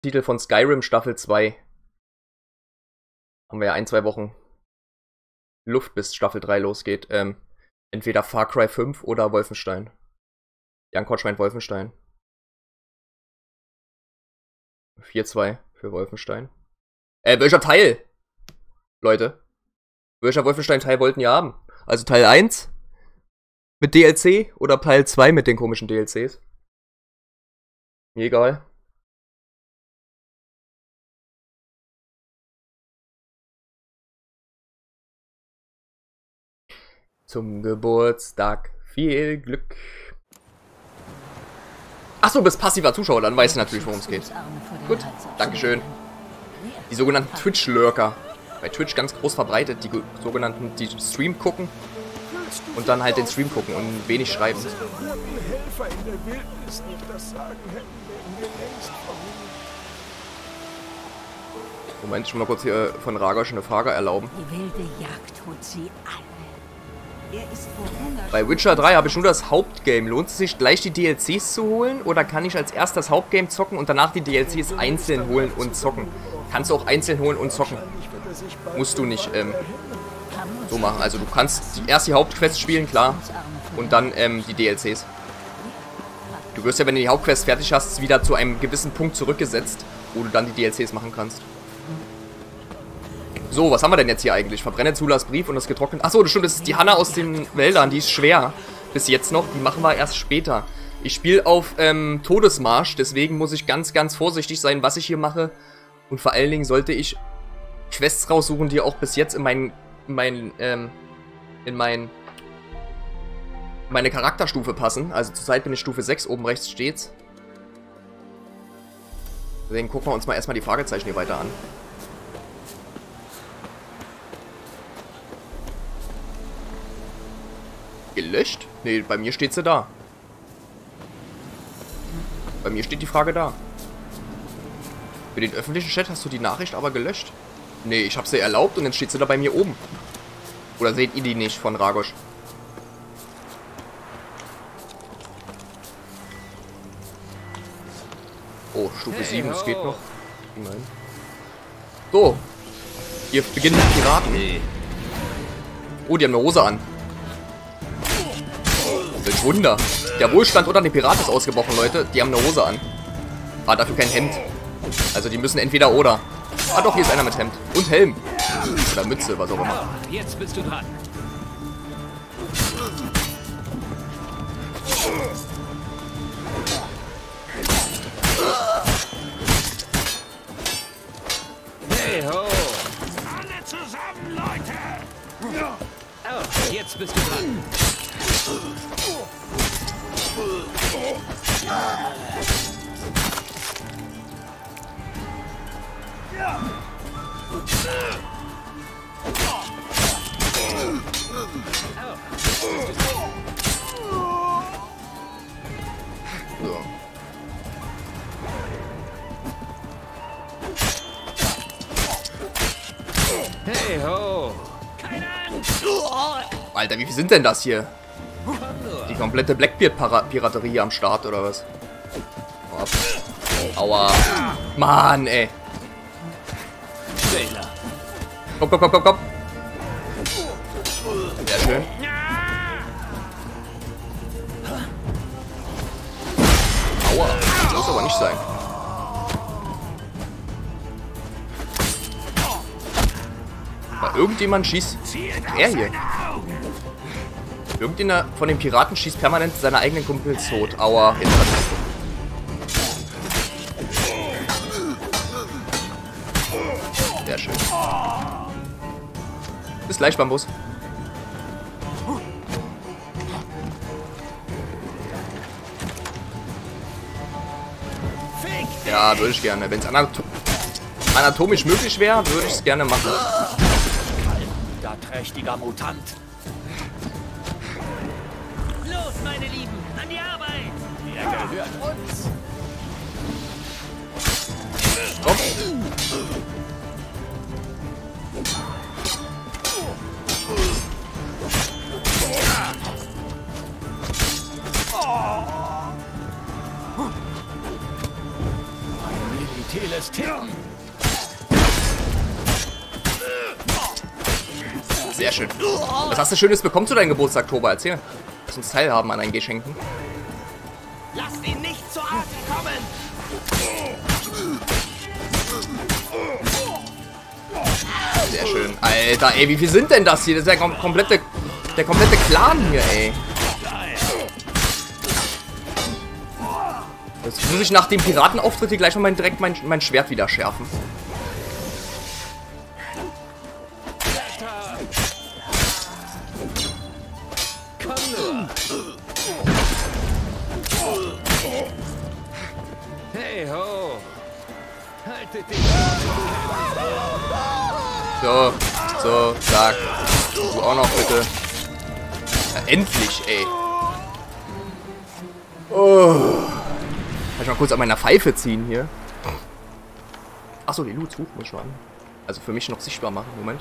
Titel von Skyrim Staffel 2. Haben wir ja 1-2 Wochen Luft, bis Staffel 3 losgeht. Entweder Far Cry 5 oder Wolfenstein. Jan Kotsch meint Wolfenstein. 4-2 für Wolfenstein. Welcher Teil? Leute. Welcher Wolfenstein-Teil wollten ihr haben? Also Teil 1 mit DLC oder Teil 2 mit den komischen DLCs? Mir egal. Zum Geburtstag viel Glück. Achso, du bist passiver Zuschauer, dann weißt du natürlich, worum es geht. Gut, dankeschön. Die sogenannten Twitch-Lurker. Bei Twitch ganz groß verbreitet, die sogenannten, die Stream gucken und dann halt den Stream gucken und wenig schreiben. Moment, schon mal kurz hier von Ragosch eine Frage erlauben. Die wilde Jagd holt sie alle. Bei Witcher 3 habe ich nur das Hauptgame. Lohnt es sich gleich die DLCs zu holen oder kann ich als erst das Hauptgame zocken und danach die DLCs einzeln holen und zocken? Kannst du auch einzeln holen und zocken. Musst du nicht so machen. Also du kannst erst die Hauptquest spielen, klar, und dann die DLCs. Du wirst ja, wenn du die Hauptquest fertig hast, wieder zu einem gewissen Punkt zurückgesetzt, wo du dann die DLCs machen kannst. So, was haben wir denn jetzt hier eigentlich? Verbrenne Zulassbrief und das getrocknet. Achso, das stimmt, das ist die Hanna aus den Wäldern, die ist schwer. Bis jetzt noch, die machen wir erst später. Ich spiele auf Todesmarsch, deswegen muss ich ganz, ganz vorsichtig sein, was ich hier mache. Und vor allen Dingen sollte ich Quests raussuchen, die auch bis jetzt in meine Charakterstufe passen. Also zurzeit bin ich Stufe 6, oben rechts steht's. Deswegen gucken wir uns mal erstmal die Fragezeichen hier weiter an. Gelöscht? Nee, bei mir steht sie da. Bei mir steht die Frage da. Für den öffentlichen Chat hast du die Nachricht aber gelöscht. Nee, ich habe sie erlaubt und dann steht sie da bei mir oben. Oder seht ihr die nicht von Ragosch? Oh, Stufe 7, das geht noch. Nein. So. Hier beginnen die Piraten. Oh, die haben eine Hose an. Welch Wunder. Der Wohlstand unter den Piraten ist ausgebrochen, Leute. Die haben eine Hose an. Ah, dafür kein Hemd. Also die müssen entweder oder. Ah doch, hier ist einer mit Hemd. Und Helm. Oder Mütze, was auch immer. Jetzt bist du dran. Hey ho! Alle zusammen, Leute! Oh, jetzt bist du dran. So. Hey ho! Alter, wie viel sind denn das hier? Die komplette Blackbeard-Piraterie am Start, oder was? Aua. Mann, ey. Komm, komm, komm, komm, komm. Sehr schön. Aua. Das muss aber nicht sein. Aber irgendjemand schießt... Er hier. Irgendjemand von den Piraten schießt permanent seine eigenen Kumpels tot. Aua. Jetzt hat er. Sehr schön. Bis gleich, Bambus. Ja, würde ich gerne. Wenn es anatomisch möglich wäre, würde ich es gerne machen. Da trächtiger Mutant. Los, meine Lieben, an die Arbeit! Er gehört uns. Komm. Militele wirst tippen. Sehr schön. Was hast du Schönes bekommen zu deinem Geburtstag, Toba? Erzähl. Lass uns teilhaben an deinen Geschenken. Lasst ihn nicht zu Atem kommen. Sehr schön. Alter, ey, wie viel sind denn das hier? Das ist der komplette Clan hier, ey. Jetzt muss ich nach dem Piratenauftritt hier gleich mal direkt mein Schwert wieder schärfen. Hey ho! Haltet dich! So, zack. Du auch noch bitte. Ja, endlich, ey. Oh. Kann ich mal kurz an meiner Pfeife ziehen hier? Achso, die Loot muss schon. Also für mich noch sichtbar machen. Moment.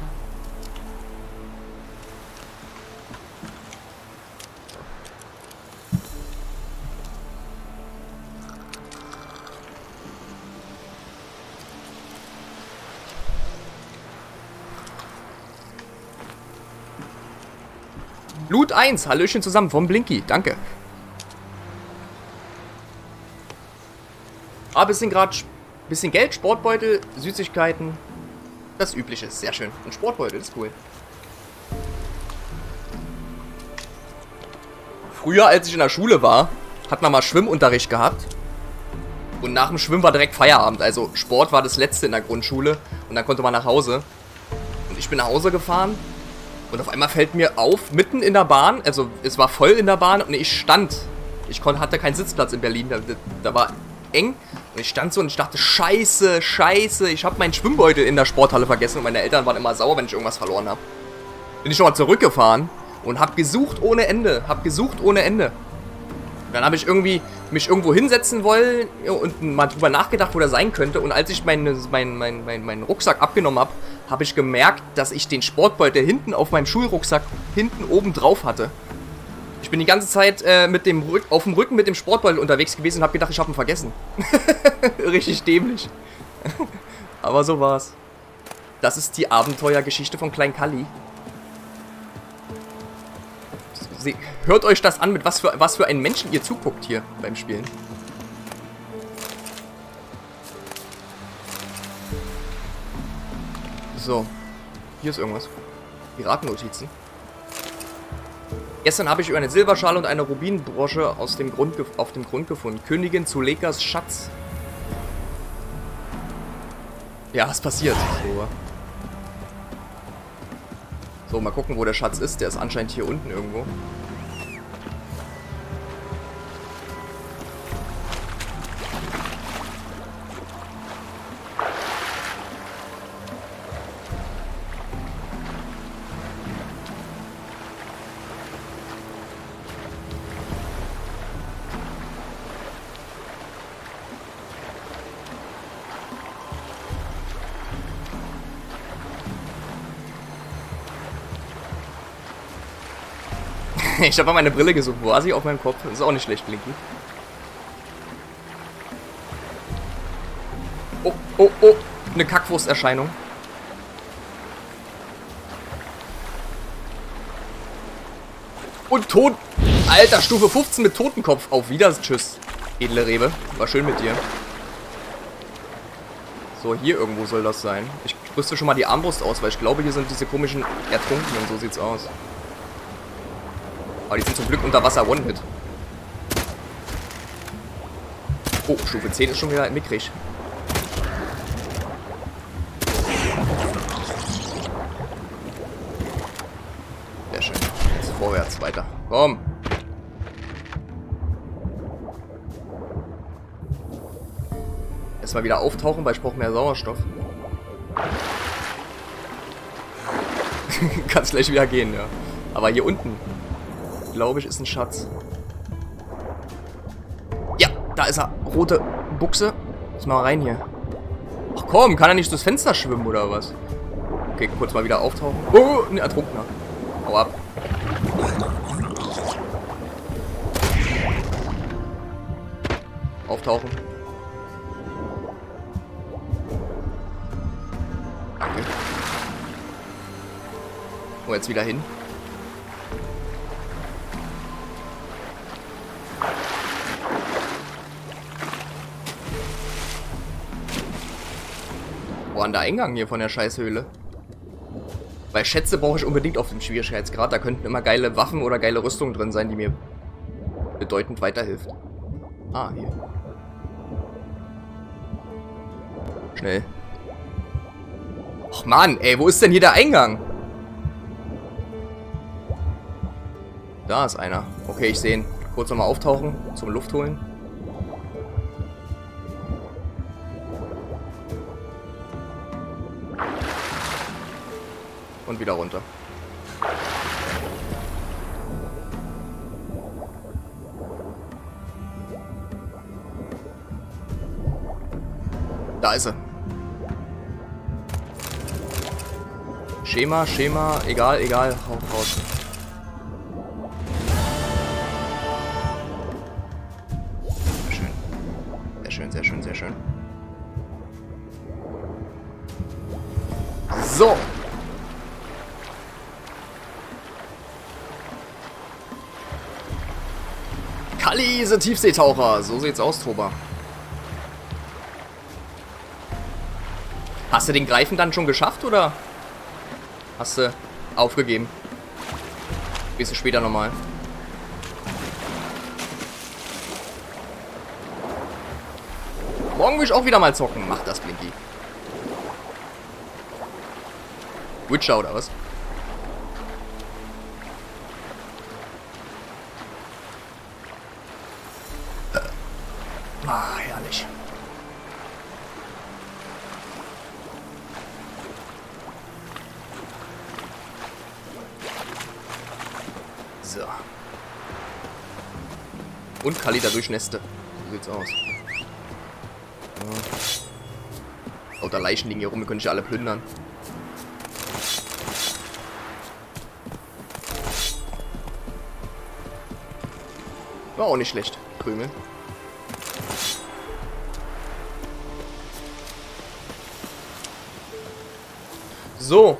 Loot 1, Hallöchen zusammen vom Blinky, danke. Bisschen Geld, Sportbeutel, Süßigkeiten. Das Übliche, sehr schön. Ein Sportbeutel, ist cool. Früher, als ich in der Schule war, hat man mal Schwimmunterricht gehabt. Und nach dem Schwimmen war direkt Feierabend. Also Sport war das Letzte in der Grundschule. Und dann konnte man nach Hause. Und ich bin nach Hause gefahren. Und auf einmal fällt mir auf, mitten in der Bahn, also es war voll in der Bahn und ich stand. Hatte keinen Sitzplatz in Berlin, da war eng. Und ich stand so und ich dachte, scheiße, ich habe meinen Schwimmbeutel in der Sporthalle vergessen. Und meine Eltern waren immer sauer, wenn ich irgendwas verloren habe. Bin ich nochmal zurückgefahren und habe gesucht ohne Ende. Dann habe ich irgendwie mich irgendwo hinsetzen wollen und mal drüber nachgedacht, wo der sein könnte. Und als ich meinen Rucksack abgenommen habe, habe ich gemerkt, dass ich den Sportbeutel hinten auf meinem Schulrucksack hinten oben drauf hatte. Ich bin die ganze Zeit auf dem Rücken mit dem Sportbeutel unterwegs gewesen und habe gedacht, ich habe ihn vergessen. Richtig dämlich. Aber so war's. Das ist die Abenteuergeschichte von Klein Kalli. Hört euch das an, mit was für einen Menschen ihr zuguckt hier beim Spielen. So. Hier ist irgendwas. Piratennotizen. Gestern habe ich eine Silberschale und eine Rubinbrosche auf dem Grund gefunden. Königin Zulekas Schatz. Ja, was passiert? So, mal gucken, wo der Schatz ist. Der ist anscheinend hier unten irgendwo. Ich habe mal meine Brille gesucht. Wo war sie? Auf meinem Kopf. Das ist auch nicht schlecht, Blinky. Oh. Eine Kackwursterscheinung. Und tot. Alter, Stufe 15 mit Totenkopf. Auf Wiedersehen. Tschüss, edle Rewe. War schön mit dir. So, hier irgendwo soll das sein. Ich rüste schon mal die Armbrust aus, weil ich glaube, hier sind diese komischen Ertrunkenen. So sieht's aus. Aber die sind zum Glück unter Wasser One-Hit. Oh, Stufe 10 ist schon wieder mickrig. Sehr schön. Jetzt vorwärts, weiter. Komm. Erstmal wieder auftauchen, weil ich brauche mehr Sauerstoff. Kann's gleich wieder gehen, ja. Aber hier unten, glaube ich, ist ein Schatz. Ja, da ist er. Rote Buchse. Lass mal rein hier. Ach komm, kann er nicht durchs Fenster schwimmen oder was? Okay, kurz mal wieder auftauchen. Oh, ein Ertrunkener. Hau ab. Auftauchen. Oh, jetzt wieder hin. Wo an der Eingang hier von der Scheißhöhle? Weil Schätze brauche ich unbedingt auf dem Schwierigkeitsgrad. Da könnten immer geile Waffen oder geile Rüstungen drin sein, die mir bedeutend weiterhilft. Ah, hier. Schnell. Och Mann, ey, wo ist denn hier der Eingang? Da ist einer. Okay, ich sehe ihn. Kurz nochmal auftauchen, zum Luft holen. Und wieder runter. Da ist er. Schema, Schema, egal, egal, hau raus. Sehr schön. Sehr schön, sehr schön, sehr schön. So. Kalise Tiefseetaucher. So sieht's aus, Toba. Hast du den Greifen dann schon geschafft, oder hast du aufgegeben? Bis später nochmal. Morgen will ich auch wieder mal zocken. Mach das, Blinky. Witcher oder was? Ah, herrlich. So. Und Kali da durchnäste. So sieht's aus. Ja. Lauter Leichen liegen hier rum, wir können nicht alle plündern. War auch nicht schlecht. Krümel. So.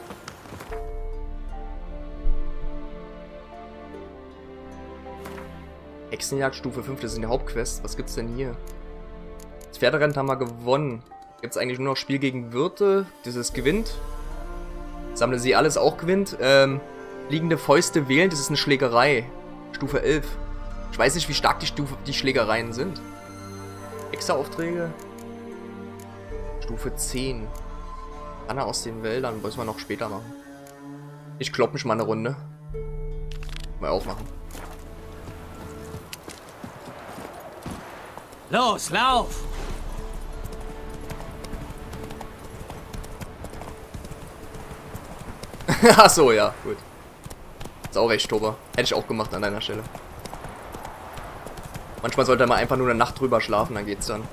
Hexenjagd Stufe 5, das ist eine Hauptquest. Was gibt's denn hier? Das Pferderennen haben wir gewonnen. Gibt's eigentlich nur noch Spiel gegen Wirte. Dieses gewinnt. Sammle sie alles, auch gewinnt. Liegende Fäuste wählen, das ist eine Schlägerei. Stufe 11. Ich weiß nicht, wie stark die Schlägereien sind. Extra-Aufträge. Stufe 10. Anna aus den Wäldern, müssen wir noch später machen. Ich klopp mich mal eine Runde. Mal aufmachen. Los, lauf! Ach so, ja, gut. Ist auch recht, Toba. Hätte ich auch gemacht an deiner Stelle. Manchmal sollte man einfach nur eine Nacht drüber schlafen, dann geht's dann.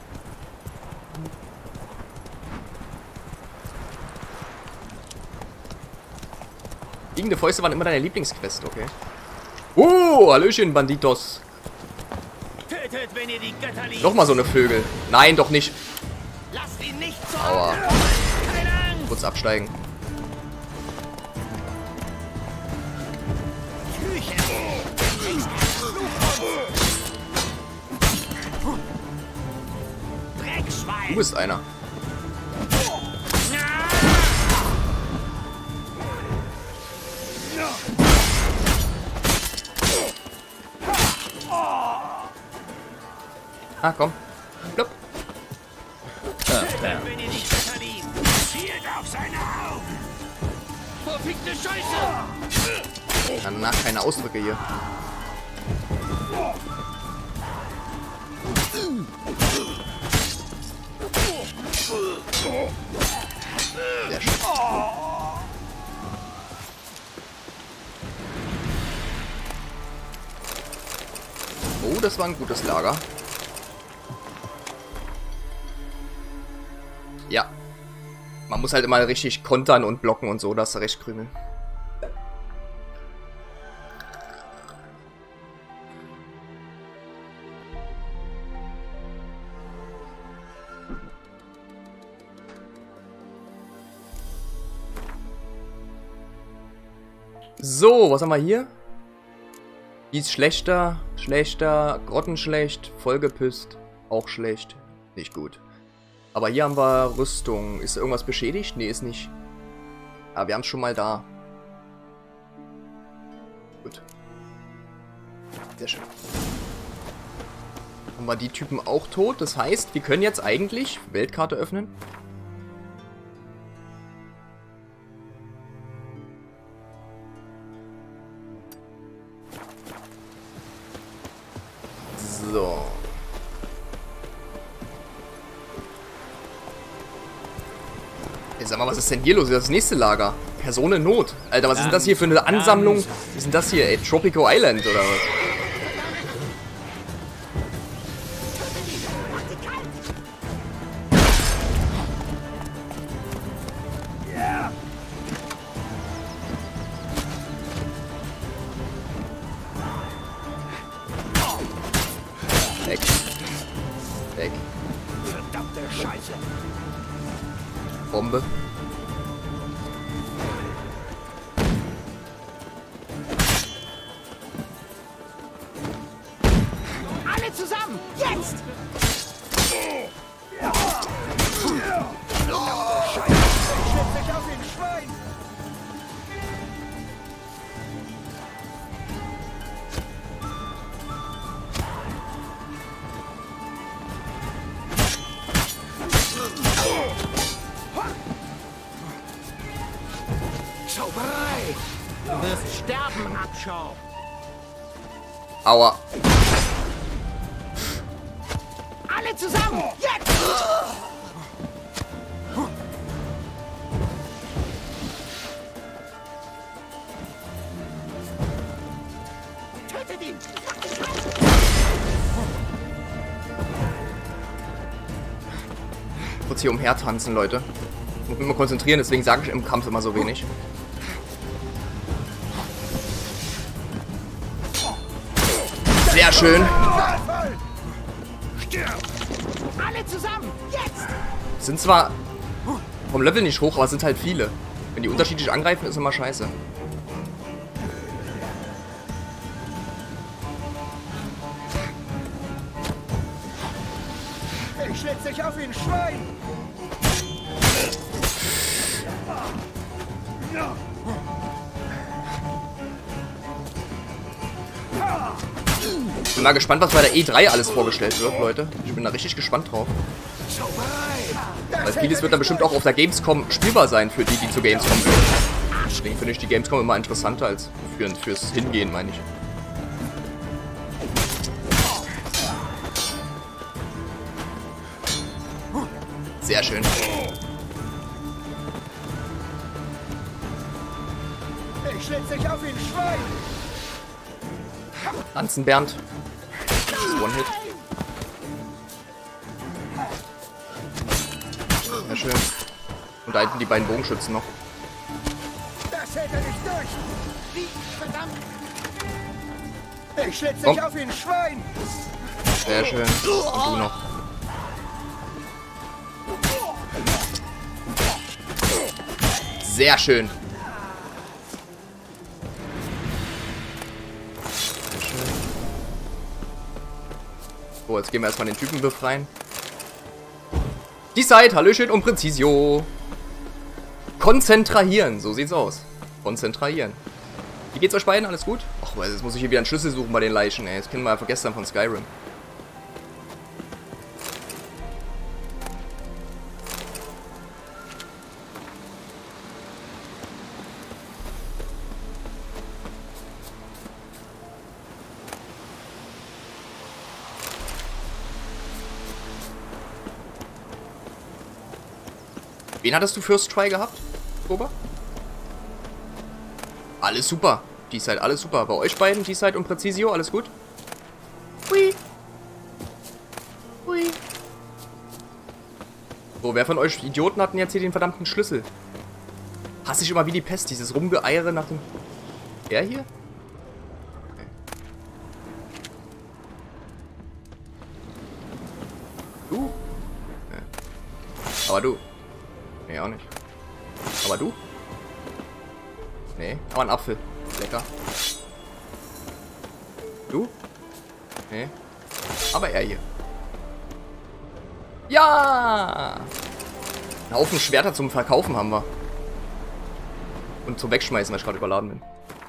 Liegende Fäuste waren immer deine Lieblingsquest, okay. Hallöchen, Banditos. Tötet, wenn ihr die Götter liebt. Nochmal so eine Vögel. Nein, doch nicht. Lasst ihn nicht zu Aua. Ende kommen. Keine Angst. Kurz absteigen. Küche. Dreckschwein. Du bist einer. Ah, komm. Plopp. Wenn ihr die Götter liebt. Zielt auf seine Augen. Verfickte Scheiße. Danach keine Ausdrücke hier. Sehr schön. Oh, das war ein gutes Lager. Ja. Man muss halt immer richtig kontern und blocken und so, da hast du recht, Krümel. So, was haben wir hier? Die ist schlechter, schlechter, grottenschlecht, vollgepisst, auch schlecht, nicht gut. Aber hier haben wir Rüstung. Ist irgendwas beschädigt? Nee, ist nicht. Aber wir haben es schon mal da. Gut. Sehr schön. Haben wir die Typen auch tot. Das heißt, wir können jetzt eigentlich Weltkarte öffnen. So. Ey, sag mal, was ist denn hier los? Das ist das nächste Lager. Person in Not. Alter, was ist denn das hier für eine Ansammlung? Was ist denn das hier, ey? Tropico Island oder was? Weg. Weg. Verdammte Scheiße. Bombe. Alle zusammen! Jetzt! Verdammte Scheiße! Ich schnitt dich auf den Schwein! Zauberei! Du wirst sterben, Abschau! Aua. Alle zusammen! Jetzt! Tötet ihn! Kurz hier umhertanzen, Leute. Ich muss mich immer konzentrieren, deswegen sage ich im Kampf immer so wenig. Sehr schön. Alle zusammen! Jetzt! Sind zwar vom Level nicht hoch, aber es sind halt viele. Wenn die unterschiedlich angreifen, ist immer scheiße. Ich schlitz dich auf ihn, Schwein! Ich bin mal gespannt, was bei der E3 alles vorgestellt wird, Leute. Ich bin da richtig gespannt drauf. Weil vieles wird dann bestimmt auch auf der Gamescom spielbar sein für die, die zur Gamescom gehen. Deswegen finde ich die Gamescom immer interessanter als fürs Hingehen, meine ich. Sehr schön. Ich schlitz dich auf ihn, Schwein! Lanzen Bernd. Das ist One-Hit. Sehr schön. Und da hinten die beiden Bogenschützen noch. Das hält er nicht durch! Wie? Verdammt! Ich schlitz Komm. dich auf ihn, Schwein! Sehr schön. Und du noch. Sehr schön. So, jetzt gehen wir erstmal den Typen befreien. Die Side, Hallöchen und Präzisio. Konzentrieren, so sieht's aus. Konzentrieren. Wie geht's euch beiden? Alles gut? Ach, jetzt muss ich hier wieder einen Schlüssel suchen bei den Leichen, ey. Das kennen wir ja von gestern von Skyrim. Wen hattest du First Try gehabt, Boba? Alles super. Die Side, alles super. Bei euch beiden, die Side und Präzisio, alles gut? Hui. Hui. So, wer von euch Idioten hat denn jetzt hier den verdammten Schlüssel? Hasse ich immer wie die Pest, dieses Rumgeeiere nach dem... Der hier? Okay. Du? Nee. Aber du. Nee, auch nicht. Aber du? Nee, aber ein Apfel. Lecker. Du? Nee. Aber er hier. Ja! Ein Haufen Schwerter zum Verkaufen haben wir. Und zum Wegschmeißen, weil ich gerade überladen bin.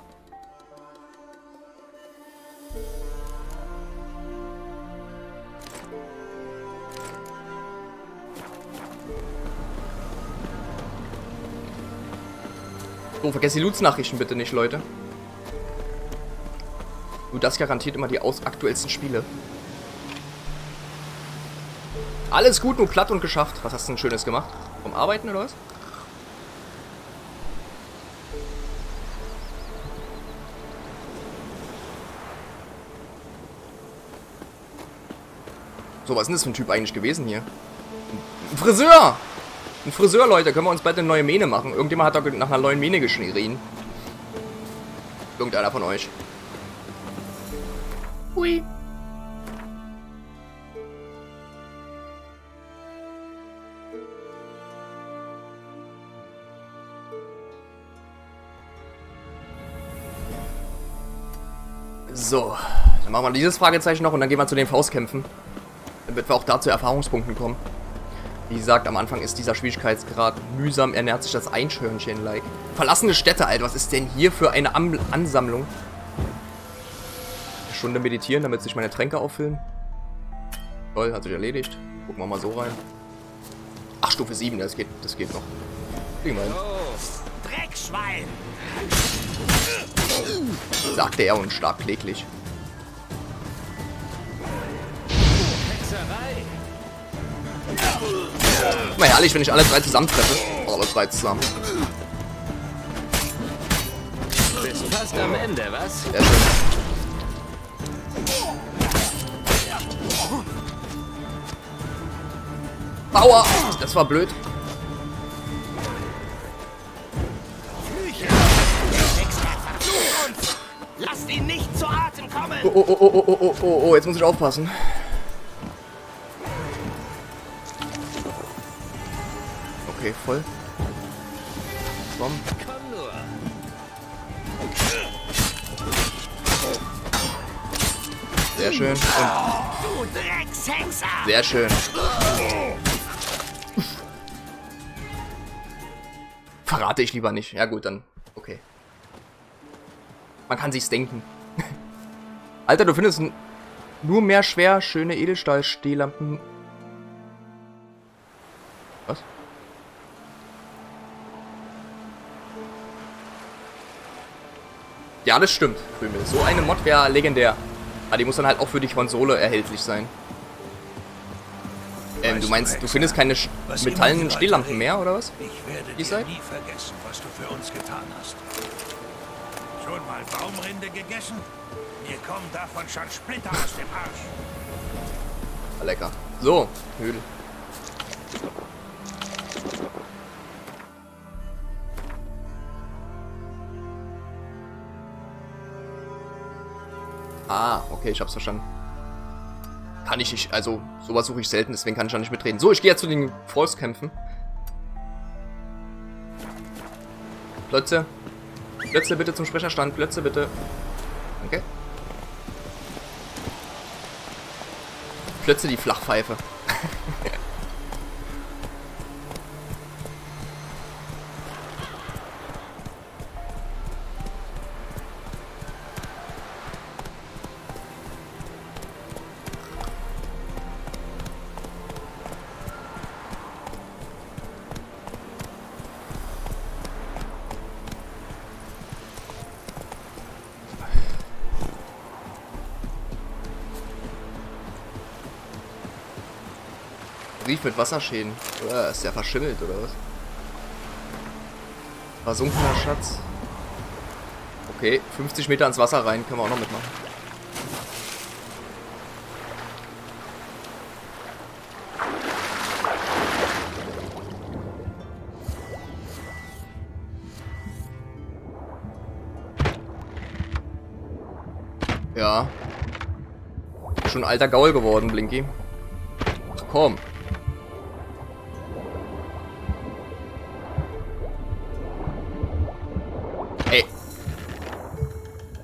So, vergesst die Loots-Nachrichten bitte nicht, Leute. Nur das garantiert immer die aktuellsten Spiele. Alles gut, nur platt und geschafft. Was hast du denn Schönes gemacht? Vom Arbeiten oder was? So, was ist denn das für ein Typ eigentlich gewesen hier? Ein Friseur! Ein Friseur, Leute. Können wir uns bald eine neue Mähne machen? Irgendjemand hat doch nach einer neuen Mähne geschrien. Irgendeiner von euch. Hui. So, dann machen wir dieses Fragezeichen noch und dann gehen wir zu den Faustkämpfen. Damit wir auch da zu Erfahrungspunkten kommen. Wie gesagt, am Anfang ist dieser Schwierigkeitsgrad mühsam, ernährt sich das Einhörnchen-like. Verlassene Städte, Alter, was ist denn hier für eine Ansammlung? Eine Stunde meditieren, damit sich meine Tränke auffüllen. Toll, hat sich erledigt. Gucken wir mal so rein. Ach, Stufe 7, das geht noch. Kriegen wir hin. Dreckschwein! Sagte er und starb kläglich. Hexerei! Mal herrlich, wenn ich alle drei zusammentreffe. Alle drei zusammen. Bist fast am Ende, was? Sehr schön. Aua! Das war blöd. Lasst ihn nicht zu Atem kommen! Oh, jetzt muss ich aufpassen. Okay, voll. Komm. Komm nur! Sehr schön. Und Du Dreckshexer! sehr schön. Verrate ich lieber nicht. Ja gut, dann. Okay. Man kann sich's denken. Alter, du findest nur mehr schwer schöne Edelstahl-Stehlampen. Was? Ja, das stimmt, Krümel. So eine Mod wäre legendär. Aber die muss dann halt auch für die Konsole erhältlich sein. Du meinst, du findest keine metallenen Stehlampen mehr, oder was? Ich werde Ihr dir seid? nie vergessen, was du für uns getan hast. Schon mal Baumrinde gegessen? Mir kommen davon schon Splitter aus dem Arsch. Lecker. So, Höhle. Ah, okay, ich hab's verstanden. Kann ich nicht, also sowas suche ich selten, deswegen kann ich da nicht mitreden. So, ich gehe jetzt zu den Faustkämpfen. Plötze. Plötze bitte zum Sprecherstand, Plötze bitte. Danke. Plötze die Flachpfeife. Brief mit Wasserschäden. Ist der verschimmelt, oder was? Versunkener Schatz. Okay, 50 Meter ins Wasser rein, können wir auch noch mitmachen. Ja. Schon ein alter Gaul geworden, Blinky. Ach komm.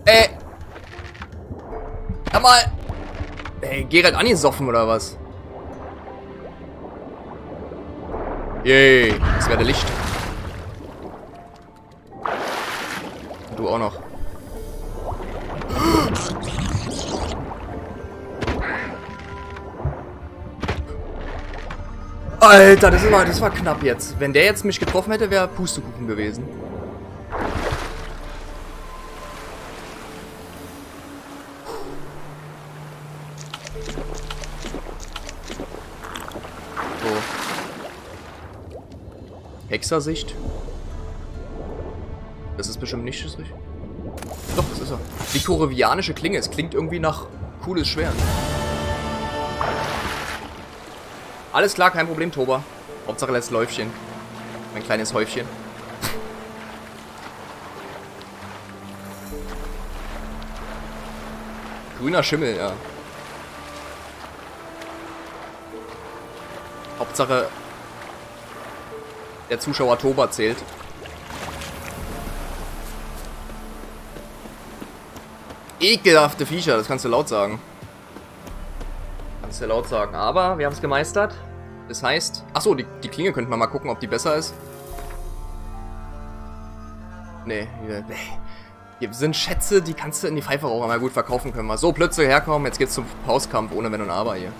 Hör mal! Ey, Geralt angesoffen oder was? Yay, das wäre der Licht. Du auch noch. Alter, das war knapp jetzt. Wenn der jetzt mich getroffen hätte, wäre Pustekuchen gewesen. So. Hexersicht. Das ist bestimmt nicht das richtig. Doch, das ist er. Die korevianische Klinge. Es klingt irgendwie nach cooles Schwert. Alles klar, kein Problem, Toba. Hauptsache lässt Läufchen. Mein kleines Häufchen. Grüner Schimmel, ja. Hauptsache der Zuschauer Toba zählt. Ekelhafte Viecher, das kannst du laut sagen. Kannst du laut sagen. Aber wir haben es gemeistert. Das heißt... Achso, die Klinge könnten wir mal gucken, ob die besser ist. Nee. Hier sind Schätze, die kannst du in die Pfeife auch mal gut verkaufen können. So, plötzlich herkommen. Jetzt geht's zum Pauskampf ohne Wenn und Aber hier.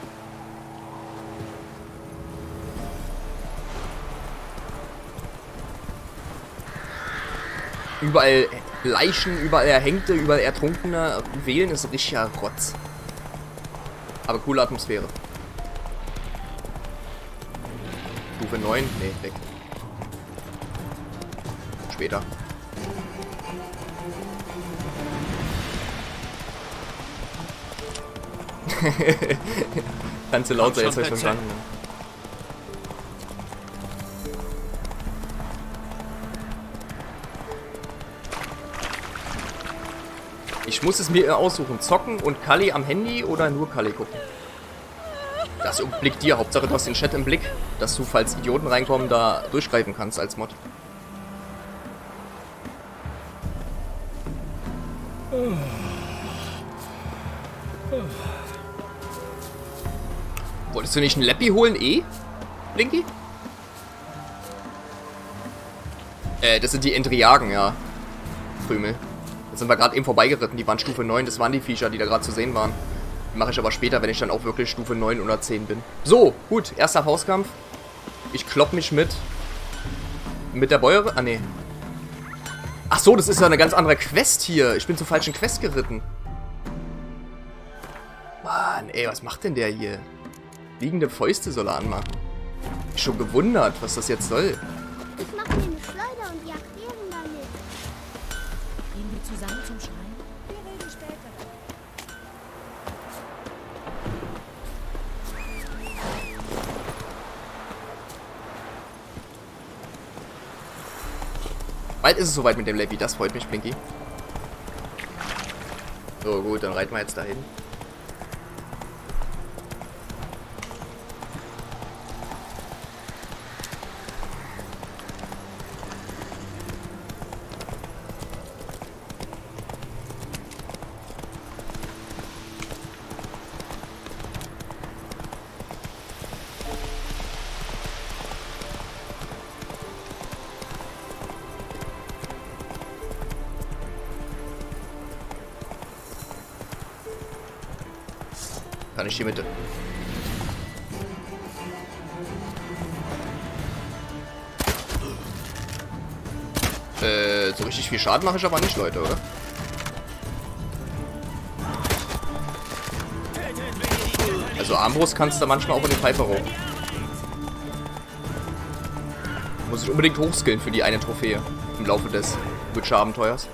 Überall Leichen, überall Erhängte, überall Ertrunkene. Wählen ist richtiger Rotz. Aber coole Atmosphäre. Stufe 9? Nee, weg. Später. Kannst du laut sein, jetzt hab ich verstanden. Ich muss es mir aussuchen. Zocken und Kali am Handy oder nur Kali gucken? Das obliegt dir. Hauptsache du hast den Chat im Blick, dass du, falls Idioten reinkommen, da durchgreifen kannst als Mod. Wolltest du nicht einen Leppi holen, Blinky? Das sind die Endriagen, ja. Krümel. Da sind wir gerade eben vorbeigeritten, die waren Stufe 9, das waren die Viecher, die da gerade zu sehen waren. Die mache ich aber später, wenn ich dann auch wirklich Stufe 9 oder 10 bin. So, gut, erster Faustkampf. Ich klopp mich mit der Bäuerin. Ah, nee. Ach so, das ist ja eine ganz andere Quest hier. Ich bin zur falschen Quest geritten. Mann, ey, was macht denn der hier? Liegende Fäuste soll er anmachen. Ich schon gewundert, was das jetzt soll. Ich mache mir eine Schleuder und jag Bären damit. Gehen wir zusammen zum Schrein? Wir reden später. Bald ist es soweit mit dem Leppi, das freut mich, Blinky. So, gut, dann reiten wir jetzt dahin. Kann ich die Mitte. So richtig viel Schaden mache ich aber nicht, Leute, oder? Also Armbrust kannst du manchmal auch in den Pfeifer rum. Muss ich unbedingt hochskillen für die eine Trophäe im Laufe des Witcher-Abenteuers.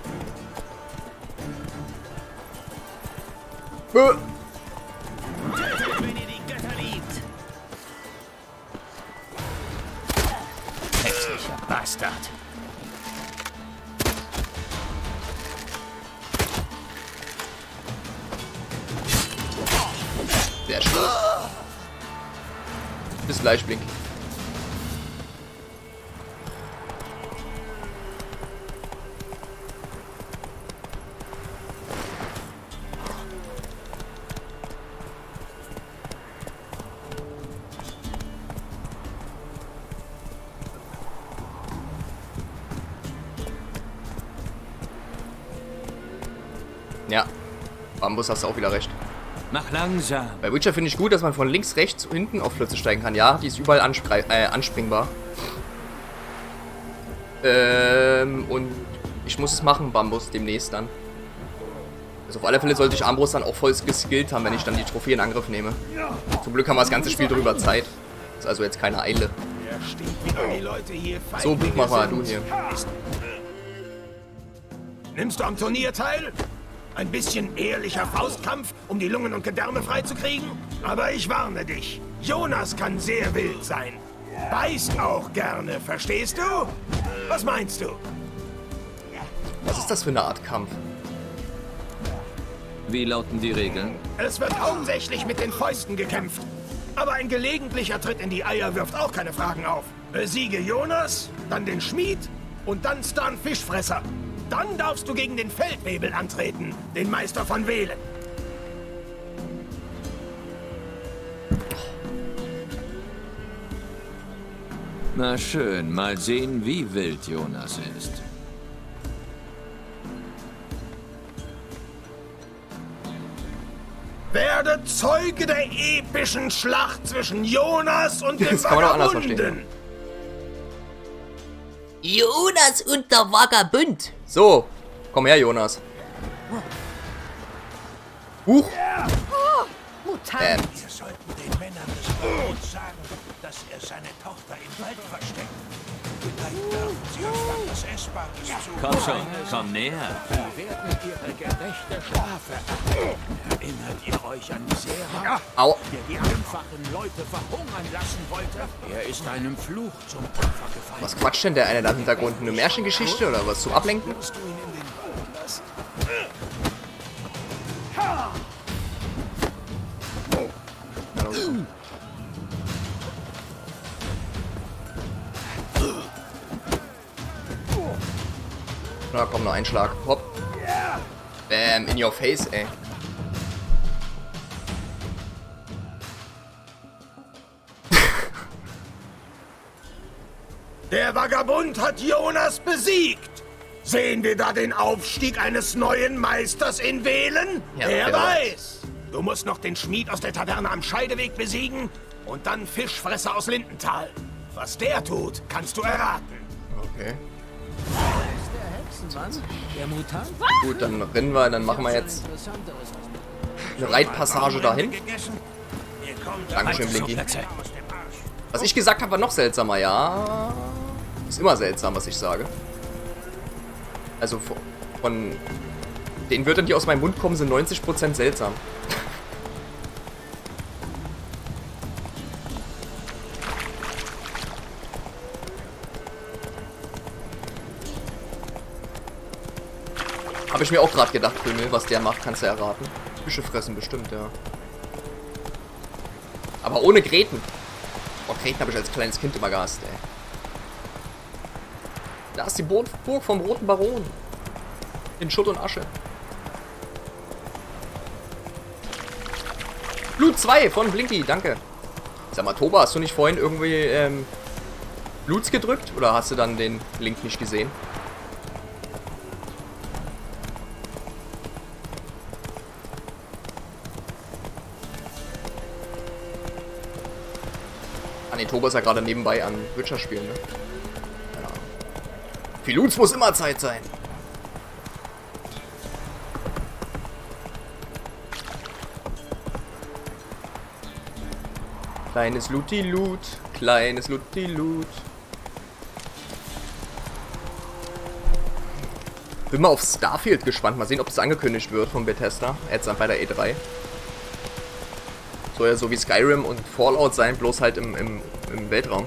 Hässlicher Bastard. Sehr schön. Bis gleich, Blink. Ja. Bambus hast du auch wieder recht. Mach langsam. Bei Witcher finde ich gut, dass man von links, rechts, hinten auf Flötze steigen kann. Ja, die ist überall anspringbar. Und ich muss es machen, Bambus, demnächst dann. Also auf alle Fälle sollte ich Armbrust dann auch voll geskillt haben, wenn ich dann die Trophäe in Angriff nehme. Zum Glück haben wir das ganze Spiel drüber Zeit. Ist also jetzt keine Eile. So, Buchmacher, du hier. Nimmst du am Turnier teil? Ein bisschen ehrlicher Faustkampf, um die Lungen und Gedärme freizukriegen? Aber ich warne dich, Jonas kann sehr wild sein. Beißt auch gerne, verstehst du? Was meinst du? Was ist das für eine Art Kampf? Wie lauten die Regeln? Es wird hauptsächlich mit den Fäusten gekämpft. Aber ein gelegentlicher Tritt in die Eier wirft auch keine Fragen auf. Besiege Jonas, dann den Schmied und dann Stan Fischfresser. Dann darfst du gegen den Feldwebel antreten, den Meister von Velen. Na schön, mal sehen, wie wild Jonas ist. Werde Zeuge der epischen Schlacht zwischen Jonas und dem Das kann man auch anders Vagabunden. Jonas und der Vagabund. So, komm her, Jonas. Huch. Wir sollten den Männern des Barons sagen, dass er seine Tochter im Wald versteckt. Vielleicht dürfen sie uns dann das Essbares zu. Komm schon, komm näher. Wir werden ihre gerechte Strafe erhalten. Erinnert ihr euch an Sera, Au. der die einfachen Leute verhungern lassen wollte? Er ist einem Fluch zum Opfer gefallen. Was quatscht denn der eine da im Hintergrund? Eine Märchengeschichte oder was zum Ablenken? Wirst du ihn in den Wald lassen? Na komm, noch ein Schlag. Hopp. Bam, in your face, ey. Der Vagabund hat Jonas besiegt. Sehen wir da den Aufstieg eines neuen Meisters in Velen? Ja, Wer genau. weiß. Du musst noch den Schmied aus der Taverne am Scheideweg besiegen und dann Fischfresser aus Lindenthal. Was der tut, kannst du erraten. Okay. Der Mutant? Gut, dann rennen wir, dann machen wir jetzt eine Reitpassage dahin. Dankeschön, Blinky. Was ich gesagt habe, war noch seltsamer, ja. Ist immer seltsam, was ich sage. Also von den Wörtern, die aus meinem Mund kommen, sind 90% seltsam. Habe ich mir auch gerade gedacht, Krümel, was der macht, kannst du erraten. Fische fressen bestimmt, ja. Aber ohne Gräten. Oh, Gräten habe ich als kleines Kind immer gehasst, ey. Da ist die Burg vom Roten Baron. In Schutt und Asche. Blut 2 von Blinky, danke. Sag mal, Toba, hast du nicht vorhin irgendwie Bluts gedrückt? Oder hast du dann den Link nicht gesehen? Ah ne, Toba ist ja gerade nebenbei an Witcher spielen, ne? Keine Ahnung. Für Loots muss immer Zeit sein. Kleines Looty-Loot, kleines Looty-Loot. Bin mal auf Starfield gespannt. Mal sehen, ob es angekündigt wird von Bethesda. Jetzt bei der E3. Soll ja so wie Skyrim und Fallout sein, bloß halt im Weltraum.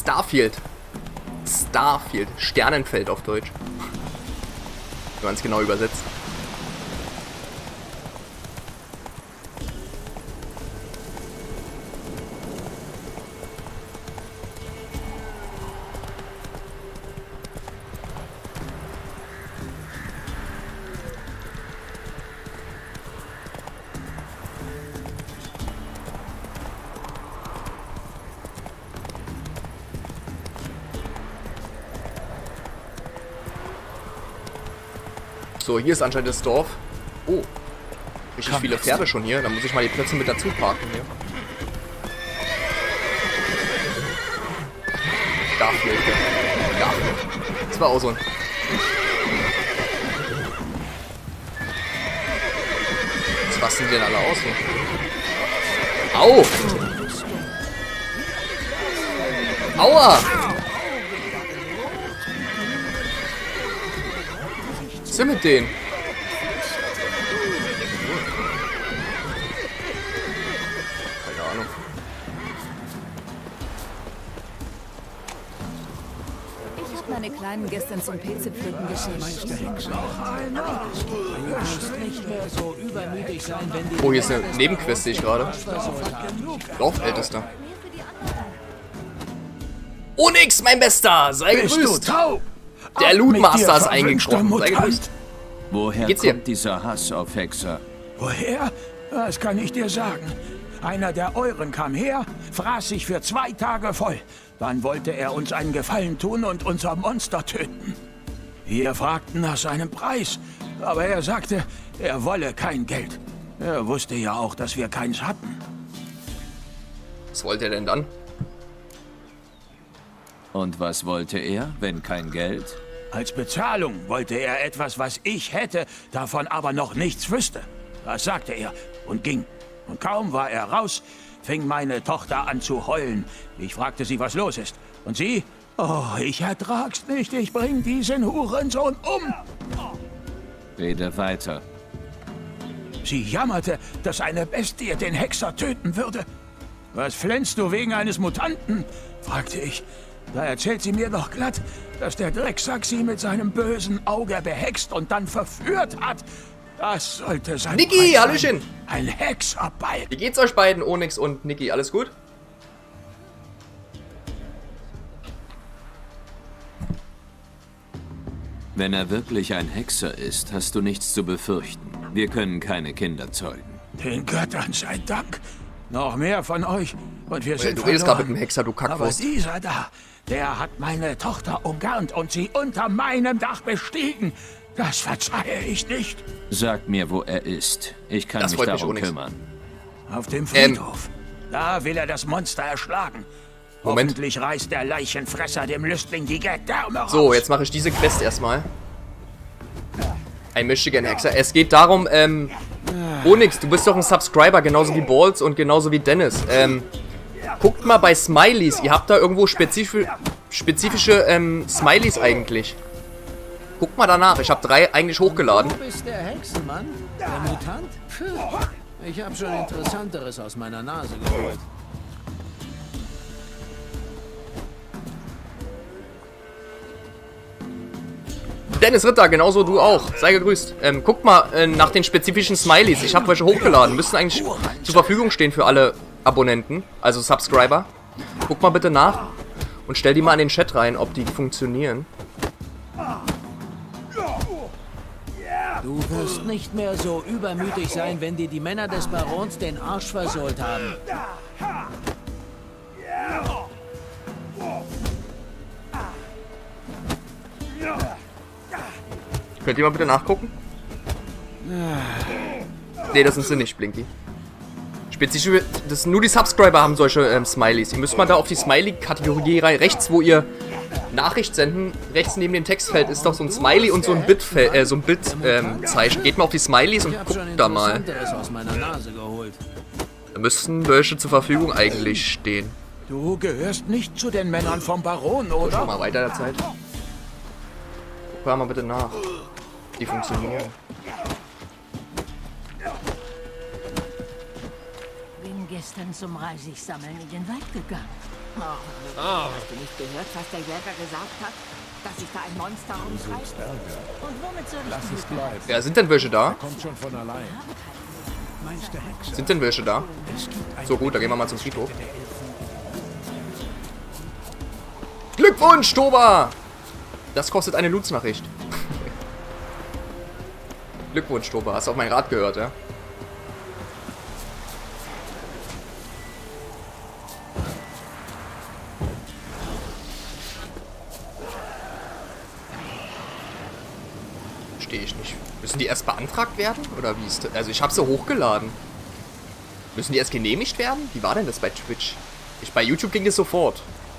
Starfield. Starfield. Sternenfeld auf Deutsch. Wenn man es genau übersetzt. So, hier ist anscheinend das Dorf. Oh, richtig viele Pferde schon hier. Da muss ich mal die Plätze mit dazu parken hier. Starfield. Das war auch so ein... Was rasten die denn alle aus hier? Au! Aua! Was ist denn mit denen? Keine Ahnung. Ich habe meine Kleinen gestern zum Pilzepflücken geschickt. Oh, hier ist eine Nebenquest, sehe ich gerade. Dorfältester. Onyx, mein Bester! Sei gegrüßt! Der Lootmaster ist eingekrochen. Sei gegrüßt. Woher geht's dir? kommt dieser Hass auf Hexer? Woher? Das kann ich dir sagen. Einer der Euren kam her, fraß sich für 2 Tage voll. Dann wollte er uns einen Gefallen tun und unser Monster töten. Wir fragten nach seinem Preis, aber er sagte, er wolle kein Geld. Er wusste ja auch, dass wir keins hatten. Was wollte er denn dann? Und was wollte er, wenn kein Geld? Als Bezahlung wollte er etwas, was ich hätte, davon aber noch nichts wüsste. Das sagte er und ging. Und kaum war er raus, fing meine Tochter an zu heulen. Ich fragte sie, was los ist. Und sie? Oh, ich ertrag's nicht. Ich bring diesen Hurensohn um. Rede weiter. Sie jammerte, dass eine Bestie den Hexer töten würde. Was flänzt du wegen eines Mutanten? Fragte ich. Da erzählt sie mir doch glatt, dass der Drecksack sie mit seinem bösen Auge behext und dann verführt hat. Das sollte sein Niki, Preis sein. Hallöchen! Ein Hexerbalg. Wie geht's euch beiden, Onyx und Niki? Alles gut? Wenn er wirklich ein Hexer ist, hast du nichts zu befürchten. Wir können keine Kinder zeugen. Den Göttern sei Dank. Noch mehr von euch und wir sind Du redest gerade mit verloren. dem Hexer, du Aber Kackwurst. dieser da, der hat meine Tochter umgarnt und sie unter meinem Dach bestiegen. Das verzeihe ich nicht. Sag mir, wo er ist. Ich kann Das mich freut mich, darum Onyx. kümmern. Auf dem Friedhof. Da will er das Monster erschlagen. Moment. Hoffentlich reißt der Leichenfresser dem Lüstling die Gedärme raus. So, jetzt mache ich diese Quest erstmal. Ein Michigan Hexer. Es geht darum, Onyx, du bist doch ein Subscriber, genauso wie Balls und genauso wie Dennis. Guckt mal bei Smileys. Ihr habt da irgendwo spezifische Smileys eigentlich. Guckt mal danach. Ich habe 3 eigentlich hochgeladen. Du bist der Hexenmann? Der Mutant? Puh. Ich habe schon Interessanteres aus meiner Nase geholt. Dennis Ritter, genauso du auch. Sei gegrüßt. Guckt mal nach den spezifischen Smileys. Ich habe welche hochgeladen. Müssen eigentlich zur Verfügung stehen für alle Abonnenten, also Subscriber. Guck mal bitte nach und stell die mal in den Chat rein, ob die funktionieren. Du wirst nicht mehr so übermütig sein, wenn dir die Männer des Barons den Arsch versohlt haben. Könnt ihr mal bitte nachgucken? Ne, das sind sie nicht, Blinky. Spezifisch, das nur die Subscriber haben solche Smileys. Ihr müsst mal da auf die Smiley-Kategorie rein. Rechts, wo ihr Nachricht senden, rechts neben dem Textfeld ist doch so ein Smiley und so ein Zeichen. Geht mal auf die Smileys und Ich habe schon guckt da mal. Interessanteres aus meiner Nase geholt. Da müssten welche zur Verfügung eigentlich stehen. Du gehörst nicht zu den Männern vom Baron, Schau oder? mal weiter der Zeit. Guck mal bitte nach. Die funktionieren. Bin gestern zum Reisigsammeln in den Wald gegangen. Hast du nicht gehört, was der Jäger gesagt hat? Dass sich da ein Monster rumtreibt? Und womit soll ich Lass es bleiben. Ja, sind denn welche da? Kommt schon von allein. Meister Hexer. Sind denn welche da? So gut, dann gehen wir mal zum Friedhof. Glückwunsch, Toba! Das kostet eine Lutz-Nachricht. Glückwunsch, Toba. Hast du auf meinen Rat gehört, ja? Verstehe ich nicht. Müssen die erst beantragt werden? Oder wie ist das? Also ich habe sie hochgeladen. Müssen die erst genehmigt werden? Wie war denn das bei Twitch? Bei YouTube ging es sofort.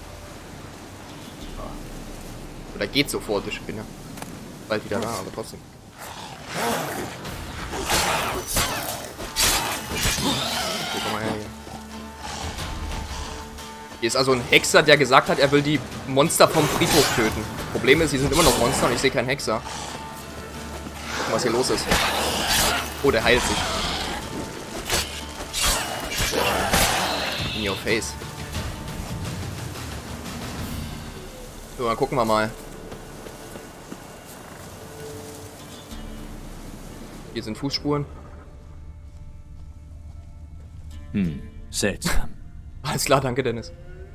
Oder geht sofort. Ich bin ja bald wieder da, aber trotzdem. Okay, komm mal her hier. Hier ist also ein Hexer, der gesagt hat, er will die Monster vom Friedhof töten. Problem ist, sie sind immer noch Monster und ich sehe keinen Hexer. Guck mal, was hier los ist. Oh, der heilt sich. In your face. So, dann gucken wir mal. Hier sind Fußspuren. Seltsam. Alles klar, danke, Dennis.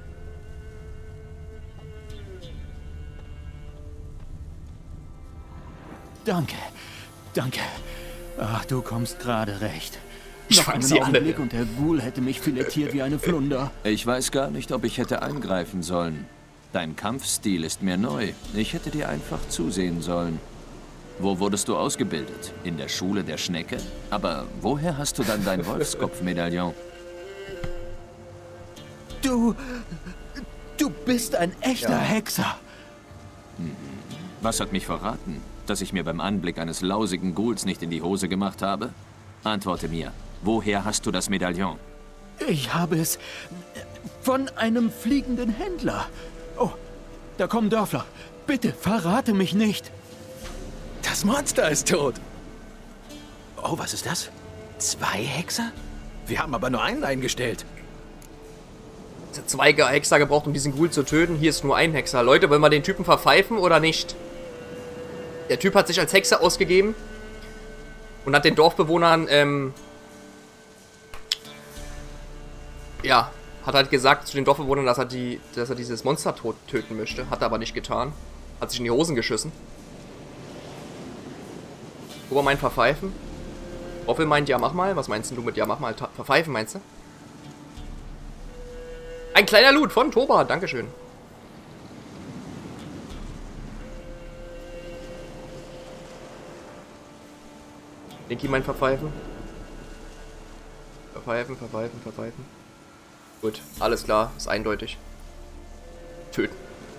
Danke. Danke. Ach, du kommst gerade recht. Ich Noch fang einen sie alle. Augenblick und der Ghoul hätte mich filetiert wie eine Flunder. Ich weiß gar nicht, ob ich hätte eingreifen sollen. Dein Kampfstil ist mir neu. Ich hätte dir einfach zusehen sollen. Wo wurdest du ausgebildet? In der Schule der Schnecke? Aber woher hast du dann dein Wolfskopf-Medaillon? Du bist ein echter Hexer. Was hat mich verraten? Dass ich mir beim Anblick eines lausigen Ghouls nicht in die Hose gemacht habe? Antworte mir, woher hast du das Medaillon? Ich habe es von einem fliegenden Händler. Oh, da kommen Dörfler. Bitte, verrate mich nicht. Das Monster ist tot. Oh, was ist das? 2 Hexer? Wir haben aber nur einen eingestellt. Es hat 2 Hexer gebraucht, um diesen Ghoul zu töten. Hier ist nur ein Hexer. Leute, wollen wir den Typen verpfeifen oder nicht? Der Typ hat sich als Hexer ausgegeben und hat den Dorfbewohnern, ja, hat halt gesagt zu den Dorfbewohnern, dass er dieses Monster töten möchte. Hat er aber nicht getan. Hat sich in die Hosen geschissen. Ober meint verpfeifen. Offel meint ja, mach mal. Was meinst du mit ja, mach mal? Verpfeifen meinst du? Ein kleiner Loot von Toba. Dankeschön. Niki meint verpfeifen. Verpfeifen, verpfeifen, verpfeifen. Gut, alles klar. Ist eindeutig. Töten.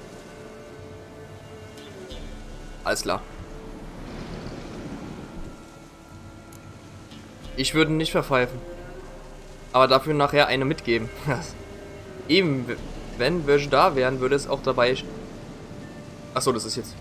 Alles klar. Ich würde nicht verpfeifen. Aber dafür nachher eine mitgeben. Eben, wenn welche da wären, würde es auch dabei... Achso, das ist jetzt...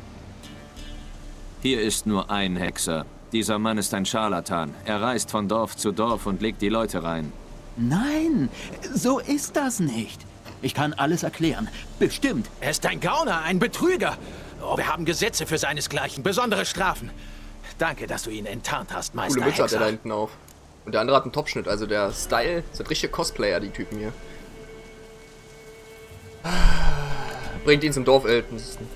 Hier ist nur ein Hexer. Dieser Mann ist ein Scharlatan. Er reist von Dorf zu Dorf und legt die Leute rein. Nein, so ist das nicht. Ich kann alles erklären. Bestimmt. Er ist ein Gauner, ein Betrüger. Oh, wir haben Gesetze für seinesgleichen, besondere Strafen. Danke, dass du ihn enttarnt hast, Meister Coole Mütze hat Hexer. er da hinten auf. Und der andere hat einen Topschnitt, also der Style, sind richtige Cosplayer, die Typen hier. Bringt ihn zum Dorfältesten.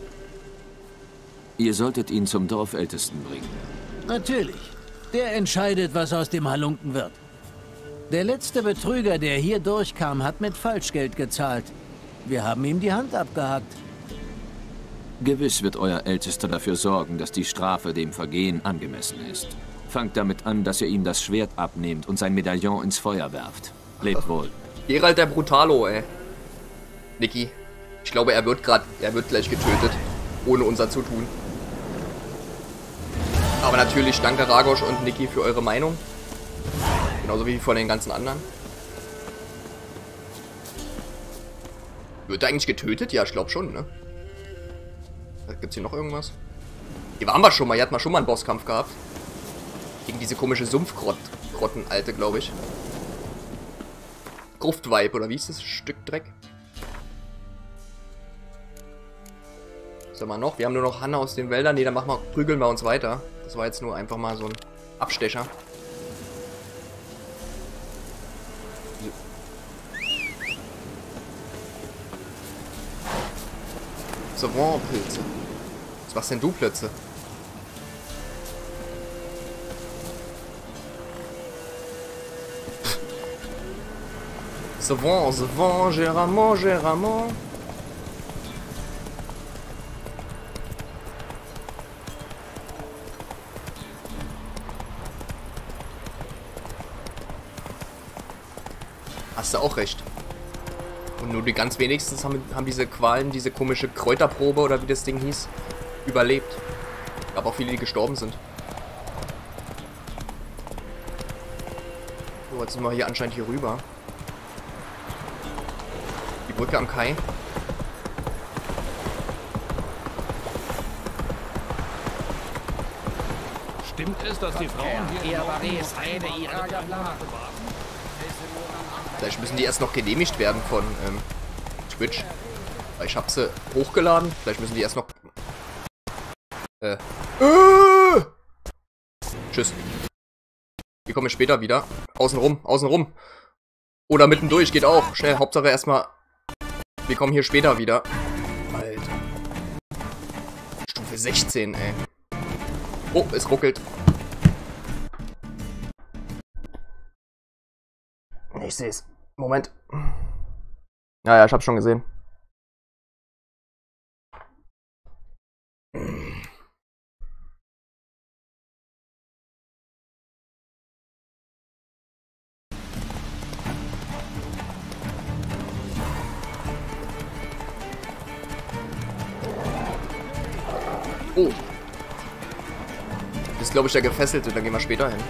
Ihr solltet ihn zum Dorfältesten bringen. Natürlich. Der entscheidet, was aus dem Halunken wird. Der letzte Betrüger, der hier durchkam, hat mit Falschgeld gezahlt. Wir haben ihm die Hand abgehackt. Gewiss wird euer Ältester dafür sorgen, dass die Strafe dem Vergehen angemessen ist. Fangt damit an, dass ihr ihm das Schwert abnehmt und sein Medaillon ins Feuer werft. Lebt wohl. Geralt der Brutalo, ey. Niki, ich glaube, er wird gleich getötet. Ohne unser Zutun. Aber natürlich danke Ragosch und Niki für eure Meinung. Genauso wie von den ganzen anderen. Wird er eigentlich getötet? Ja, ich glaube schon, ne? Gibt's hier noch irgendwas? Hier waren wir schon mal. Hier hatten wir schon mal einen Bosskampf gehabt. Gegen diese komische Sumpfgrotten-Alte, glaube ich. Gruftweib, oder wie ist das? Stück Dreck? Was haben wir noch? Wir haben nur noch Hanna aus den Wäldern. Ne, dann prügeln wir uns weiter. Das war jetzt nur einfach mal so ein Abstecher. Savant-Pilze. Was machst denn du Plötze? Savant, savant, géramment, géramment. Hast du auch recht. Und nur die ganz wenigsten haben diese Qualen, diese komische Kräuterprobe oder wie das Ding hieß, überlebt. Gab auch viele, die gestorben sind. So, jetzt sind wir hier anscheinend hier rüber. Die Brücke am Kai. Stimmt es, dass die Frauen hier Vielleicht müssen die erst noch genehmigt werden von Twitch. Weil ich habe sie hochgeladen. Vielleicht müssen die erst noch... Tschüss. Die kommen später wieder. Außenrum, außenrum. Oder mittendurch, geht auch. Schnell, Hauptsache erstmal... Wir kommen hier später wieder. Alter. Stufe 16, ey. Oh, es ruckelt. Ich sehe es. Moment. Ja, ich hab's schon gesehen. Oh. Das ist, glaube ich, der Gefesselte. Da gehen wir später hin.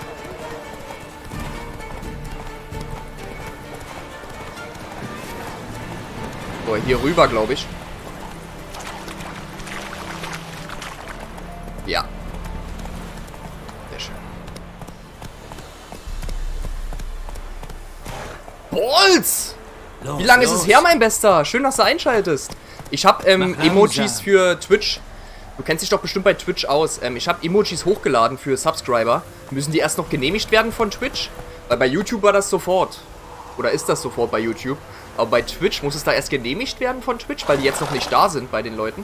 So, hier rüber, glaube ich. Ja. Sehr schön. Bolz! Wie lange ist es her, mein Bester? Schön, dass du einschaltest. Ich habe Emojis für Twitch. Du kennst dich doch bestimmt bei Twitch aus. Ich habe Emojis hochgeladen für Subscriber. Müssen die erst noch genehmigt werden von Twitch? Weil bei YouTube war das sofort. Oder ist das sofort bei YouTube? Aber bei Twitch muss es da erst genehmigt werden von Twitch, weil die jetzt noch nicht da sind bei den Leuten.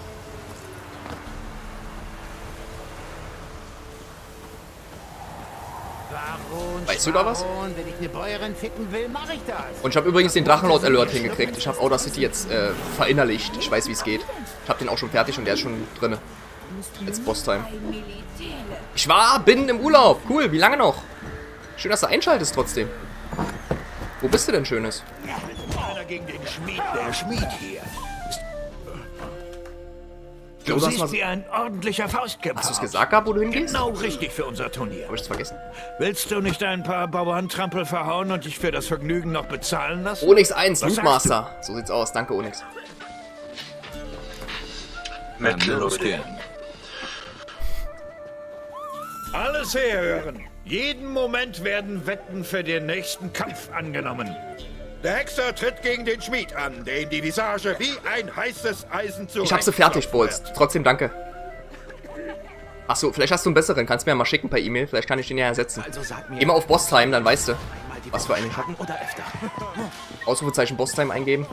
Weißt du da was? Wenn ich eine Bäuerin ficken will, mache ich das. Und ich habe übrigens den Drachenlord-Alert hingekriegt. Ich habe Audacity jetzt verinnerlicht. Ich weiß, wie es geht. Ich habe den auch schon fertig und der ist schon drin. Jetzt Boss-Time. Ich bin im Urlaub. Cool, wie lange noch? Schön, dass du einschaltest trotzdem. Wo bist du denn, Schönes? Einer gegen den Schmied. Der Schmied hier. Du siehst wie ein ordentlicher Faustkämpfer. Hast du es gesagt gehabt, wo du hingehst? Genau richtig für unser Turnier. Hab ich es vergessen? Willst du nicht ein paar Bauerntrampel verhauen und dich für das Vergnügen noch bezahlen lassen? Onyx 1, Lootmaster. So sieht's aus. Danke, Onyx. Losgehen. Alles herhören. Jeden Moment werden Wetten für den nächsten Kampf angenommen. Der Hexer tritt gegen den Schmied an, dem die Visage wie ein heißes Eisen zu. Ich hab sie fertig, Bolz. Trotzdem danke. Achso, vielleicht hast du einen besseren. Kannst du mir ja mal schicken per E-Mail. Vielleicht kann ich den ja ersetzen. Also Geh mal auf Boss-Time, dann weißt du, was für einen ich hab. Ausrufezeichen Boss-Time eingeben.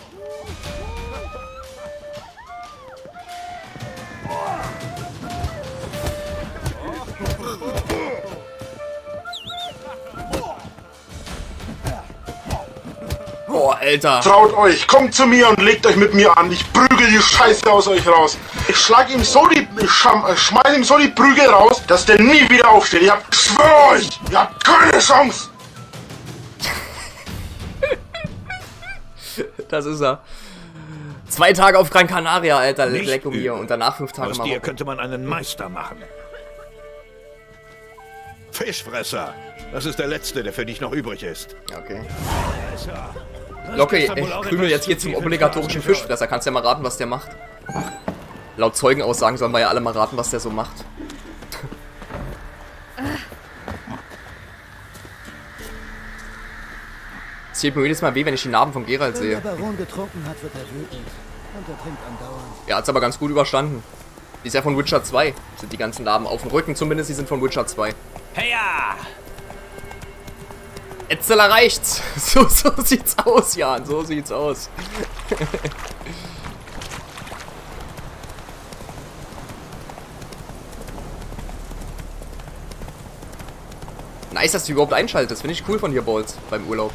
Boah, Alter. Traut euch, kommt zu mir und legt euch mit mir an. Ich prügel die Scheiße aus euch raus. Ich schlag ihm so schmeiß ihm so die Prügel raus, dass der nie wieder aufsteht. Ich schwöre euch, ihr habt keine Chance. Das ist er. 2 Tage auf Gran Canaria, Alter. Lecco mir. Und danach 5 Tage Aus Marokko. dir könnte man einen Meister machen. Fischfresser. Das ist der letzte, der für dich noch übrig ist. Okay. Locke, ich krümel jetzt hier zum obligatorischen Fischfresser. Kannst ja mal raten, was der macht. Laut Zeugenaussagen sollen wir ja alle mal raten, was der so macht. Es tut mir jedes Mal weh, wenn ich die Narben von Geralt sehe. Wenn der Baron getrunken hat, wird er wütend. Und er trinkt andauernd. Er hat's aber ganz gut überstanden. Die ist ja von Witcher 2. Sind die ganzen Narben auf dem Rücken zumindest, die sind von Witcher 2. Heya! Etzeler reicht's. So sieht's aus, Jan. So sieht's aus. Nice, dass du überhaupt einschaltest. Finde ich cool von dir, Balls, beim Urlaub.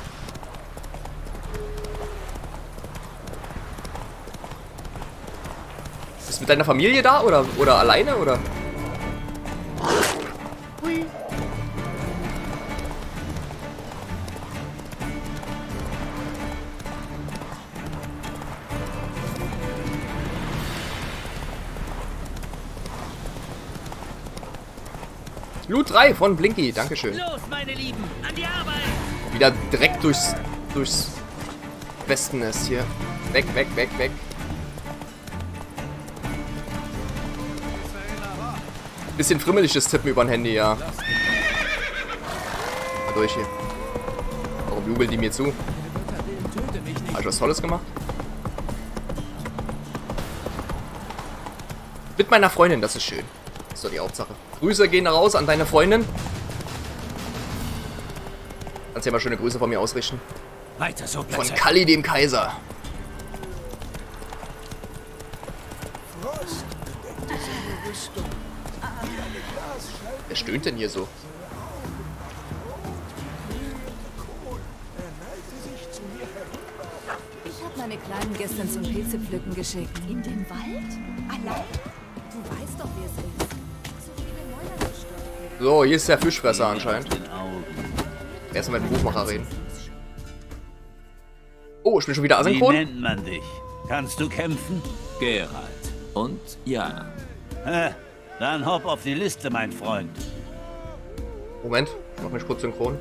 Bist du mit deiner Familie da oder alleine oder? Hui. Loot 3 von Blinky, dankeschön. Los, meine Lieben, an die Arbeit! Wieder direkt durchs Westennest hier. Weg, weg, weg, weg. Bisschen frimmeliges Tippen über ein Handy, ja. Mal durch hier. Warum jubeln die mir zu? Habe ich was Tolles gemacht? Mit meiner Freundin, das ist schön. Das ist doch die Hauptsache. Grüße gehen raus an deine Freundin. Kannst ja mal schöne Grüße von mir ausrichten. Weiter so, Von Kalli, dem Kaiser. Wer stöhnt denn hier so? Ich habe meine Kleinen gestern zum Pilzepflücken geschickt. In den Wald? Allein? Du weißt doch, wie es ist. So, hier ist der Fischfresser anscheinend. Erstmal mit dem Buchmacher reden. Oh, ich bin schon wieder asynchron. Wie nennt man dich? Kannst du kämpfen? Geralt. Und ja. Dann hopp auf die Liste, mein Freund. Moment, ich mach mich kurz synchron.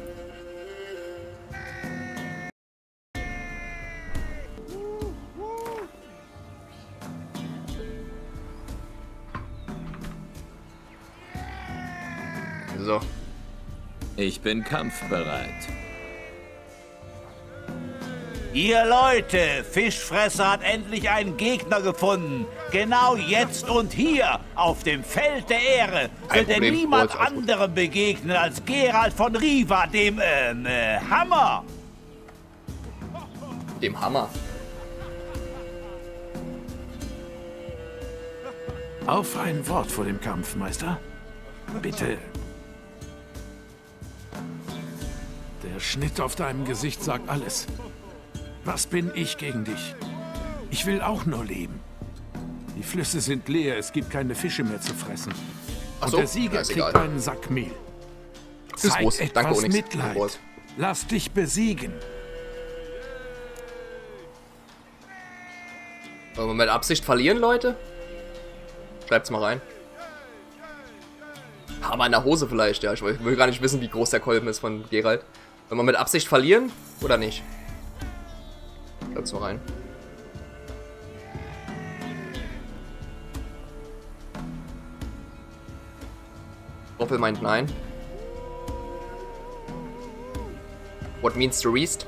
So. Ich bin kampfbereit. Ihr Leute, Fischfresser hat endlich einen Gegner gefunden. Genau jetzt und hier, auf dem Feld der Ehre, wird er niemand anderem begegnen als Geralt von Riva, dem, Hammer. Dem Hammer. Auf ein Wort vor dem Kampf, Meister. Bitte. Der Schnitt auf deinem Gesicht sagt alles. Was bin ich gegen dich? Ich will auch nur leben. Die Flüsse sind leer, es gibt keine Fische mehr zu fressen. Ach so, und der Sieger kriegt einen Sack Mehl. Zeig etwas Mitleid. Lass dich besiegen. Wollen wir mit Absicht verlieren, Leute? Schreibt's mal rein. Hammer in der Hose vielleicht, ja. Ich will gar nicht wissen, wie groß der Kolben ist von Geralt. Wollen wir mit Absicht verlieren oder nicht? Schreibt's mal rein. Roffel meint nein. What means the Reast?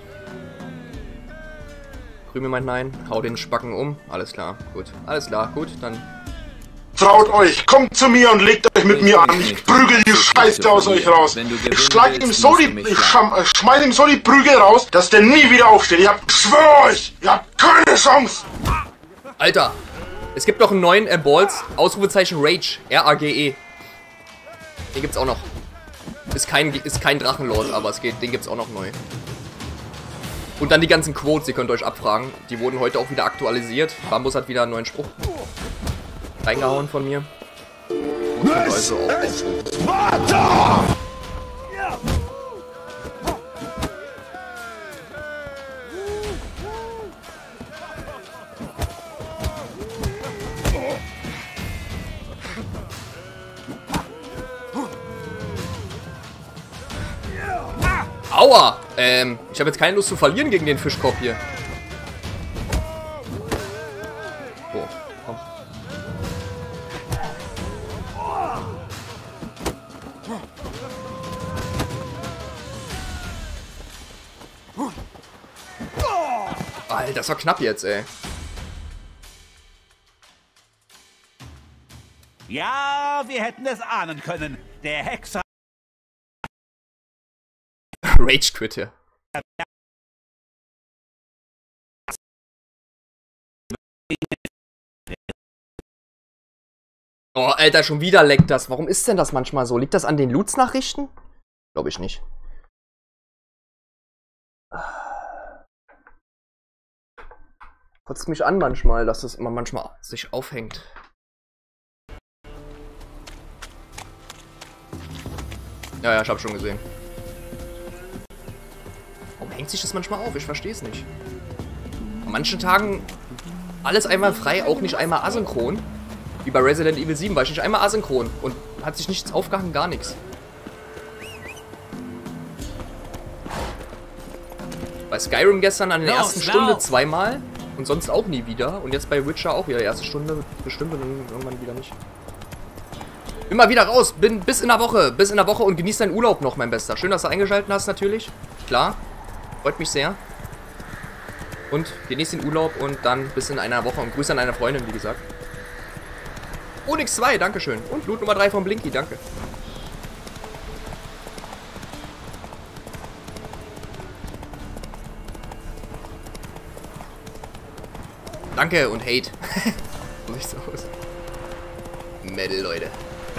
Krümel meint nein. Hau den Spacken um. Alles klar, gut. Alles klar, gut, dann... Traut euch, kommt zu mir und legt euch mit mir an. Ich prügel die Scheiße aus euch raus. Ich schlag ihm so die... Ich schmeiß ihm so die Prügel raus, dass der nie wieder aufsteht. Ich schwör euch, ihr habt keine Chance. Alter, es gibt noch einen neuen Balls. Ausrufezeichen Rage. R-A-G-E. Den gibt's auch noch. Ist kein Drachenlord, aber den gibt's auch noch neu. Und dann die ganzen Quotes, ihr könnt euch abfragen. Die wurden heute auch wieder aktualisiert. Bambus hat wieder einen neuen Spruch reingehauen von mir. Und also auch Aua! Ich habe jetzt keine Lust zu verlieren gegen den Fischkopf hier. Oh, komm. Alter, das war knapp jetzt, ey. Ja, wir hätten es ahnen können. Der Hexer... Rage Quit hier. Oh, Alter, schon wieder leckt das. Warum ist denn das manchmal so? Liegt das an den Loots-Nachrichten? Glaube ich nicht. Kotzt mich an manchmal, dass das immer manchmal sich aufhängt. Ja, ich habe schon gesehen. Warum hängt sich das manchmal auf? Ich verstehe es nicht. An manchen Tagen alles einmal frei, auch nicht einmal asynchron. Wie bei Resident Evil 7 war ich nicht einmal asynchron und hat sich nichts aufgehangen, gar nichts. Bei Skyrim gestern an der ersten Stunde zweimal und sonst auch nie wieder. Und jetzt bei Witcher auch wieder erste Stunde bestimmt und dann irgendwann wieder nicht. Immer wieder raus, bin bis in der Woche und genieß deinen Urlaub noch, mein Bester. Schön, dass du eingeschaltet hast, natürlich. Klar, freut mich sehr. Und genieß den Urlaub und dann bis in einer Woche und Grüße an eine Freundin, wie gesagt. Onyx 2, dankeschön. Und Loot Nummer 3 von Blinky, danke. Danke und Hate. So sieht's aus. Metal, Leute.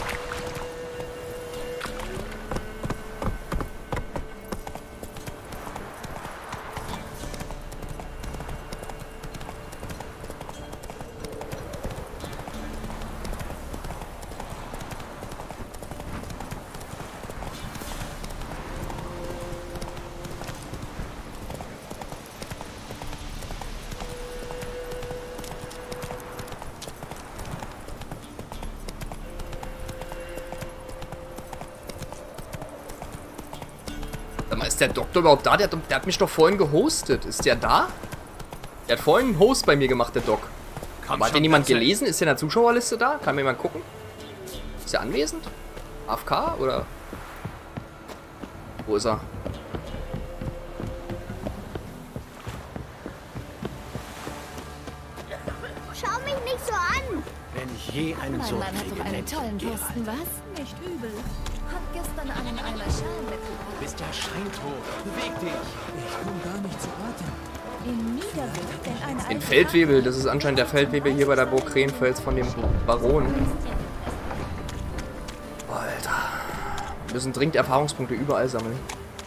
Ist der Doktor überhaupt da? Der hat mich doch vorhin gehostet. Ist der da? Der hat vorhin einen Host bei mir gemacht, der Doc. Aber hat den jemand gelesen? Ist der in der Zuschauerliste da? Kann mir jemand gucken? Ist er anwesend? AFK oder? Wo ist er? Schau mich nicht so an! Wenn ich je einen Sohn Mein Mann hat doch einen tollen Posten, was? Nicht übel. Hat gestern einen Eimer Schalen mitgebracht. Du bist ja scheintot. Beweg dich. Ich komme gar nicht zu Atem. In Niederwild, denn eine Den Feldwebel, das ist anscheinend der Feldwebel hier bei der Burg Krenfels von dem Baron. Alter. Wir müssen dringend Erfahrungspunkte überall sammeln.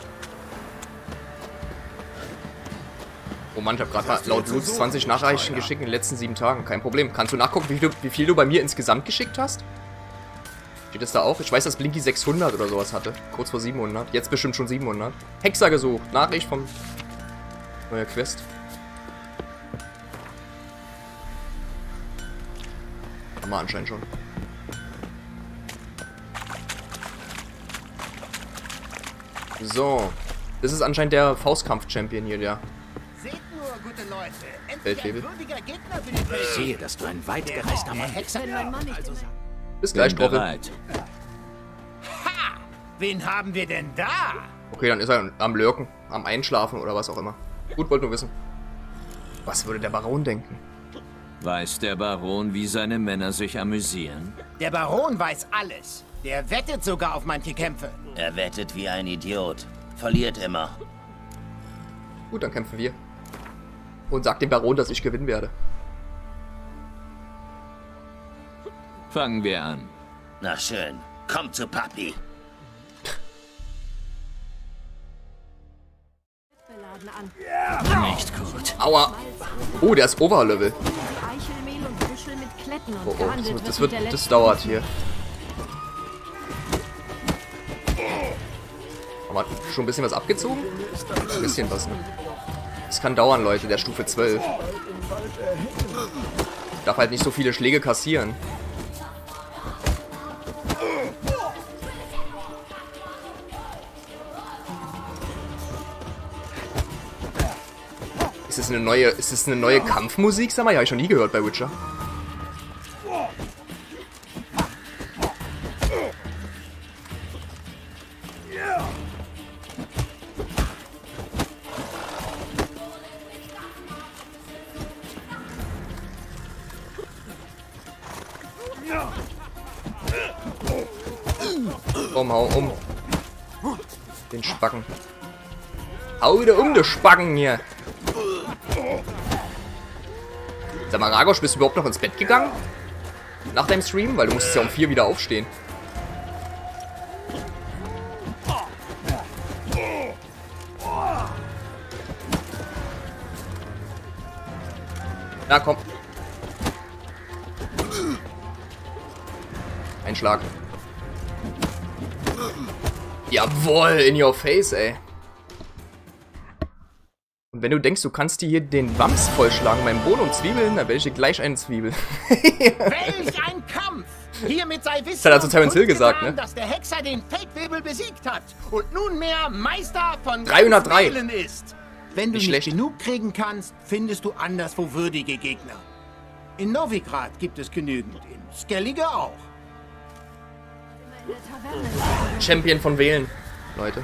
Oh Mann, ich habe gerade mal laut Lutz 20 Nachrichten geschickt in den letzten 7 Tagen. Kein Problem. Kannst du nachgucken, wie viel du bei mir insgesamt geschickt hast? Steht das da auch? Ich weiß, dass Blinky 600 oder sowas hatte. Kurz vor 700. Jetzt bestimmt schon 700. Hexer gesucht. Nachricht vom... Neuer Quest. Haben wir anscheinend schon. So. Das ist anscheinend der Faustkampf-Champion hier, der... Seht nur, gute Leute. Feldwebel. Ich sehe, dass du ein weit gereister Mann bist. Also Bis gleich, Troppel. Ha! Wen haben wir denn da? Okay, dann ist er am Lurken, am Einschlafen oder was auch immer. Gut, wollte nur wissen. Was würde der Baron denken? Weiß der Baron, wie seine Männer sich amüsieren? Der Baron weiß alles. Der wettet sogar auf manche Kämpfe. Er wettet wie ein Idiot. Verliert immer. Gut, dann kämpfen wir. Und sagt dem Baron, dass ich gewinnen werde. Fangen wir an. Na schön. Komm zu Papi. Nicht gut. Aua. Oh, der ist Overlevel. Eichelmehl und Büschel mit Kletten und Oh, gehandelt das dauert hier. Haben wir schon ein bisschen was abgezogen? Ein bisschen was, ne? Das kann dauern, Leute, der Stufe 12. Ich darf halt nicht so viele Schläge kassieren. Ist das eine neue Kampfmusik? Sag mal, ja, hab ich schon nie gehört bei Witcher. Komm, hau um. Den Spacken. Hau wieder um, du Spacken hier. Sag mal, Ragosch, bist du überhaupt noch ins Bett gegangen? Nach deinem Stream? Weil du musstest ja um 4 wieder aufstehen. Na, komm. Ein Schlag. Jawohl, in your face, ey. Und wenn du denkst, du kannst dir hier den Wams vollschlagen beim Bohnen und Zwiebeln, dann werde ich dir gleich eine Zwiebel. Welch ein Kampf! Hiermit sei Wissen, das hat also Terence Hill gesagt, ne? dass der Hexer den Feldwebel besiegt hat und nunmehr Meister von 303 ist. Wenn du nicht genug kriegen kannst, findest du anderswo würdige Gegner. In Novigrad gibt es genügend, in Skellige auch. Champion von Wählen, Leute.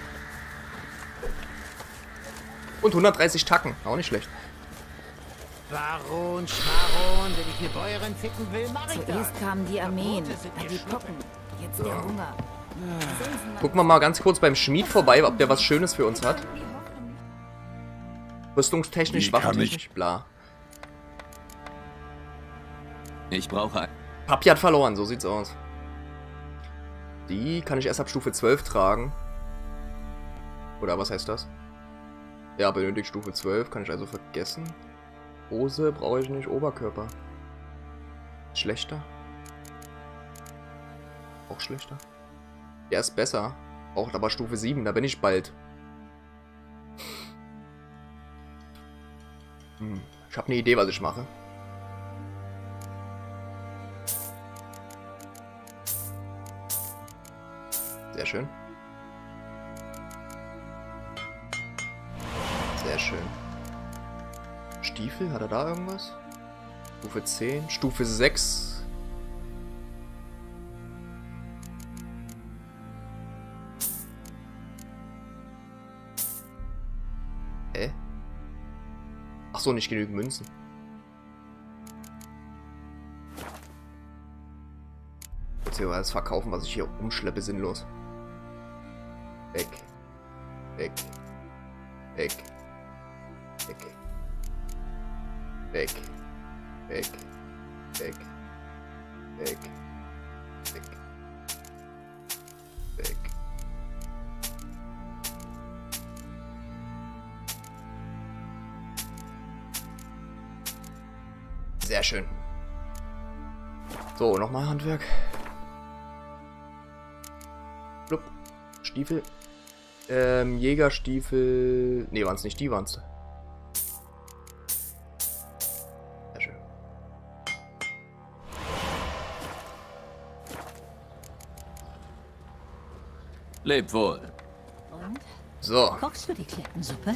Und 130 Tacken, auch nicht schlecht. Baron, Schmaron, wenn ich eine Bäuerin ficken will, mach ich das. Zuerst kamen die Armeen, dann die Pocken, jetzt der Hunger. Gucken wir mal ganz kurz beim Schmied vorbei, ob der was Schönes für uns hat. Rüstungstechnisch, waffentechnisch, bla. Ich brauche... Papi hat verloren, so sieht's aus. Die kann ich erst ab Stufe 12 tragen. Oder was heißt das? Ja, benötigt Stufe 12, kann ich also vergessen. Hose brauche ich nicht, Oberkörper. Schlechter. Auch schlechter. Der ist besser. Braucht aber Stufe 7, da bin ich bald. Ich habe eine Idee, was ich mache. Sehr schön. Sehr schön. Stiefel, hat er da irgendwas? Stufe 10, Stufe 6. Hä? Ach so, nicht genügend Münzen. Jetzt hier alles verkaufen, was ich hier umschleppe, sinnlos. Weg. Weg. Weg. Weg. Weg. Weg. Weg. Weg. Weg. Weg. Sehr schön. So, nochmal Handwerk. Blub. Stiefel. Jägerstiefel. Ne, waren es nicht, die waren es. Sehr schön. Leb wohl. Und? So. Kochst du die Klettensuppe?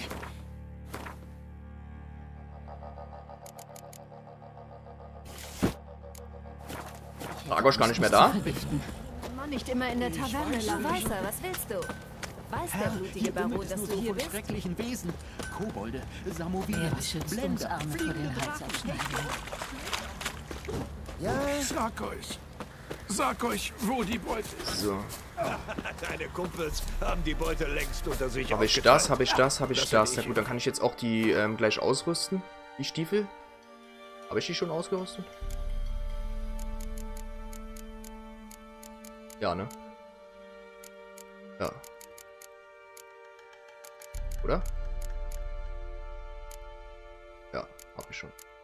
Ragosch gar nicht mehr da? Nicht immer in der Taverne, Weißer, was willst du? Weiß der blutige Baron, dass du hier bist? Schrecklichen Wesen. Kobolde, Samovia, Er beschützt uns Arme vor den Halsabschneidern. Ja. Sag euch, wo die Beute ist. So. Deine Kumpels haben die Beute längst unter sich Habe ich das, habe ich das, habe ich das. Na gut, dann kann ich jetzt auch die gleich ausrüsten. Die Stiefel. Habe ich die schon ausgerüstet? Ja, ne? Ja. Oder? Ja, hab ich schon.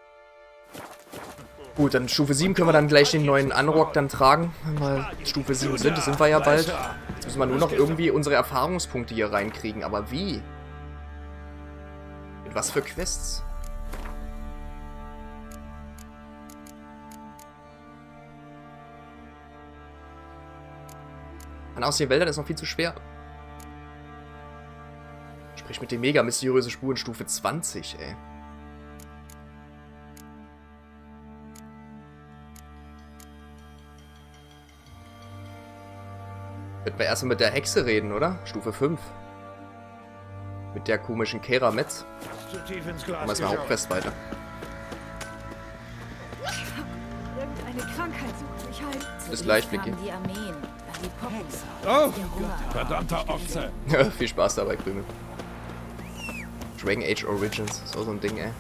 Gut, dann Stufe 7 können wir dann gleich den neuen Unrock dann tragen, wenn wir Stufe 7 sind. Das sind wir ja bald. Jetzt müssen wir nur noch irgendwie unsere Erfahrungspunkte hier reinkriegen. Aber wie? Mit was für Quests? Aus den Wäldern ist noch viel zu schwer. Sprich mit dem mega mysteriöse Spuren Stufe 20, ey. Wird wir erstmal mit der Hexe reden, oder? Stufe 5. Mit der komischen Kera Metz. Machen wir erstmal Hauptquest weiter. Irgendeine Krankheit sucht mich halt. Bis gleich, Vicky. Die Armeen, Oh, verdammter Ochse. Viel Spaß dabei, Krümel. Dragon Age Origins, so ein Ding, ey.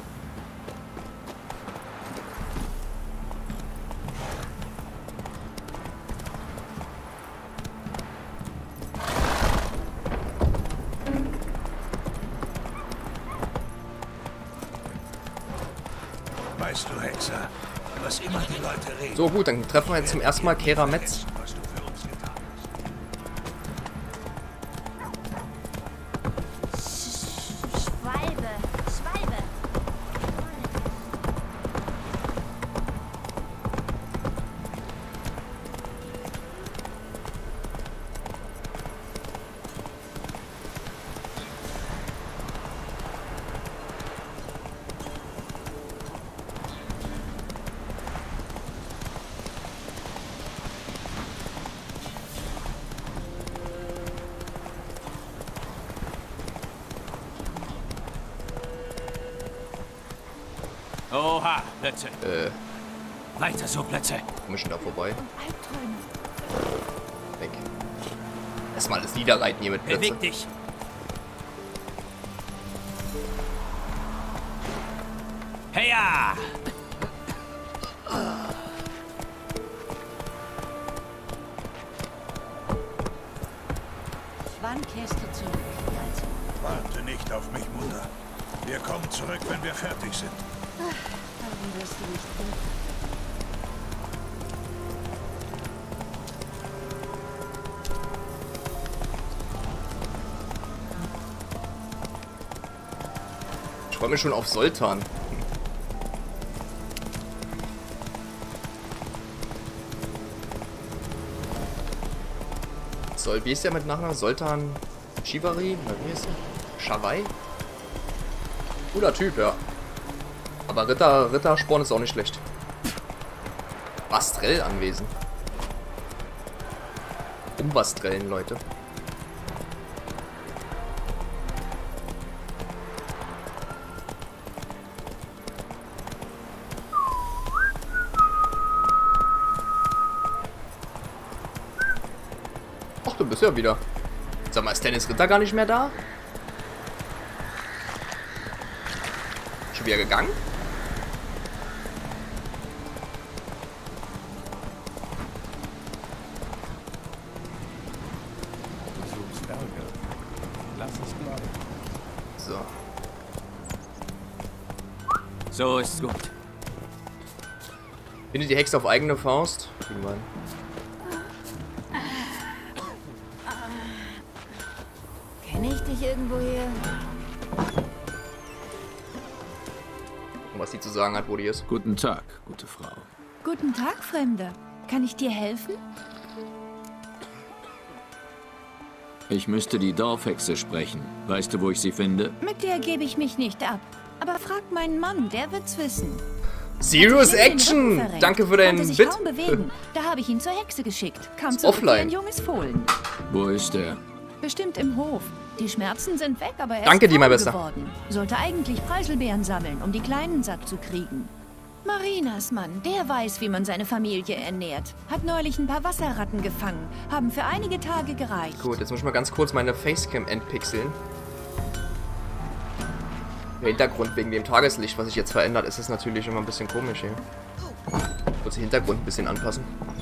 Weißt du, Hexer, was immer die Leute reden. So gut, dann treffen wir jetzt zum ersten Mal Kera Metz. Oha, Plätze. Weiter so, Plätze. Komm schon da vorbei. Weg. Erstmal das Niederreiten hier mit Plätze. Beweg dich. Heya! Wann kehrst du zurück? Warte nicht auf mich, Mutter. Wir kommen zurück, wenn wir fertig sind. Darum wirst du nicht finden. Ich freue mich schon auf Soltan. Wie ist der mit Nachnamen? Soltan Chivari? Oder wie ist der? Shawai? Cooler Typ, ja. Aber Rittersporn ist auch nicht schlecht. Bastrell anwesend. Umbastrellen, Leute. Ach, du bist ja wieder. Sag mal, ist Dennis Ritter gar nicht mehr da? Schon wieder gegangen? So. So ist gut. Findet die Hexe auf eigene Faust? Irgendwann. Kenne ich dich irgendwoher? Und was sie zu sagen hat, wo die ist. Guten Tag, gute Frau. Guten Tag, Fremder. Kann ich dir helfen? Ich müsste die Dorfhexe sprechen. Weißt du, wo ich sie finde? Mit der gebe ich mich nicht ab. Aber frag meinen Mann, der wird's wissen. Serious Action! Danke für deinen Bit. Kaum bewegen. Da habe ich ihn zur Hexe geschickt. Kam zurück wie ein junges Fohlen. Wo ist er? Bestimmt im Hof. Die Schmerzen sind weg, aber er Danke ist dir, mein faul Bester. geworden. Sollte eigentlich Preiselbeeren sammeln, um die Kleinen satt zu kriegen. Marinas Mann, der weiß, wie man seine Familie ernährt. Hat neulich ein paar Wasserratten gefangen. Haben für einige Tage gereicht. Gut, jetzt muss ich mal ganz kurz meine Facecam entpixeln. Der Hintergrund wegen dem Tageslicht, was sich jetzt verändert, ist es natürlich immer ein bisschen komisch hier. Kurz den Hintergrund ein bisschen anpassen.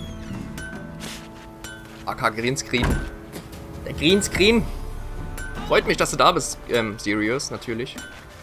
AK Greenscreen. Der Greenscreen. Freut mich, dass du da bist, Sirius, natürlich.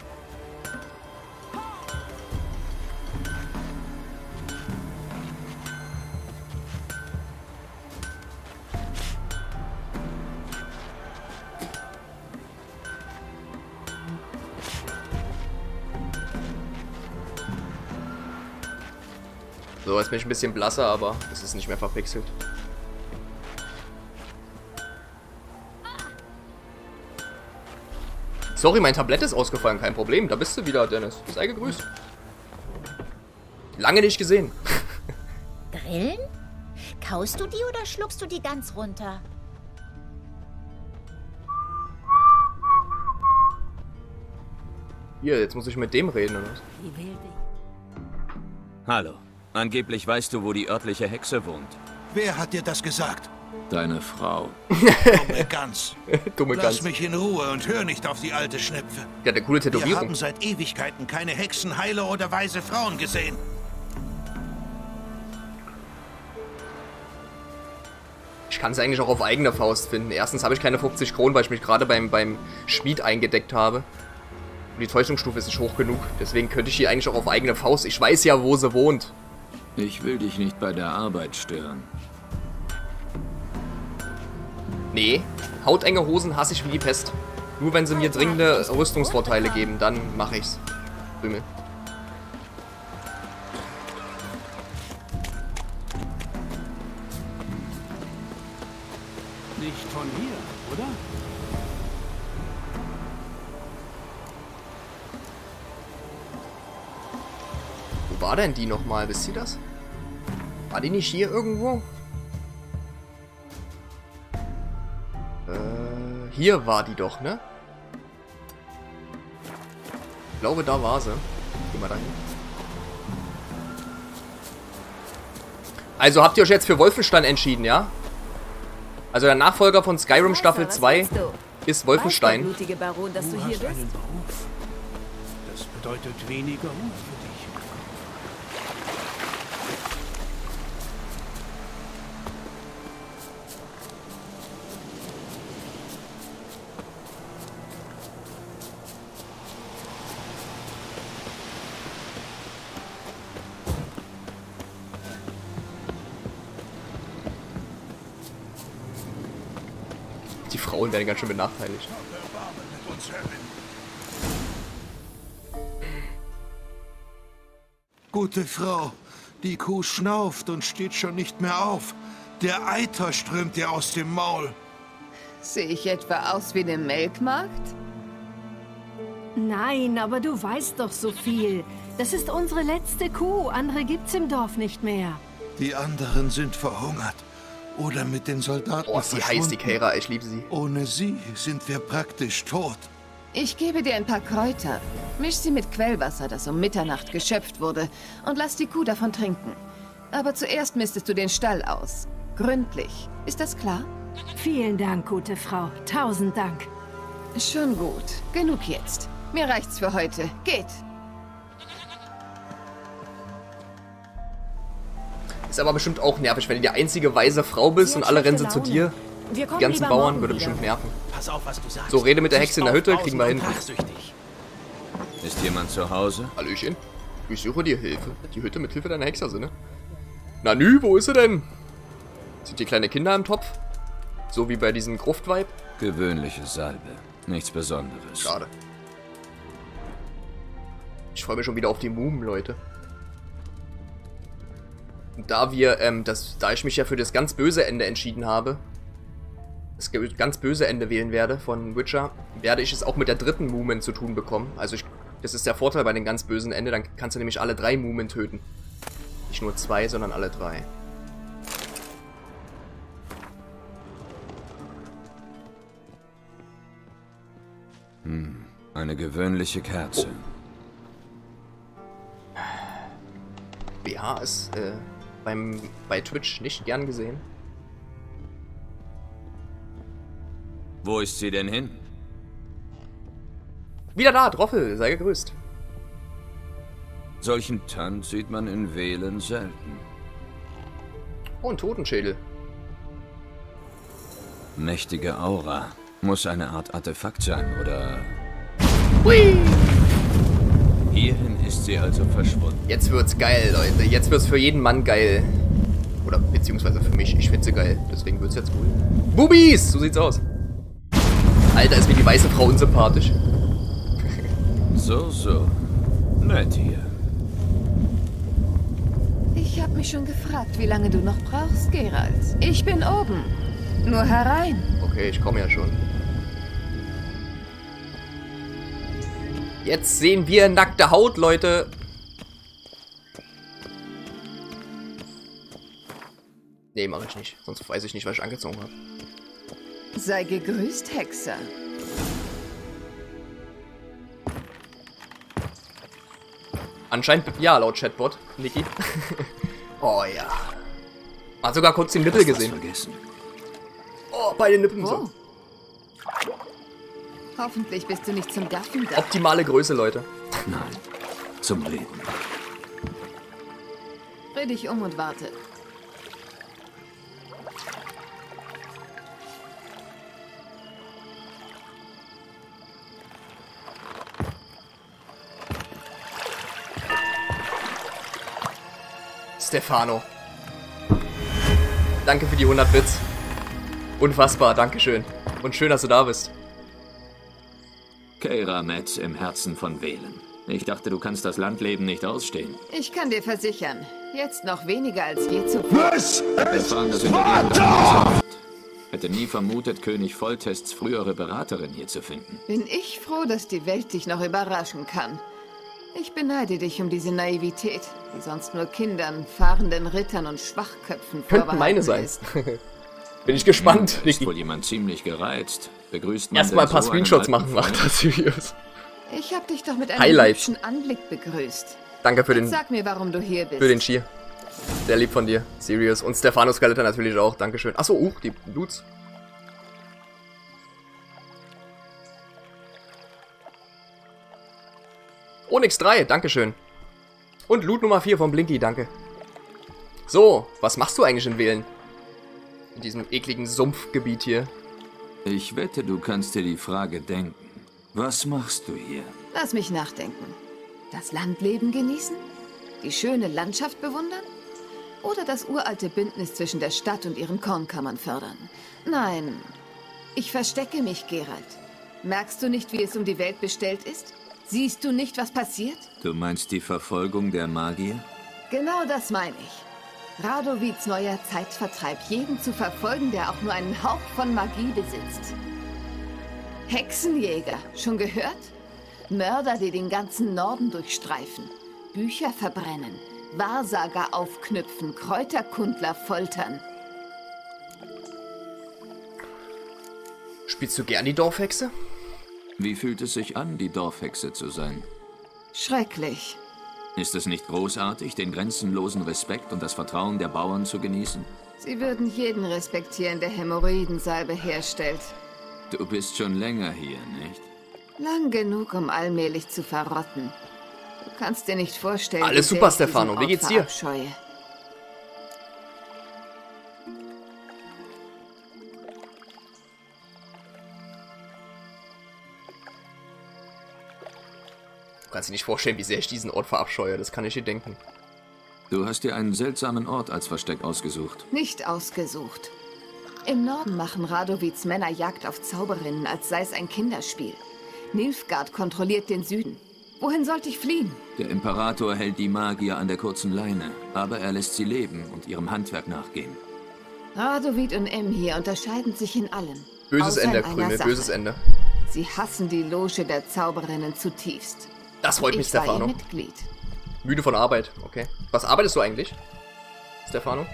So, jetzt bin ich ein bisschen blasser, aber es ist nicht mehr verpixelt. Sorry, mein Tablett ist ausgefallen, kein Problem. Da bist du wieder, Dennis. Sei gegrüßt. Lange nicht gesehen. Grillen? Kaust du die oder schluckst du die ganz runter? Hier, jetzt muss ich mit dem reden, oder was? Hallo. Angeblich weißt du, wo die örtliche Hexe wohnt. Wer hat dir das gesagt? Deine Frau. Dumme Gans. Dumme Lass Gans. mich in Ruhe und hör nicht auf die alte Schnepfe. Ja, der coole Wir Tätowierung. haben seit Ewigkeiten keine Hexen, Heiler oder weise Frauen gesehen. Ich kann es eigentlich auch auf eigene Faust finden. Erstens habe ich keine 50 Kronen, weil ich mich gerade beim Schmied eingedeckt habe. Und die Täuschungsstufe ist nicht hoch genug. Deswegen könnte ich die eigentlich auch auf eigene Faust. Ich weiß ja, wo sie wohnt. Ich will dich nicht bei der Arbeit stören. Nee, hautenge Hosen hasse ich wie die Pest. Nur wenn sie mir dringende Rüstungsvorteile geben, dann mache ich's. Rümmel. Nicht von hier, oder? Wo war denn die nochmal? Wisst ihr das? War die nicht hier irgendwo? Hier war die doch, ne? Ich glaube, da war sie. Geh mal dahin. Also habt ihr euch jetzt für Wolfenstein entschieden, ja? Also der Nachfolger von Skyrim Staffel 2 ist Wolfenstein. Blutige Baron, dass du hier bist? Einen Beruf. Das bedeutet weniger Ruhe für dich. Die Frauen werden ganz schön benachteiligt. Gute Frau, die Kuh schnauft und steht schon nicht mehr auf. Der Eiter strömt ihr aus dem Maul. Sehe ich etwa aus wie eine Melkmarkt? Nein, aber du weißt doch so viel. Das ist unsere letzte Kuh. Andere gibt's im Dorf nicht mehr. Die anderen sind verhungert oder mit den Soldaten Oh, sie heißt die Kera, ich liebe sie. Ohne sie sind wir praktisch tot. Ich gebe dir ein paar Kräuter. Misch sie mit Quellwasser, das um Mitternacht geschöpft wurde, und lass die Kuh davon trinken. Aber zuerst mistest du den Stall aus. Gründlich. Ist das klar? Vielen Dank, gute Frau. 1000 Dank. Schon gut. Genug jetzt. Mir reicht's für heute. Geht. Ist aber bestimmt auch nervig, wenn du die einzige weise Frau bist und alle rennen sie zu dir. Die ganzen Bauern würde bestimmt nerven. Pass auf, was du sagst. So, rede mit der Hexe in der Hütte, kriegen wir hin. Ist jemand zu Hause? Hallöchen. Ich suche dir Hilfe. Die Hütte mit Hilfe deiner Hexersinne. Nanü, wo ist sie denn? Sind die kleine Kinder im Topf? So wie bei diesem Gruftweib? Gewöhnliche Salbe. Nichts Besonderes. Schade. Ich freue mich schon wieder auf die Mumen, Leute. Und da ich mich ja für das ganz böse Ende entschieden habe, das ganz böse Ende wählen werde von Witcher, werde ich es auch mit der dritten Mumen zu tun bekommen. Also das ist der Vorteil bei dem ganz bösen Ende, dann kannst du nämlich alle 3 Mumen töten. Nicht nur 2, sondern alle 3. Eine gewöhnliche Kerze. BH ist bei Twitch nicht gern gesehen. Wo ist sie denn hin? Wieder da, Droffel, sei gegrüßt. Solchen Tand sieht man in Velen selten. Oh, ein Totenschädel. Mächtige Aura. Muss eine Art Artefakt sein, oder... Hui! Hierhin ist sie also verschwunden. Jetzt wird's geil, Leute. Jetzt wird's für jeden Mann geil. Oder beziehungsweise für mich. Ich finde sie geil. Deswegen wird's jetzt cool. Bubis! So sieht's aus. Alter, ist mir die weiße Frau unsympathisch. So. Nett hier. Ich habe mich schon gefragt, wie lange du noch brauchst, Geralt. Ich bin oben. Nur herein. Okay, ich komme ja schon. Jetzt sehen wir nackte Haut, Leute. Nee, mache ich nicht. Sonst weiß ich nicht, was ich angezogen habe. Sei gegrüßt, Hexer. Anscheinend ja, laut Chatbot, Niki. Oh ja. Hat sogar kurz den Nippel gesehen. Oh, beide Nippen so. Hoffentlich bist du nicht zum Gaffen da. Optimale Größe, Leute. Nein, zum Leben. Dreh dich um und warte. Stefano. Danke für die 100 Bits. Unfassbar, dankeschön. Und schön, dass du da bist. Keira Metz im Herzen von Velen. Ich dachte, du kannst das Landleben nicht ausstehen. Ich kann dir versichern, jetzt noch weniger als je zuvor. Erfahren, dass in der Gegend oft. Hätte nie vermutet, König Foltests frühere Beraterin hier zu finden. Bin ich froh, dass die Welt dich noch überraschen kann. Ich beneide dich um diese Naivität, die sonst nur Kindern, fahrenden Rittern und Schwachköpfen könnten meine sein. Bin ich gespannt. Ist wohl jemand ziemlich gereizt. Begrüßt man erstmal ein paar Screenshots machen, macht das seriös. Ich hab dich doch mit einem hübschen Anblick begrüßt. Danke für den. Sag mir, warum du hier bist. Für den Cheer. Sehr lieb von dir, Sirius. Und Stefano Skeletor natürlich auch. Dankeschön. Achso, die Loots. Onyx 3, dankeschön. Und Loot Nummer 4 von Blinky, danke. So, was machst du eigentlich in Velen? In diesem ekligen Sumpfgebiet hier. Ich wette, du kannst dir die Frage denken. Was machst du hier? Lass mich nachdenken. Das Landleben genießen? Die schöne Landschaft bewundern? Oder das uralte Bündnis zwischen der Stadt und ihren Kornkammern fördern? Nein, ich verstecke mich, Geralt. Merkst du nicht, wie es um die Welt bestellt ist? Siehst du nicht, was passiert? Du meinst die Verfolgung der Magier? Genau das meine ich. Radovids neuer Zeitvertreib, jeden zu verfolgen, der auch nur einen Hauch von Magie besitzt. Hexenjäger, schon gehört? Mörder, die den ganzen Norden durchstreifen, Bücher verbrennen, Wahrsager aufknüpfen, Kräuterkundler foltern. Spielst du gern die Dorfhexe? Wie fühlt es sich an, die Dorfhexe zu sein? Schrecklich. Ist es nicht großartig, den grenzenlosen Respekt und das Vertrauen der Bauern zu genießen? Sie würden jeden respektieren, der Hämorrhoidensalbe herstellt. Du bist schon länger hier, nicht? Lang genug, um allmählich zu verrotten. Du kannst dir nicht vorstellen, alles super, Stefano. Wie geht's dir? Du kannst dir nicht vorstellen, wie sehr ich diesen Ort verabscheue. Das kann ich dir denken. Du hast dir einen seltsamen Ort als Versteck ausgesucht. Nicht ausgesucht. Im Norden machen Radovids Männer Jagd auf Zauberinnen, als sei es ein Kinderspiel. Nilfgaard kontrolliert den Süden. Wohin sollte ich fliehen? Der Imperator hält die Magier an der kurzen Leine, aber er lässt sie leben und ihrem Handwerk nachgehen. Radovid und Emhyr unterscheiden sich in allem. Böses Ende, Krümel, böses Ende. Sie hassen die Loge der Zauberinnen zutiefst. Das freut mich, Stefano. Ich war ihr Mitglied. Müde von Arbeit, okay. Was arbeitest du eigentlich, Stefano?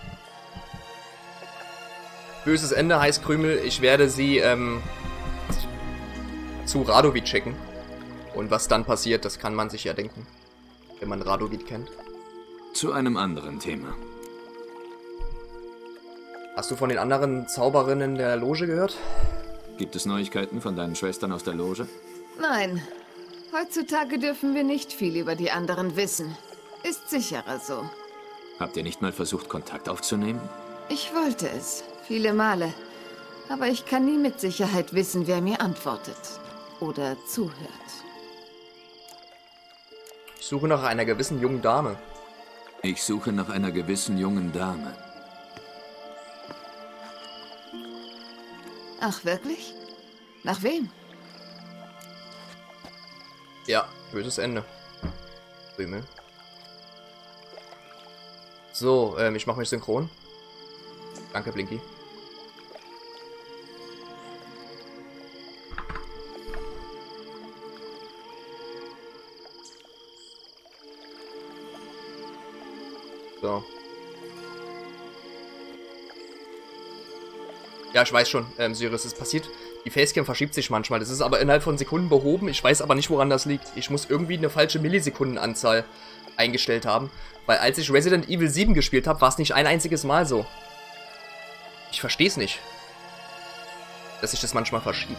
Böses Ende heißt, Krümel, ich werde sie zu Radovid checken. Und was dann passiert, das kann man sich ja denken, wenn man Radovid kennt. Zu einem anderen Thema. Hast du von den anderen Zauberinnen der Loge gehört? Gibt es Neuigkeiten von deinen Schwestern aus der Loge? Nein. Heutzutage dürfen wir nicht viel über die anderen wissen. Ist sicherer so. Habt ihr nicht mal versucht, Kontakt aufzunehmen? Ich wollte es. Viele Male. Aber ich kann nie mit Sicherheit wissen, wer mir antwortet. Oder zuhört. Ich suche nach einer gewissen jungen Dame. Ich suche nach einer gewissen jungen Dame. Ach, wirklich? Nach wem? Ja, böses Ende. Krümel. So, ich mache mich synchron. Danke, Blinky. So. Ja, ich weiß schon, Sirius, es passiert. Die Facecam verschiebt sich manchmal. Das ist aber innerhalb von Sekunden behoben. Ich weiß aber nicht, woran das liegt. Ich muss irgendwie eine falsche Millisekundenanzahl eingestellt haben. Weil als ich Resident Evil 7 gespielt habe, war es nicht ein einziges Mal so. Ich verstehe es nicht. dass sich das manchmal verschiebt.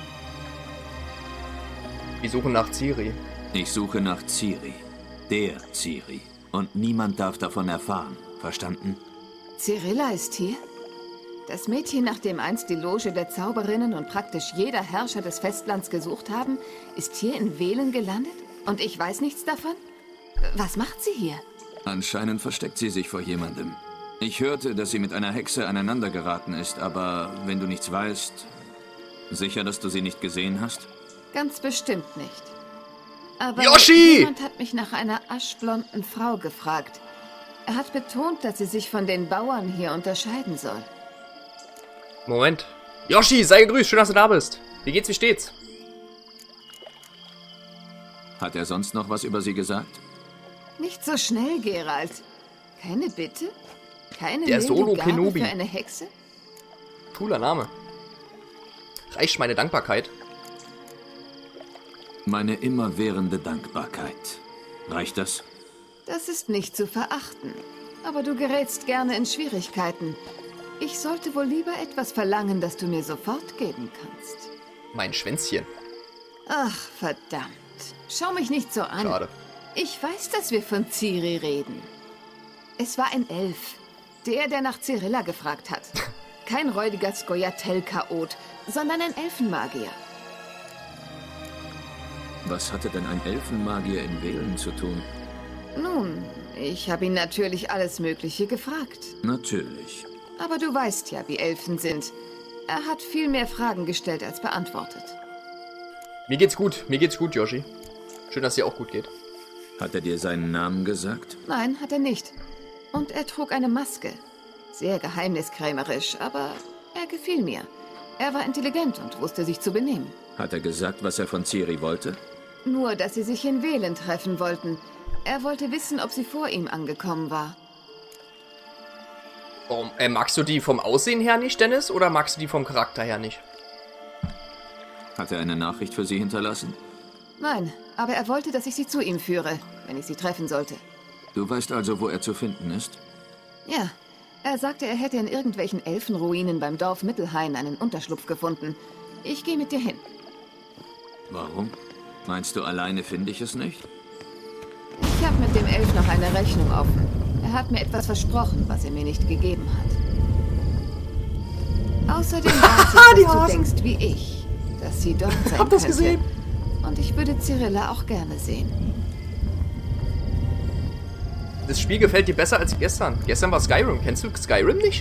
Wir suchen nach Ciri. Ich suche nach Ciri. Der Ciri. Und niemand darf davon erfahren. Verstanden? Cirilla ist hier? Das Mädchen, nach dem einst die Loge der Zauberinnen und praktisch jeder Herrscher des Festlands gesucht haben, ist hier in Velen gelandet? Und ich weiß nichts davon? Was macht sie hier? Anscheinend versteckt sie sich vor jemandem. Ich hörte, dass sie mit einer Hexe aneinander geraten ist, aber wenn du nichts weißt... Sicher, dass du sie nicht gesehen hast? Ganz bestimmt nicht. Aber Yoshi! jemand hat mich nach einer aschblonden Frau gefragt. Er hat betont, dass sie sich von den Bauern hier unterscheiden soll. Moment. Yoshi, sei gegrüßt. Schön, dass du da bist. Wie geht's, wie steht's? Hat er sonst noch was über sie gesagt? Nicht so schnell, Geralt. Keine Bitte? Keine Der milde Solo Gabe Kenobi. für eine Hexe? Cooler Name. Reicht meine Dankbarkeit? Meine immerwährende Dankbarkeit. Reicht das? Das ist nicht zu verachten. Aber du gerätst gerne in Schwierigkeiten. Ich sollte wohl lieber etwas verlangen, das du mir sofort geben kannst. Mein Schwänzchen. Ach, verdammt. Schau mich nicht so an. Schade. Ich weiß, dass wir von Ciri reden. Es war ein Elf. Der nach Cirilla gefragt hat. Kein räudiger Scoia'tael-Chaot, sondern ein Elfenmagier. Was hatte denn ein Elfenmagier in Velen zu tun? Nun, ich habe ihn natürlich alles Mögliche gefragt. Natürlich. Aber du weißt ja, wie Elfen sind. Er hat viel mehr Fragen gestellt als beantwortet. Mir geht's gut, Yoshi. Schön, dass dir auch gut geht. Hat er dir seinen Namen gesagt? Nein, hat er nicht. Und er trug eine Maske. Sehr geheimniskrämerisch, aber er gefiel mir. Er war intelligent und wusste sich zu benehmen. Hat er gesagt, was er von Ciri wollte? Nur, dass sie sich in Velen treffen wollten. Er wollte wissen, ob sie vor ihm angekommen war. Warum? Magst du die vom Aussehen her nicht, Dennis? Oder magst du die vom Charakter her nicht? Hat er eine Nachricht für sie hinterlassen? Nein, aber er wollte, dass ich sie zu ihm führe, wenn ich sie treffen sollte. Du weißt also, wo er zu finden ist? Ja, er sagte, er hätte in irgendwelchen Elfenruinen beim Dorf Mittelhain einen Unterschlupf gefunden. Ich gehe mit dir hin. Warum? Meinst du, alleine finde ich es nicht? Ich habe mit dem Elf noch eine Rechnung offen. Er hat mir etwas versprochen, was er mir nicht gegeben hat. Außerdem weiß ich, dass du denkst wie ich, dass sie dort sein Hab das könnte. gesehen. Und ich würde Cirilla auch gerne sehen. Das Spiel gefällt dir besser als gestern. Gestern war Skyrim. Kennst du Skyrim nicht?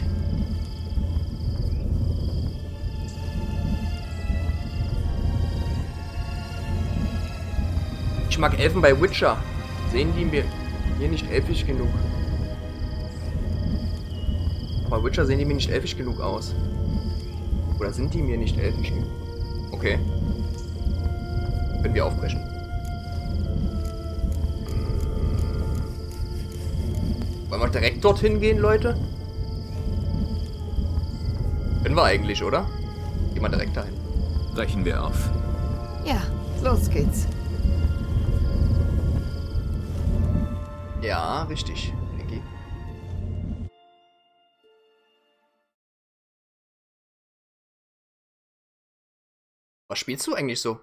Ich mag Elfen bei Witcher. Sehen die mir hier nicht elfisch genug? Bei Witcher sehen die mir nicht elfisch genug aus. Oder sind die mir nicht elfisch genug? Okay. Können wir aufbrechen. Wollen wir direkt dorthin gehen, Leute? Können wir eigentlich, oder? Gehen wir direkt dahin. Brechen wir auf. Ja, los geht's. Ja, richtig. Niki. Was spielst du eigentlich so?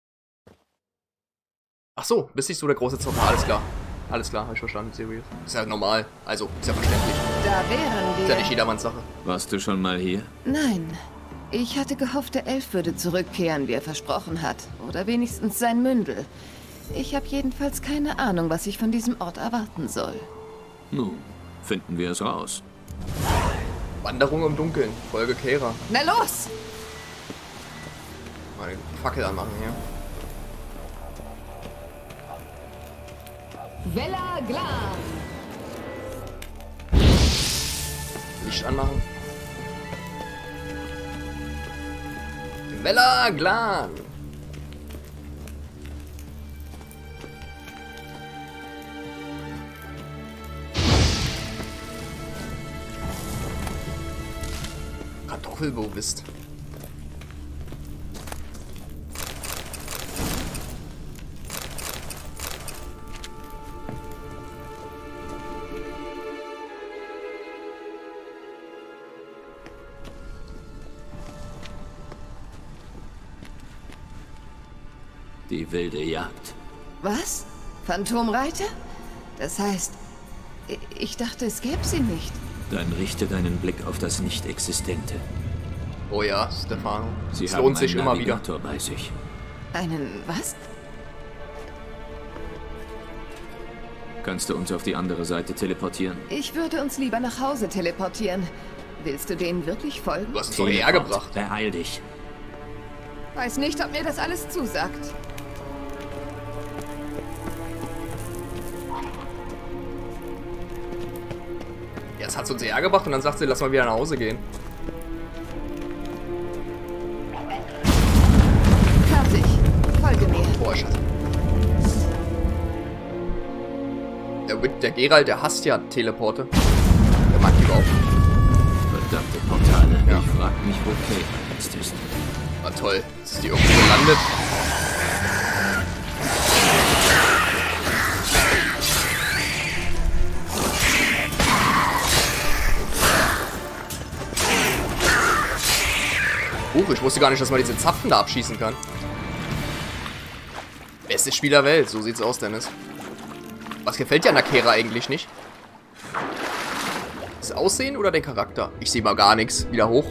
Ach so, bist nicht so der große Zocker. Alles klar. Alles klar, hab ich verstanden. Serious. Ist ja normal. Also, ist ja verständlich. Da wären wir. Ist ja nicht jedermanns Sache. Warst du schon mal hier? Nein. Ich hatte gehofft, der Elf würde zurückkehren, wie er versprochen hat. Oder wenigstens sein Mündel. Ich habe jedenfalls keine Ahnung, was ich von diesem Ort erwarten soll. Nun, finden wir es raus. Wanderung im Dunkeln. Folge Kehra. Na los! Mal die Fackel anmachen hier. Vela Glan! Licht anmachen. Vela Glan! Kartoffel, wo bist? Die wilde Jagd. Was? Phantomreiter? Das heißt, ich dachte, es gäbe sie nicht. Dann richte deinen Blick auf das Nicht-Existente. Oh ja, Stefano. Sie Es haben lohnt sich einen immer wieder. Navigator bei sich. Einen was? Kannst du uns auf die andere Seite teleportieren? Ich würde uns lieber nach Hause teleportieren. Willst du denen wirklich folgen? Du hast uns doch hierher gebracht. Beeil dich. Weiß nicht, ob mir das alles zusagt. Jetzt hat sie uns hierher gebracht und dann sagt sie, lass mal wieder nach Hause gehen. Fertig. Folge mir. Boah, Scheiße. Der Geralt, der hasst ja Teleporte. Der mag die überhaupt. Verdammte Portale. Ja. Ich frag mich, wo Kate jetzt ist. Na toll. Ist die irgendwo gelandet? Ich wusste gar nicht, dass man diese Zapfen da abschießen kann. Beste Spiel der Welt, so sieht's aus, Dennis. Was gefällt dir an der Kera eigentlich nicht? Das Aussehen oder der Charakter? Ich sehe mal gar nichts. Wieder hoch.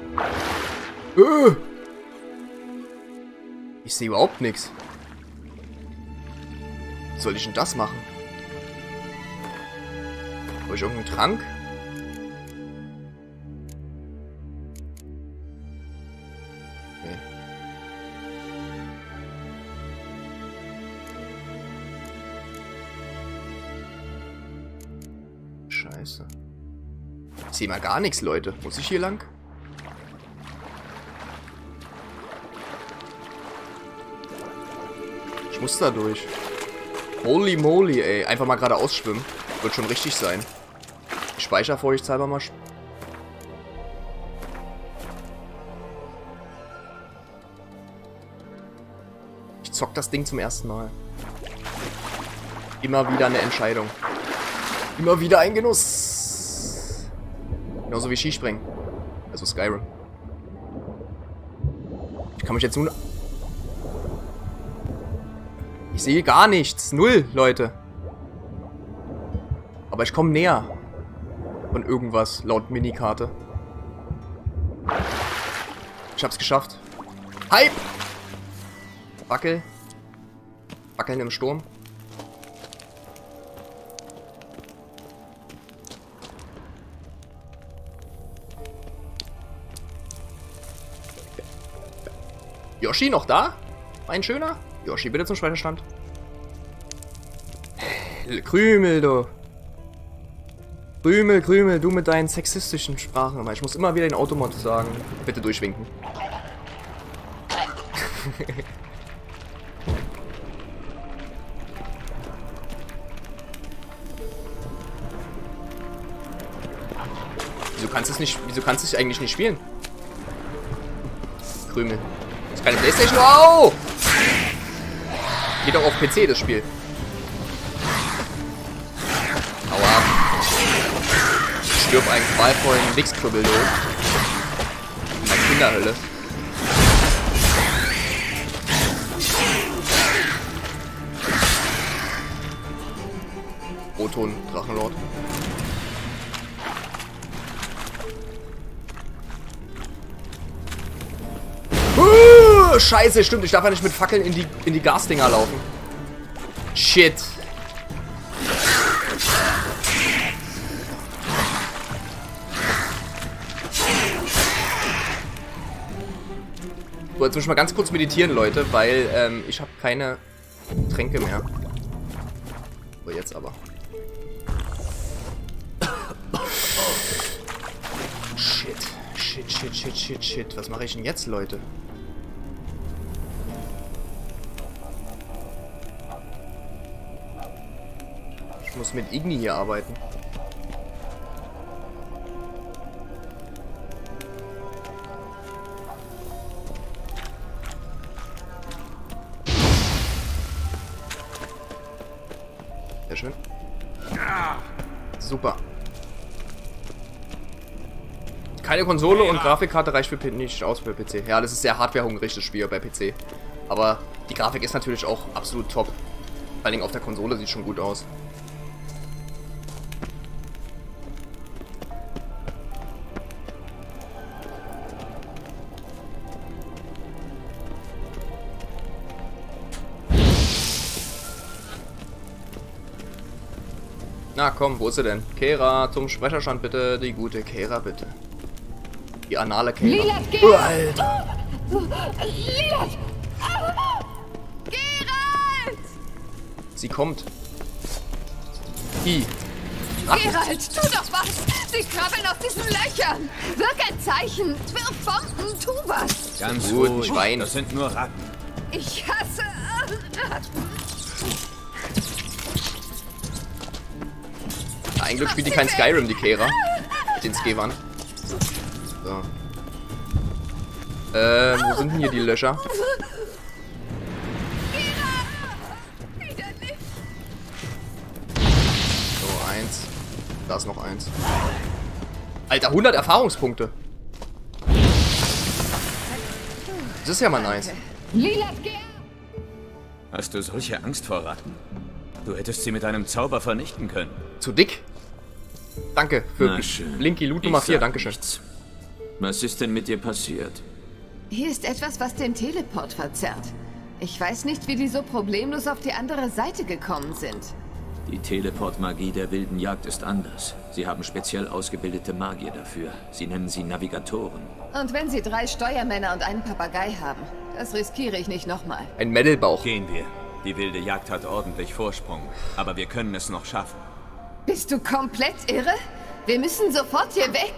Ich sehe überhaupt nichts. Was soll ich denn das machen? Habe ich irgendeinen Trank? Scheiße. Ich sehe mal gar nichts, Leute. Muss ich hier lang? Ich muss da durch. Holy moly, ey. Einfach mal geradeaus schwimmen. Wird schon richtig sein. Ich speichere vorsichtshalber mal. Ich zock das Ding zum ersten Mal. Immer wieder eine Entscheidung. Immer wieder ein Genuss. Genauso wie Skispringen. Also Skyrim. Ich kann mich jetzt nur... Ich sehe gar nichts. Null, Leute. Aber ich komme näher. Von irgendwas, laut Minikarte. Ich hab's geschafft. Hype! Wackel. Wackeln im Sturm. Yoshi noch da? Mein Schöner? Yoshi, bitte zum Speicherstand. Krümel, du. Krümel, Krümel, du mit deinen sexistischen Sprachen. Ich muss immer wieder den Automod sagen. Bitte durchwinken. Wieso kannst du es eigentlich nicht spielen? Krümel. Das ist keine Playstation. Wow! Geht auch auf PC, das Spiel. Hau ab. Ich stirb einen qualvollen Wichskrüppel durch. In der Kinderhölle. O-Ton, Drachenlord. Scheiße, stimmt. Ich darf ja nicht mit Fackeln in die Gasdinger laufen. Shit. So, jetzt muss ich mal ganz kurz meditieren, Leute, weil ich habe keine Tränke mehr. So, jetzt aber. Shit. Shit, shit, shit, shit, shit. Was mache ich denn jetzt, Leute? Ich muss mit Igni hier arbeiten. Sehr schön. Super. Keine Konsole und Grafikkarte reicht für nicht aus für PC. Ja, das ist sehr hardwarehungrig, das Spiel bei PC. Aber die Grafik ist natürlich auch absolut top. Vor allen Dingen auf der Konsole sieht schon gut aus. Na komm, wo ist sie denn? Kera, zum Sprecherstand bitte. Die gute Kera, bitte. Die anale Kera. Lilat, oh, Alter! Lilat! Geralt! Sie kommt. I. Geralt, tu doch was! Sie krabbeln aus diesen Löchern! Wirk ein Zeichen! Wirf Bomben! Tu was! Ganz gut, ruhig. Schwein. Das sind nur Ratten. Ich hasse Ratten! Ein Glück spielt die kein Skyrim, die Kera. Mit den Skewern. So. Wo sind denn hier die Löcher? So, 1. Da ist noch 1. Alter, 100 Erfahrungspunkte. Das ist ja mal nice. Hast du solche Angst vor Ratten? Du hättest sie mit einem Zauber vernichten können. Zu dick. Danke für Blinky Loot Nummer 4, dankeschön. Was ist denn mit dir passiert? Hier ist etwas, was den Teleport verzerrt. Ich weiß nicht, wie die so problemlos auf die andere Seite gekommen sind. Die Teleport-Magie der wilden Jagd ist anders. Sie haben speziell ausgebildete Magier dafür. Sie nennen sie Navigatoren. Und wenn sie 3 Steuermänner und einen Papagei haben, das riskiere ich nicht nochmal. Ein Metal-Bauch. Gehen wir. Die wilde Jagd hat ordentlich Vorsprung, aber wir können es noch schaffen. Bist du komplett irre? Wir müssen sofort hier weg.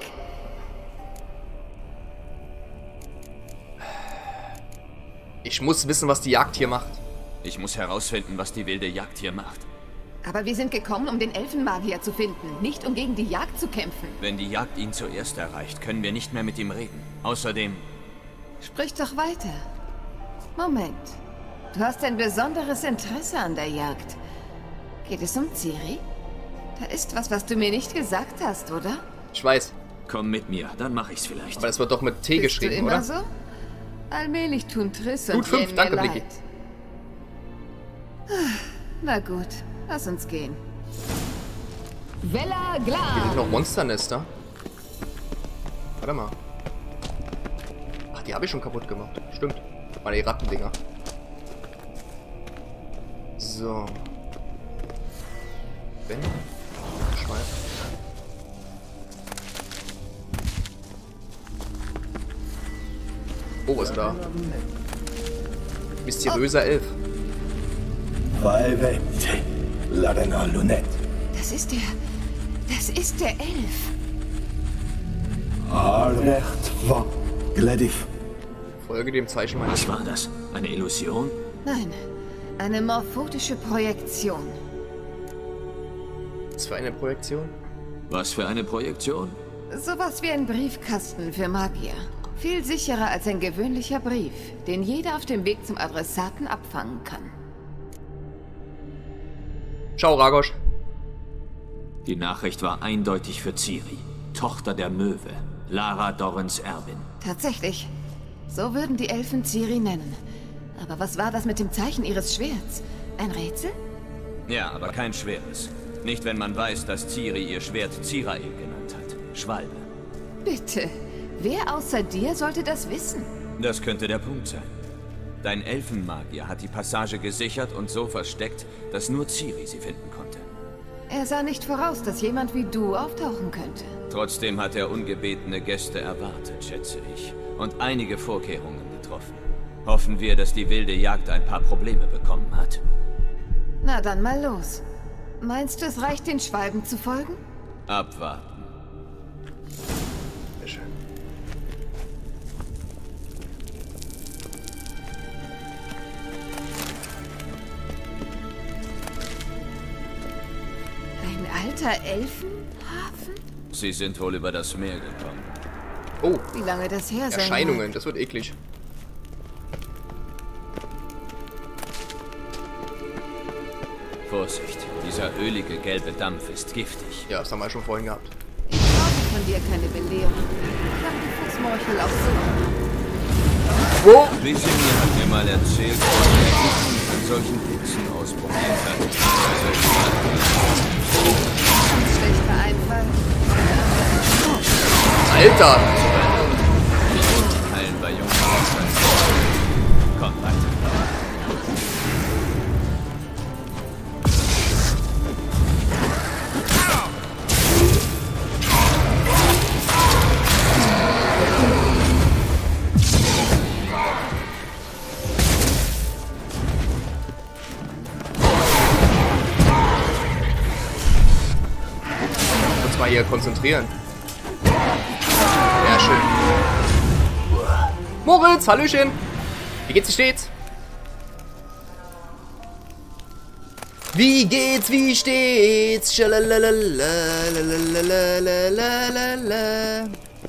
Ich muss wissen, was die Jagd hier macht. Ich muss herausfinden, was die wilde Jagd hier macht. Aber wir sind gekommen, um den Elfenmagier zu finden, nicht um gegen die Jagd zu kämpfen. Wenn die Jagd ihn zuerst erreicht, können wir nicht mehr mit ihm reden. Außerdem... Sprich doch weiter. Moment. Du hast ein besonderes Interesse an der Jagd. Geht es um Ciri? Da ist was du mir nicht gesagt hast, oder? Ich weiß. Komm mit mir, dann mache ich's vielleicht. Aber das wird doch mit T geschrieben, du immer oder? So? Allmählich tun Triss und Gut 5, mir danke, leid. Blicky. Na gut, lass uns gehen. Vella Hier Glas. sind noch Monsternester. Warte mal. Ach, die habe ich schon kaputt gemacht. Stimmt. Meine die Rattendinger. So. Ben. Schwein. Oh, was ist da? Mysteriöser Elf. Das ist der Elf. Folge dem Zeichen meines... Was war das? Eine Illusion? Nein, eine morphotische Projektion. Was für eine Projektion? Was für eine Projektion? Sowas wie ein Briefkasten für Magier. Viel sicherer als ein gewöhnlicher Brief, den jeder auf dem Weg zum Adressaten abfangen kann. Ciao, Ragosch. Die Nachricht war eindeutig für Ciri, Tochter der Möwe, Lara Dorrens Erbin. Tatsächlich. So würden die Elfen Ciri nennen. Aber was war das mit dem Zeichen ihres Schwerts? Ein Rätsel? Ja, aber kein schweres. Nicht, wenn man weiß, dass Ciri ihr Schwert Zirael genannt hat. Schwalbe. Bitte. Wer außer dir sollte das wissen? Das könnte der Punkt sein. Dein Elfenmagier hat die Passage gesichert und so versteckt, dass nur Ciri sie finden konnte. Er sah nicht voraus, dass jemand wie du auftauchen könnte. Trotzdem hat er ungebetene Gäste erwartet, schätze ich. Und einige Vorkehrungen getroffen. Hoffen wir, dass die wilde Jagd ein paar Probleme bekommen hat. Na dann mal los. Meinst du, es reicht, den Schwalben zu folgen? Abwarten. Sehr schön. Ein alter Elfenhafen? Sie sind wohl über das Meer gekommen. Oh. Wie lange das her sein Erscheinungen, mag. das wird eklig. Vorsicht, dieser ölige gelbe Dampf ist giftig. Ja, das haben wir schon vorhin gehabt. Ich brauche von dir keine Belehrung. Sag die Fuchsmorchel auch so. Wo? Wisimir hat mir mal erzählt, dass er an solchen Pilzen ausprobiert hat. Schlechter Einfall. Alter! Heilen bei Jungen. Komm weiter. Hier konzentrieren. Ja, schön. Moritz, hallöchen. Wie geht's, wie steht's? Wie geht's, wie steht's? Schalalalalalalalalala.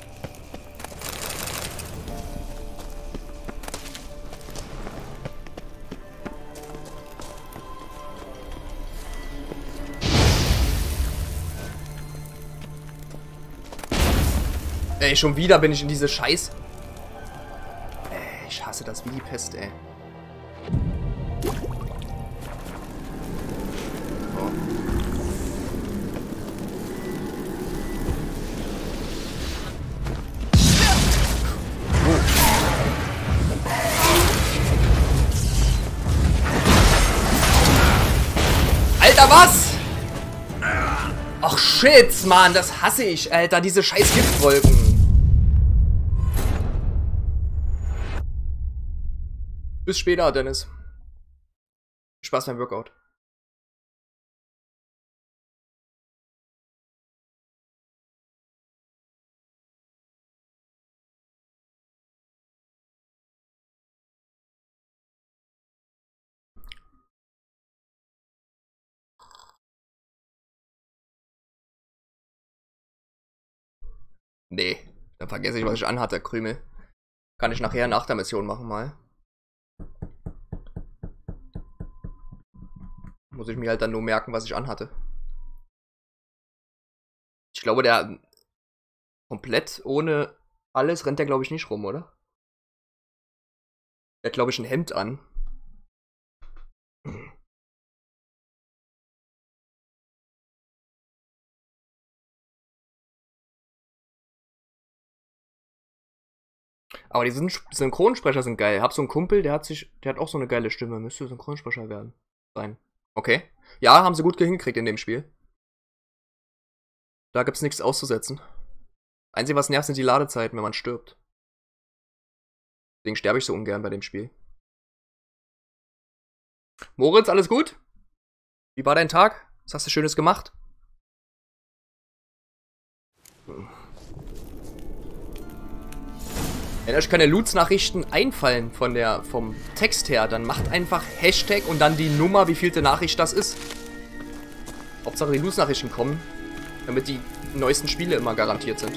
Ey, schon wieder bin ich in diese Scheiß... Ey, ich hasse das wie die Pest, ey. Oh. Alter, was? Ach shit, Mann, das hasse ich, Alter, diese scheiß Giftwolken. Bis später, Dennis. Spaß beim Workout. Nee, dann vergesse ich, was ich anhatte, Krümel. Kann ich nachher nach der Mission machen mal. Muss ich mir halt dann nur merken, was ich anhatte. Ich glaube, der komplett ohne alles rennt der, glaube ich, nicht rum, oder? Der hat, glaube ich, ein Hemd an. Aber die Synchronsprecher sind geil. Hab so einen Kumpel, der hat auch so eine geile Stimme. Müsste Synchronsprecher werden. Sein. Okay. Ja, haben sie gut hingekriegt in dem Spiel. Da gibt's nichts auszusetzen. Einzige, was nervt, sind die Ladezeiten, wenn man stirbt. Deswegen sterbe ich so ungern bei dem Spiel. Moritz, alles gut? Wie war dein Tag? Was hast du Schönes gemacht? Wenn euch keine Loots-Nachrichten einfallen vom Text her, dann macht einfach Hashtag und dann die Nummer, wie vielte Nachricht das ist. Hauptsache die Loots-Nachrichten kommen, damit die neuesten Spiele immer garantiert sind.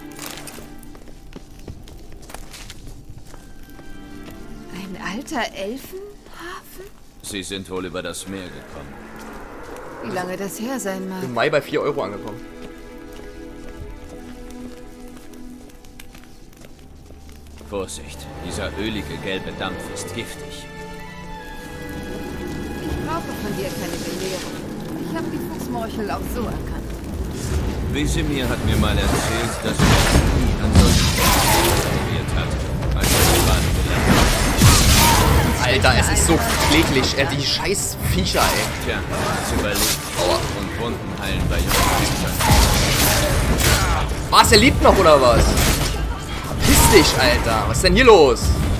Ein alter Elfenhafen? Sie sind wohl über das Meer gekommen. Wie lange das her sein mag? Im Mai bei 4 Euro angekommen. Vorsicht, dieser ölige gelbe Dampf ist giftig. Ich brauche von dir keine Belehrung. Ich habe die Fuchsmorchel auch so erkannt. Wisimir hat mir mal erzählt, dass er nie an solchen Pilzen probiert hat, als er die Bahn gelandet hat. Alter, es ist so kläglich, die scheiß Viecher, ey. Tja, es überlebt. Aua. Und Wunden heilen bei Jungen. Was, er liebt noch, oder was? Verpiss dich, Alter. Was ist denn hier los?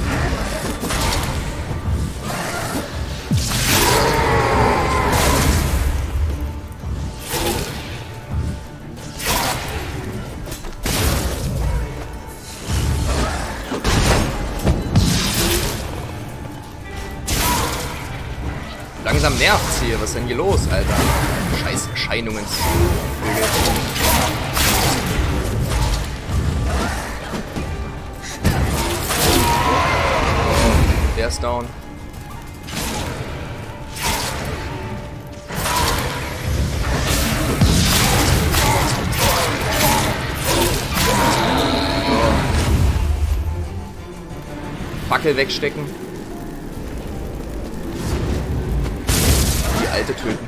Langsam nervt's hier. Was ist denn hier los, Alter? Scheiß Erscheinungen. Der ist down. Fackel wegstecken. Die Alte töten.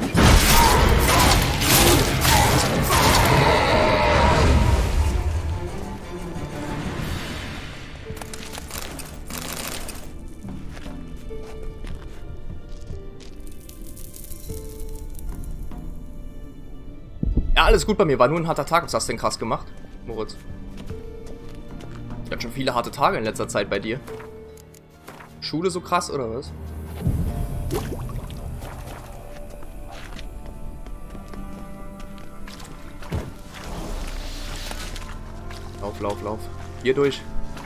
Ja, alles gut bei mir. War nur ein harter Tag. Was hast du denn krass gemacht, Moritz? Ich hatte schon viele harte Tage in letzter Zeit bei dir. Schule so krass, oder was? Lauf, lauf, lauf. Hier durch.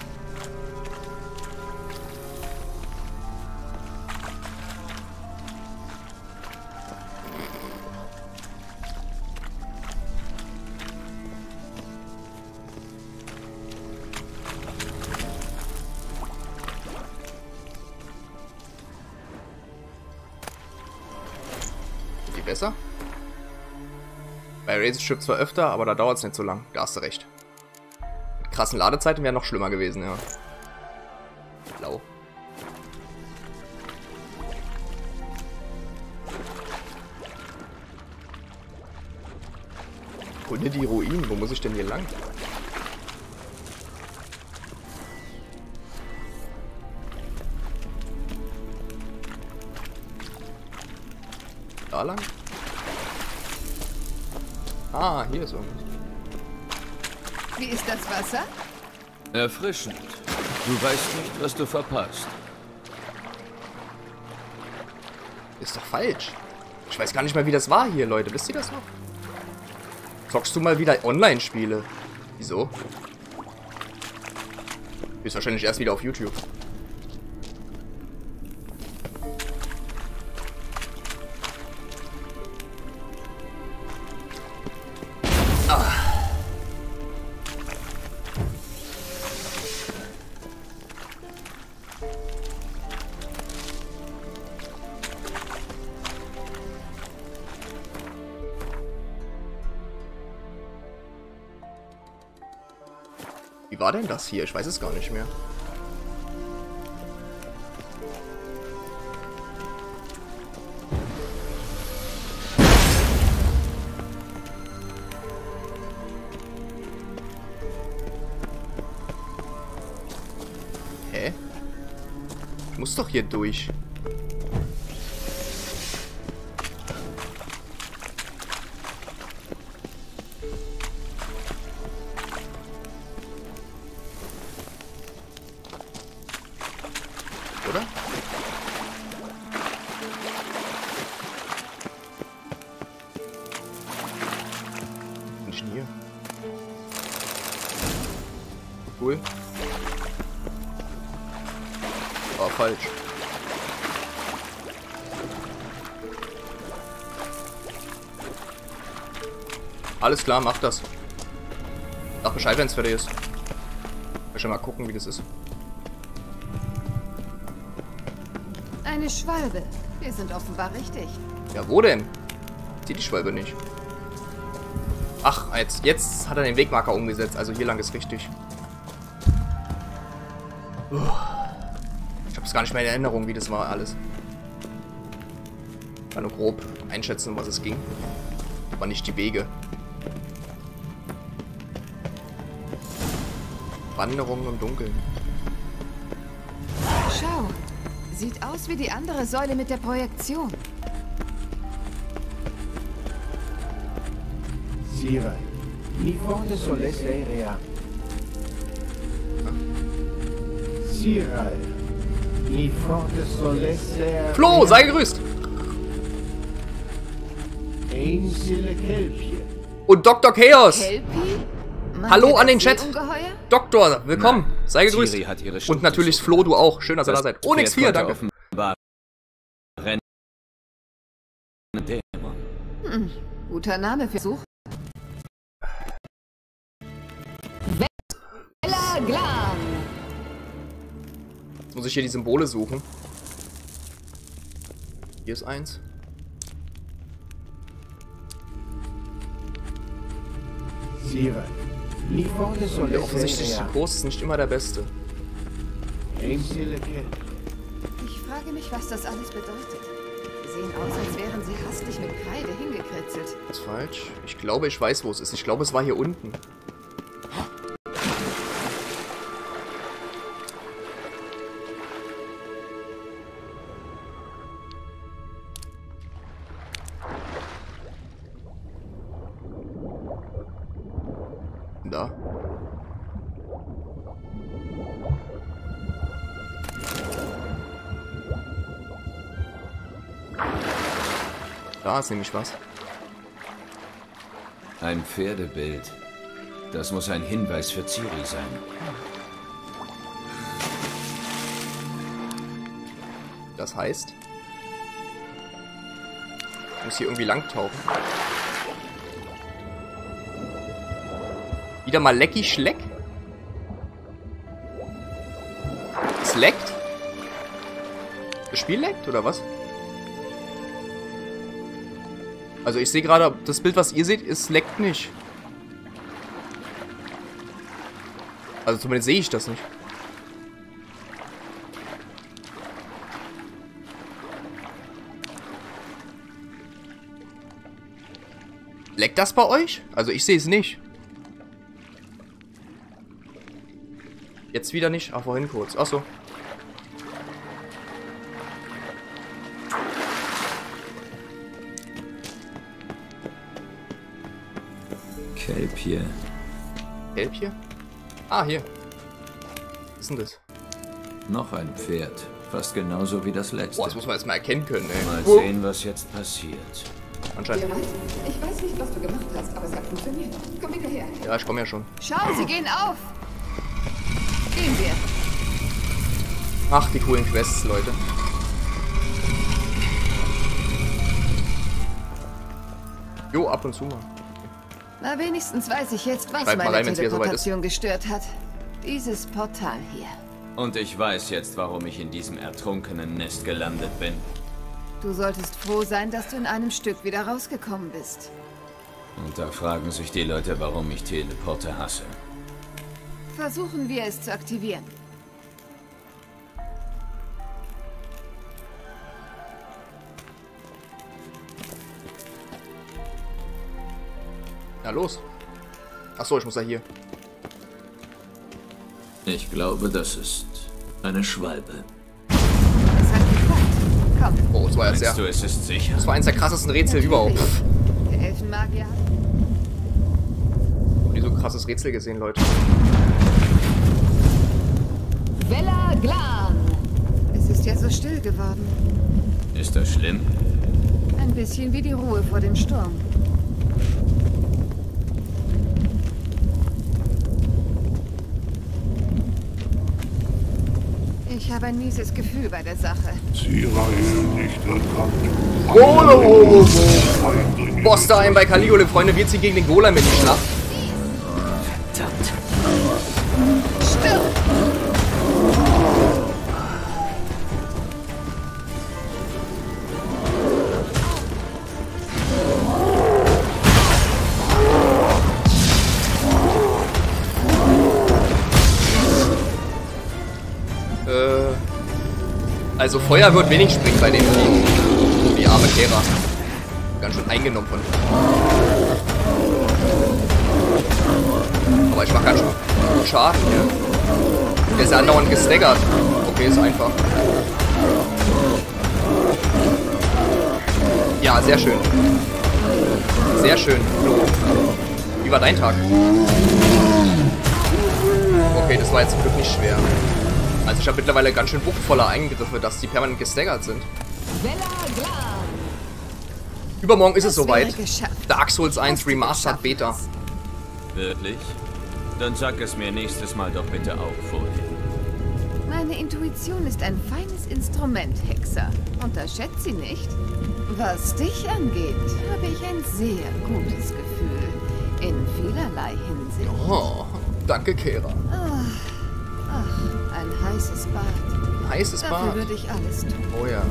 Besser? Bei Razor Strip zwar öfter, aber da dauert es nicht so lang. Da hast du recht. Mit krassen Ladezeiten wäre noch schlimmer gewesen, ja. Blau. Hunde die Ruinen. Wo muss ich denn hier lang? Da lang? Ah, hier ist irgendwas. Wie ist das Wasser? Erfrischend. Du weißt nicht, was du verpasst. Ist doch falsch. Ich weiß gar nicht mal, wie das war hier, Leute. Wisst ihr das noch? Zockst du mal wieder Online-Spiele? Wieso? Ist wahrscheinlich erst wieder auf YouTube. Wie war denn das hier? Ich weiß es gar nicht mehr. Hä? Ich muss doch hier durch. Oder? Bin ich denn hier? Cool. War falsch. Alles klar, mach das. Sag Bescheid, wenn es fertig ist. Ich will mal gucken, wie das ist. Eine Schwalbe. Wir sind offenbar richtig. Ja, wo denn? Sieht die Schwalbe nicht. Ach, jetzt hat er den Wegmarker umgesetzt. Also hier lang ist richtig. Ich hab's gar nicht mehr in Erinnerung, wie das war alles. War nur grob einschätzen, um was es ging. Aber nicht die Wege. Wanderung im Dunkeln. Schau. Sieht aus wie die andere Säule mit der Projektion. Sire, mi forte solesse rea. Sire, mi forte solesse. Flo, sei gegrüßt! Und Dr. Chaos! Hallo an den Chat! Doktor, willkommen! Sei gegrüßt! Und natürlich Flo, du auch. Schön, dass ihr da seid. Onyx 4, danke. Guter Name für Such. Bella Glam. Jetzt muss ich hier die Symbole suchen. Hier ist eins. Sire, der offensichtliche Kurs ist nicht immer der beste. Ich frage mich, was das alles bedeutet. Sie sehen aus, als wären sie hastig mit Kreide hingekritzelt. Das ist falsch. Ich glaube, ich weiß, wo es ist. Ich glaube, es war hier unten. Da. Da ist nämlich was. Ein Pferdebild. Das muss ein Hinweis für Ciri sein. Das heißt, ich muss hier irgendwie lang tauchen. Wieder mal Lecky Schleck? Es leckt? Das Spiel leckt, oder was? Also ich sehe gerade, das Bild, was ihr seht, es leckt nicht. Also zumindest sehe ich das nicht. Leckt das bei euch? Also ich sehe es nicht. Jetzt wieder nicht? Ach, vorhin kurz. Ach so. Kelpie. Kelpie? Ah, hier. Was ist denn das? Noch ein Pferd. Fast genauso wie das letzte. Boah, das muss man jetzt mal erkennen können, ey. Mal sehen, was jetzt passiert. Anscheinend. Ich weiß nicht, was du gemacht hast, aber es hat funktioniert. Komm wieder her. Ja, ich komme ja schon. Schau, sie gehen auf. Gehen wir. Ach, die coolen Quests, Leute. Jo, ab und zu mal. Na, wenigstens weiß ich jetzt, was meine rein, Teleportation gestört hat. Dieses Portal hier. Und ich weiß jetzt, warum ich in diesem ertrunkenen Nest gelandet bin. Du solltest froh sein, dass du in einem Stück wieder rausgekommen bist. Und da fragen sich die Leute, warum ich Teleporte hasse. Versuchen wir es zu aktivieren. Na los. Achso, ich muss ja hier. Ich glaube, das ist eine Schwalbe. Es hat geklappt. Komm. Oh, das war jetzt Meinst du, es ist sicher? Das war eins der krassesten Rätsel überhaupt. Der Elfenmagier hat... Und die so ein krasses Rätsel gesehen, Leute. Vela Glan. Es ist ja so still geworden. Ist das schlimm? Ein bisschen wie die Ruhe vor dem Sturm. Ich habe ein mieses Gefühl bei der Sache. Boss Time bei Caligula, Freunde. Wir ziehen gegen den Golem in die Schlacht. Verdammt. Stirb! Also Feuer wird wenig springen bei dem Team. Die arme Kera. Ganz schön eingenommen von. Aber ich mach ganz schön Schaden hier. Der ist ja andauernd gestaggert. Okay, ist einfach. Ja, sehr schön. Sehr schön. Flo. Wie war dein Tag? Okay, das war jetzt zum Glück nicht schwer. Also ich habe mittlerweile ganz schön wuchtvolle Eingriffe, dass die permanent gestaggert sind. Übermorgen ist es soweit. Dark Souls 1 Remastered Beta. Wirklich? Dann sag es mir nächstes Mal doch bitte auch vorher. Meine Intuition ist ein feines Instrument, Hexer. Unterschätzt sie nicht. Was dich angeht, habe ich ein sehr gutes Gefühl. In vielerlei Hinsicht. Oh, danke, Kera. Ach, ein heißes Bad. Ein heißes Bad? Dafür würde ich alles tun. Oh ja.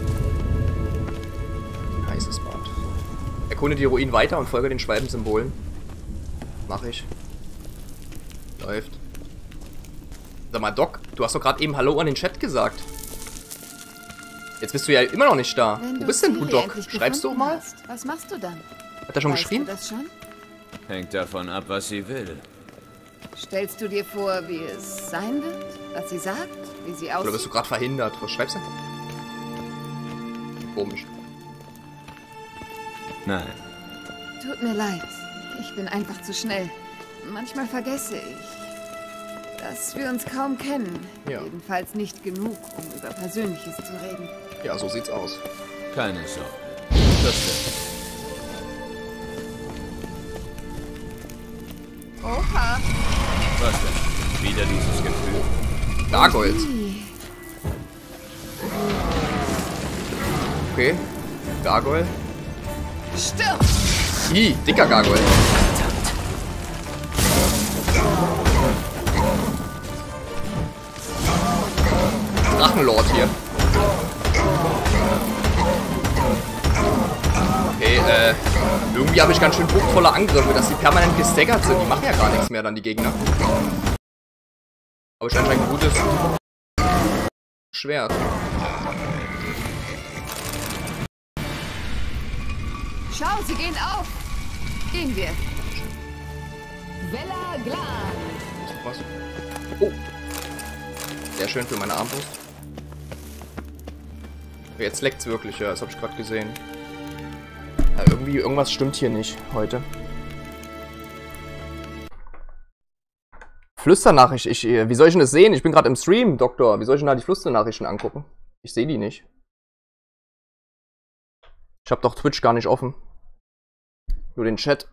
Ein heißes Bad. Erkunde die Ruinen weiter und folge den Schwalbensymbolen. Mach ich. Läuft. Sag mal, Doc, Du hast doch gerade eben Hallo an den Chat gesagt. Jetzt bist du ja immer noch nicht da. Wo bist denn du, Doc? Schreibst du mal? Was machst du dann? Hat er schon geschrieben? Du das schon? Hängt davon ab, was sie will. Stellst du dir vor, wie es sein wird? Was sie sagt? Wie sie aussieht? Oder bist du gerade verhindert? Was schreibst du? Komisch. Nein. Tut mir leid. Ich bin einfach zu schnell. Manchmal vergesse ich, dass wir uns kaum kennen. Ja. Jedenfalls nicht genug, um über Persönliches zu reden. Ja, so sieht's aus. Keine Sorge. Das stimmt. Oha. Was denn? Wieder dieses Gefühl. Gargoyles. Okay. Gargoyle. Stirb! Ih, dicker Gargoyle. Drachenlord hier. Okay, irgendwie habe ich ganz schön fruchtvolle Angriffe, dass die permanent gestaggert sind. Die machen ja gar nichts mehr dann, die Gegner. Aber ich anscheinend ein gutes Schwert. Schau, sie gehen auf. Gehen wir. Vela Glan. Was? Oh. Sehr schön für meine Armbrust. Jetzt leckt's wirklich, ja, das habe ich gerade gesehen. Ja, irgendwie, irgendwas stimmt hier nicht heute. Flüsternachricht, wie soll ich denn das sehen? Ich bin gerade im Stream, Doktor. Wie soll ich denn da die Flüsternachrichten angucken? Ich sehe die nicht. Ich habe doch Twitch gar nicht offen. Nur den Chat.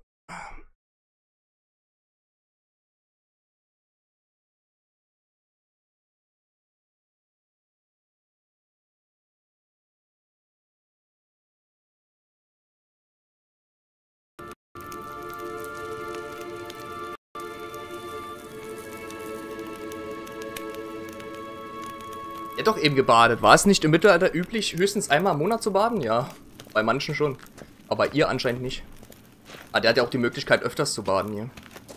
Er hat doch eben gebadet. War es nicht im Mittelalter üblich, höchstens einmal im Monat zu baden? Ja, bei manchen schon. Aber ihr anscheinend nicht. Ah, der hat ja auch die Möglichkeit, öfters zu baden hier.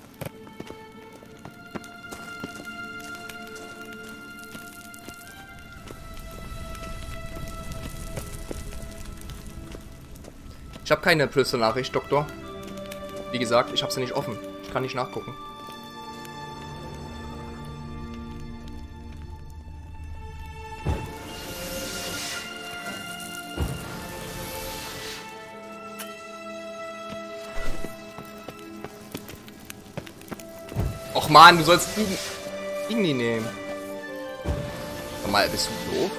Ich habe keine Flüsternachricht, Doktor. Wie gesagt, ich habe sie nicht offen. Ich kann nicht nachgucken. Och man, du sollst Igni nehmen. Sag mal, bist du doof?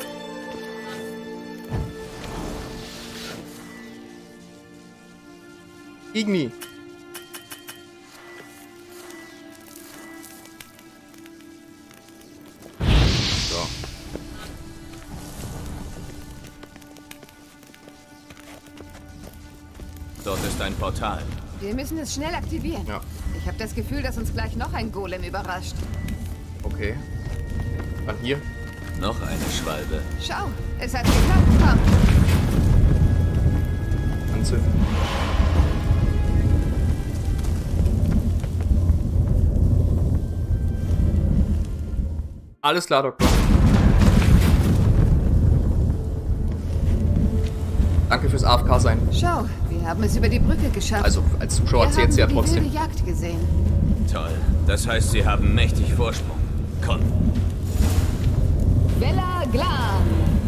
Igni. So. Dort ist ein Portal. Wir müssen es schnell aktivieren. Ja. Ich habe das Gefühl, dass uns gleich noch ein Golem überrascht. Okay. Dann hier. Noch eine Schwalbe. Schau, es hat geklappt. Komm. Anzünden. Alles klar, Doktor. Danke fürs AFK-Sein. Schau, wir haben es über die Brücke geschafft. Also, als Zuschauer zählt es ja trotzdem. Wir haben die wilde Jagd gesehen. Toll. Das heißt, sie haben mächtig Vorsprung. Komm. Vela Glan.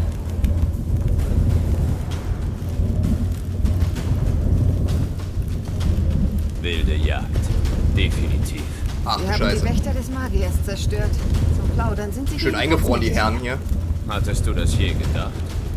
Wilde Jagd. Definitiv. Ach, wir haben Scheiße. Die Wächter des Magiers zerstört. Zum Plaudern sind sie schön eingefroren, die Herren hier. Hattest du das je gedacht?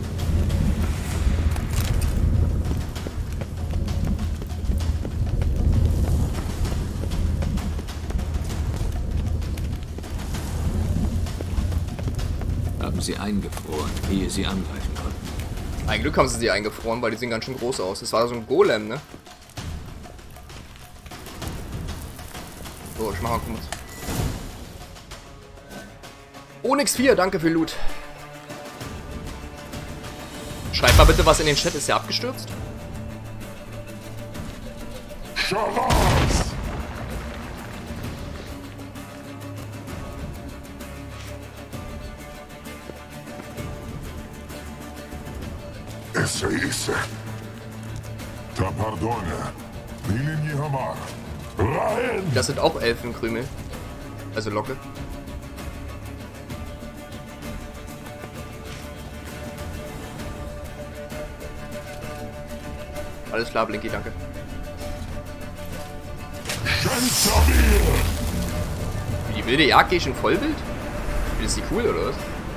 Haben sie eingefroren, ehe sie angreifen konnten. Ein Glück haben sie eingefroren, weil die sehen ganz schön groß aus. Das war so ein Golem, ne? So, ich mach mal kurz. Onyx 4, danke für Loot. Schreibt mal bitte was in den Chat, ist ja abgestürzt? Esse ise. Ta pardone. Bilini hamar. Rein! Das sind auch Elfenkrümel. Also Locke. Alles klar, Blinky, danke. Wie die wilde Jagd gehe ich in Vollbild? Ist die cool oder was?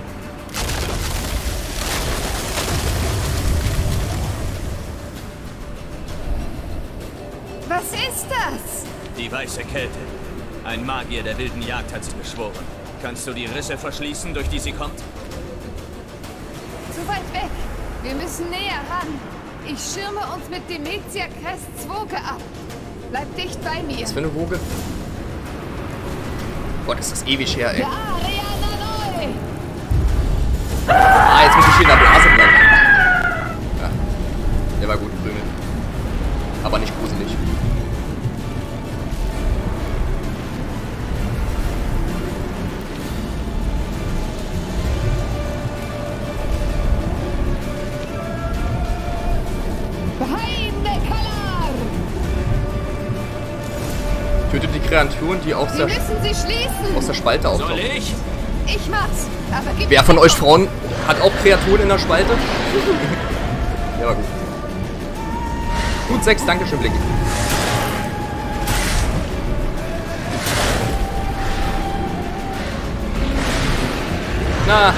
Was ist das? Die weiße Kälte. Ein Magier der wilden Jagd hat sie beschworen. Kannst du die Risse verschließen, durch die sie kommt? Zu weit weg. Wir müssen näher ran. Ich schirme uns mit Demetia Crests Woge ab. Bleib dicht bei mir. Was für eine Woge? Gott, ist das ewig her, ey. Ah, jetzt muss ich hier in der Blase bleiben. Ja, der war gut, Krümel. Aber nicht gruselig. Tötet die Kreaturen, die aus der Spalte auftauchen. Soll ich? Ich mach's. Aber gib Wer von euch Frauen hat auch Kreaturen in der Spalte? Ja, war gut. Gut 6, danke schön, Blick. Na.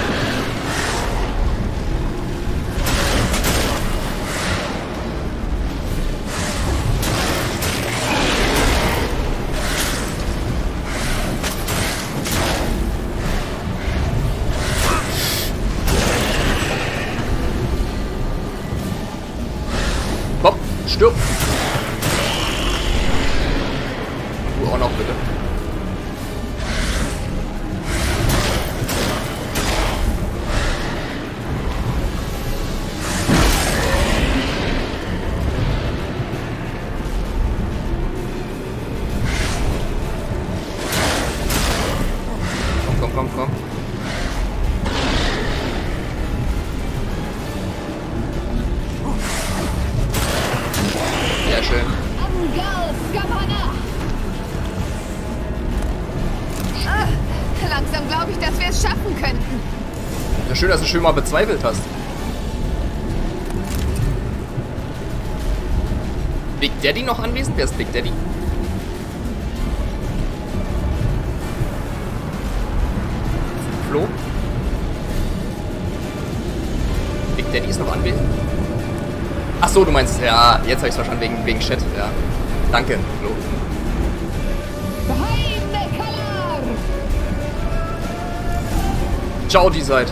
Komm, stirb! Du auch noch, bitte. Komm. Sehr schön. Langsam glaube ich, dass wir es schaffen könnten. Ja, schön, dass du schön mal bezweifelt hast. Big Daddy noch anwesend? Wer ist Big Daddy? Flo? Big Daddy ist noch anwesend? Ach so, du meinst, ja, jetzt habe ich es verstanden, wegen Chat, ja. Danke, Flo. Ciao, die Seite.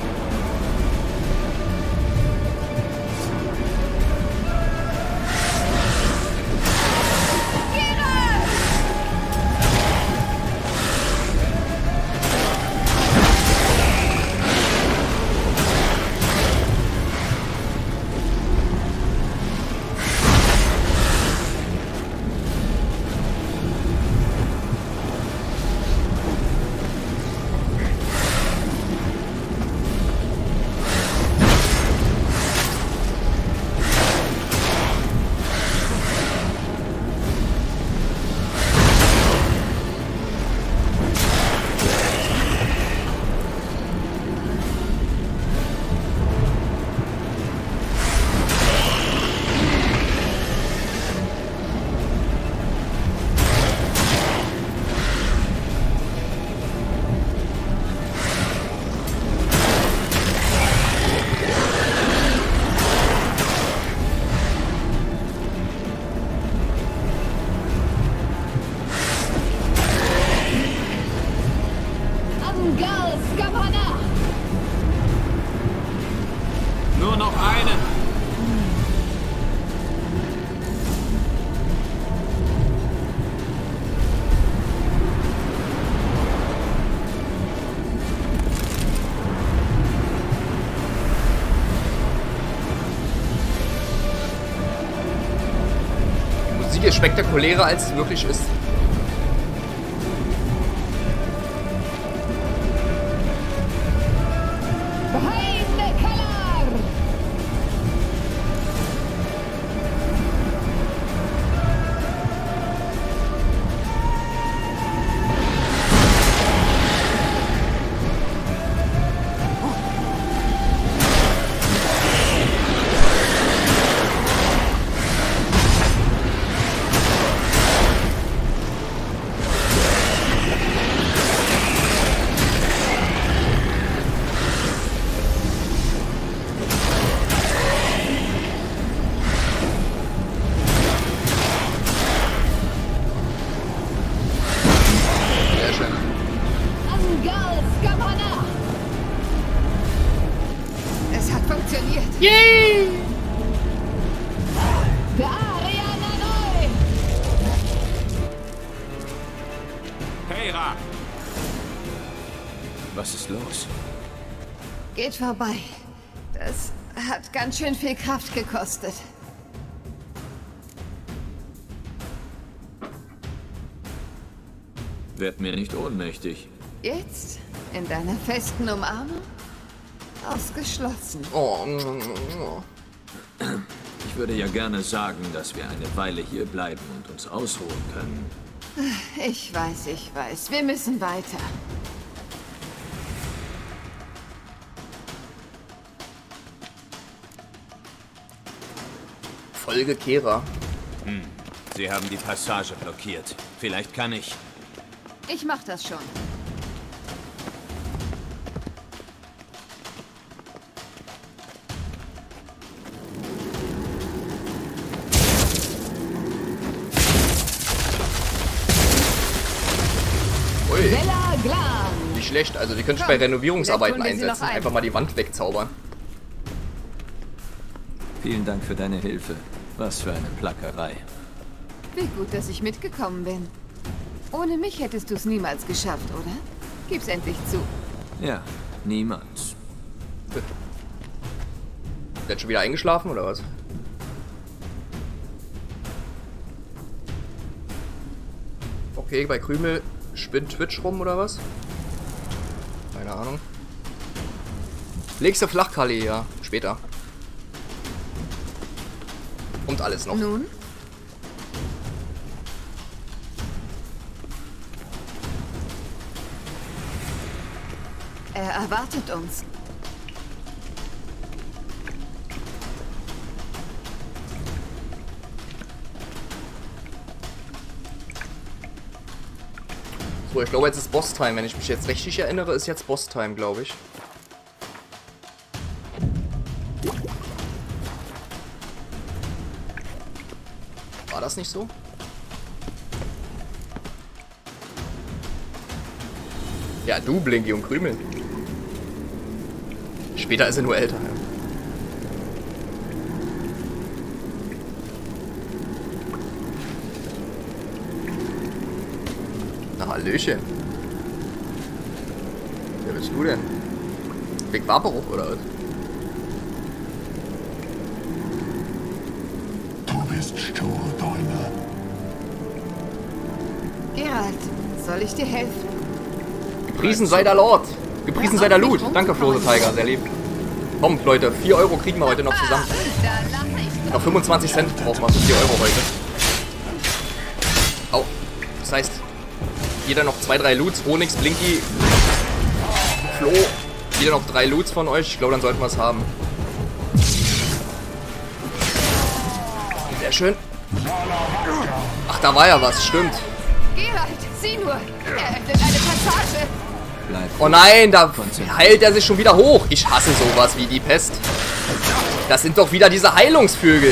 Nur noch einen. Die Musik ist spektakulärer, als es wirklich ist. Yay! Hera! Was ist los? Geht vorbei. Das hat ganz schön viel Kraft gekostet. Werd mir nicht ohnmächtig. Jetzt? In deiner festen Umarmung? Ausgeschlossen. Oh. Ich würde ja gerne sagen, dass wir eine Weile hier bleiben und uns ausruhen können. Ich weiß. Wir müssen weiter. Folge Kehra. Sie haben die Passage blockiert. Vielleicht kann ich... Ich mach das schon. Ui. Nicht schlecht. Also die können sich bei Renovierungsarbeiten einsetzen. Einfach mal die Wand wegzaubern. Vielen Dank für deine Hilfe. Was für eine Plackerei. Wie gut, dass ich mitgekommen bin. Ohne mich hättest du es niemals geschafft, oder? Gib's endlich zu. Ja, niemals. Wird schon wieder eingeschlafen, oder was? Okay, bei Krümel spinnt Twitch rum, oder was? Keine Ahnung. Legst du Flachkalle, ja. Später. Und alles noch. Nun? Er erwartet uns. So, ich glaube, jetzt ist Boss-Time. Wenn ich mich jetzt richtig erinnere, ist jetzt Boss-Time, glaube ich. War das nicht so? Ja, du, Blinky und Krümel. Später ist er nur älter. Ja. Na, Hallöchen. Wer bist du denn? Big Barbaruch oder was? Du bist Sturdeune. Geralt, soll ich dir helfen? Gepriesen sei der Lord. Gepriesen sei der Loot. Danke, Flose Tiger. Sehr lieb. Kommt, Leute. 4 Euro kriegen wir heute noch zusammen. Noch 25 Cent brauchen wir für 4 Euro heute. Au. Das heißt, jeder noch 2, 3 Loots. Onyx, Blinky, Flo. Jeder noch 3 Loots von euch. Ich glaube, dann sollten wir es haben. Sehr schön. Ach, da war ja was. Stimmt. Geralt, sieh nur. Er öffnet eine Passage. Oh nein, da heilt er sich schon wieder hoch. Ich hasse sowas wie die Pest. Das sind doch wieder diese Heilungsvögel.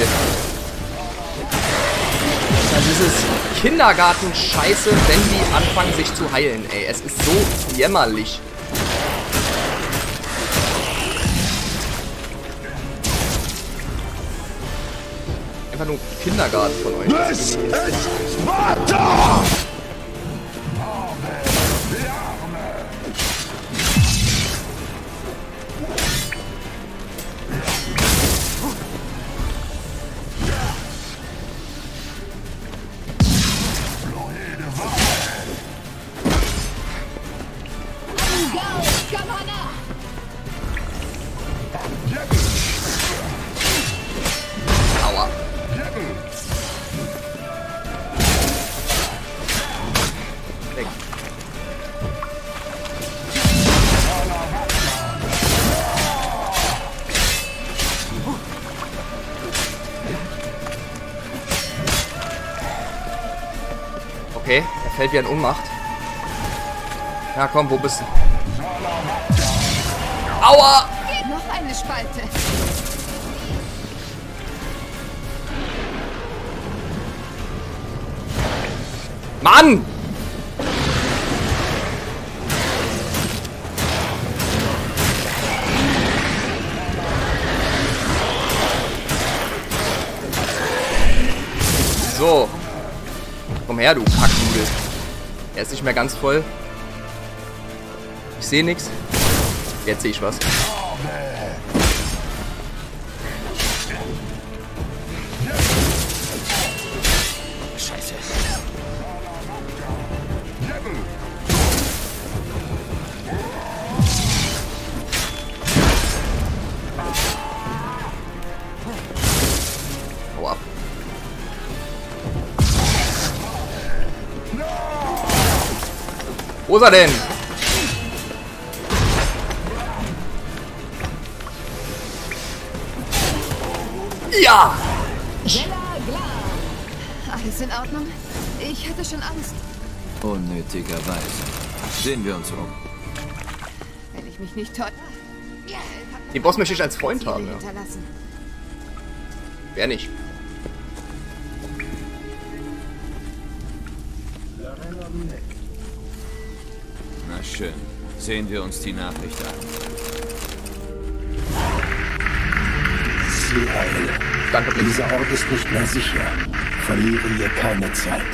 Das ist es. Kindergarten-Scheiße, wenn die anfangen sich zu heilen, ey. Es ist so jämmerlich. Einfach nur Kindergarten von euch. Das ist Sparta! Aua. Weg. Okay, er fällt wie in Ohnmacht. Ja, komm, wo bist du? Aua! Noch eine Spalte. Mann! So. Komm her, du Kacknudel. Er ist nicht mehr ganz voll. Ich sehe nichts. Jetzt sehe ich was. Scheiße. Hau ab. Wo ist er denn? Ja! Alles in Ordnung? Ich hatte schon Angst. Unnötigerweise. Sehen wir uns um. Wenn ich mich nicht täusche. Die Boss möchte ich als Freund haben, ja. Wer nicht? Na schön. Sehen wir uns die Nachricht an. Ziel. Danke, bitte. Dieser Ort ist nicht mehr sicher. Verlieren wir keine Zeit.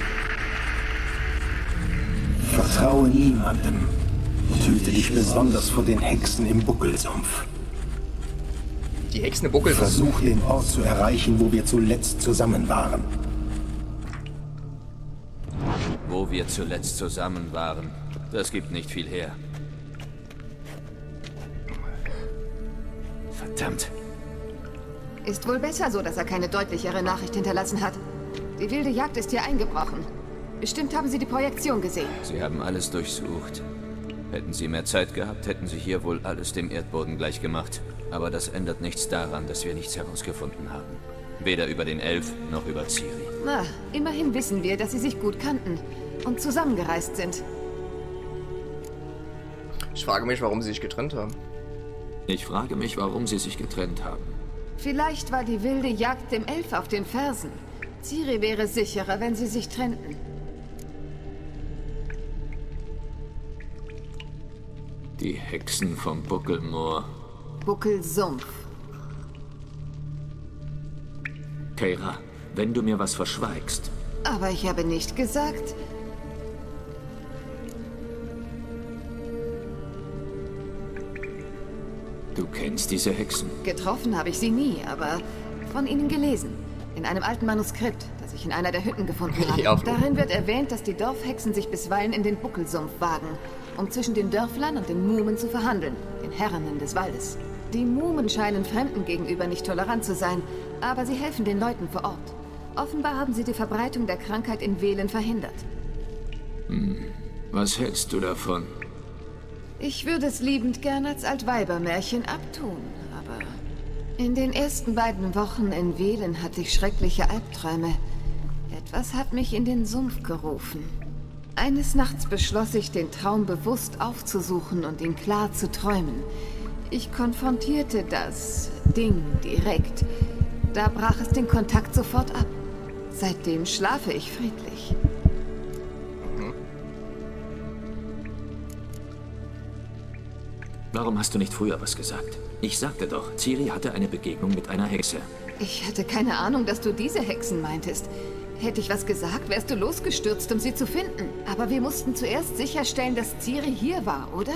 Vertraue niemandem. Hüte dich besonders vor den Hexen im Buckelsumpf. Die Hexen im Buckelsumpf? Versuch den Ort zu erreichen, wo wir zuletzt zusammen waren. Wo wir zuletzt zusammen waren, das gibt nicht viel her. Verdammt. Ist wohl besser so, dass er keine deutlichere Nachricht hinterlassen hat. Die wilde Jagd ist hier eingebrochen. Bestimmt haben Sie die Projektion gesehen. Sie haben alles durchsucht. Hätten Sie mehr Zeit gehabt, hätten Sie hier wohl alles dem Erdboden gleich gemacht. Aber das ändert nichts daran, dass wir nichts herausgefunden haben. Weder über den Elf noch über Ciri. Na, immerhin wissen wir, dass sie sich gut kannten und zusammengereist sind. Ich frage mich, warum sie sich getrennt haben. Ich frage mich, warum sie sich getrennt haben. Vielleicht war die wilde Jagd dem Elf auf den Fersen. Ciri wäre sicherer, wenn sie sich trennten. Die Hexen vom Buckelmoor. Buckelsumpf. Keira, wenn du mir was verschweigst. Aber ich habe nicht gesagt... Du kennst diese Hexen? Getroffen habe ich sie nie, aber von ihnen gelesen. In einem alten Manuskript, das ich in einer der Hütten gefunden habe. Ja, Darin wird erwähnt, dass die Dorfhexen sich bisweilen in den Buckelsumpf wagen, um zwischen den Dörflern und den Mumen zu verhandeln, den Herrinnen des Waldes. Die Mumen scheinen Fremden gegenüber nicht tolerant zu sein, aber sie helfen den Leuten vor Ort. Offenbar haben sie die Verbreitung der Krankheit in Velen verhindert. Was hältst du davon? Ich würde es liebend gern als Altweibermärchen abtun, aber in den ersten beiden Wochen in Velen hatte ich schreckliche Albträume. Etwas hat mich in den Sumpf gerufen. Eines Nachts beschloss ich, den Traum bewusst aufzusuchen und ihn klar zu träumen. Ich konfrontierte das Ding direkt. Da brach es den Kontakt sofort ab. Seitdem schlafe ich friedlich. Warum hast du nicht früher was gesagt? Ich sagte doch, Ciri hatte eine Begegnung mit einer Hexe. Ich hatte keine Ahnung, dass du diese Hexen meintest. Hätte ich was gesagt, wärst du losgestürzt, um sie zu finden. Aber wir mussten zuerst sicherstellen, dass Ciri hier war, oder?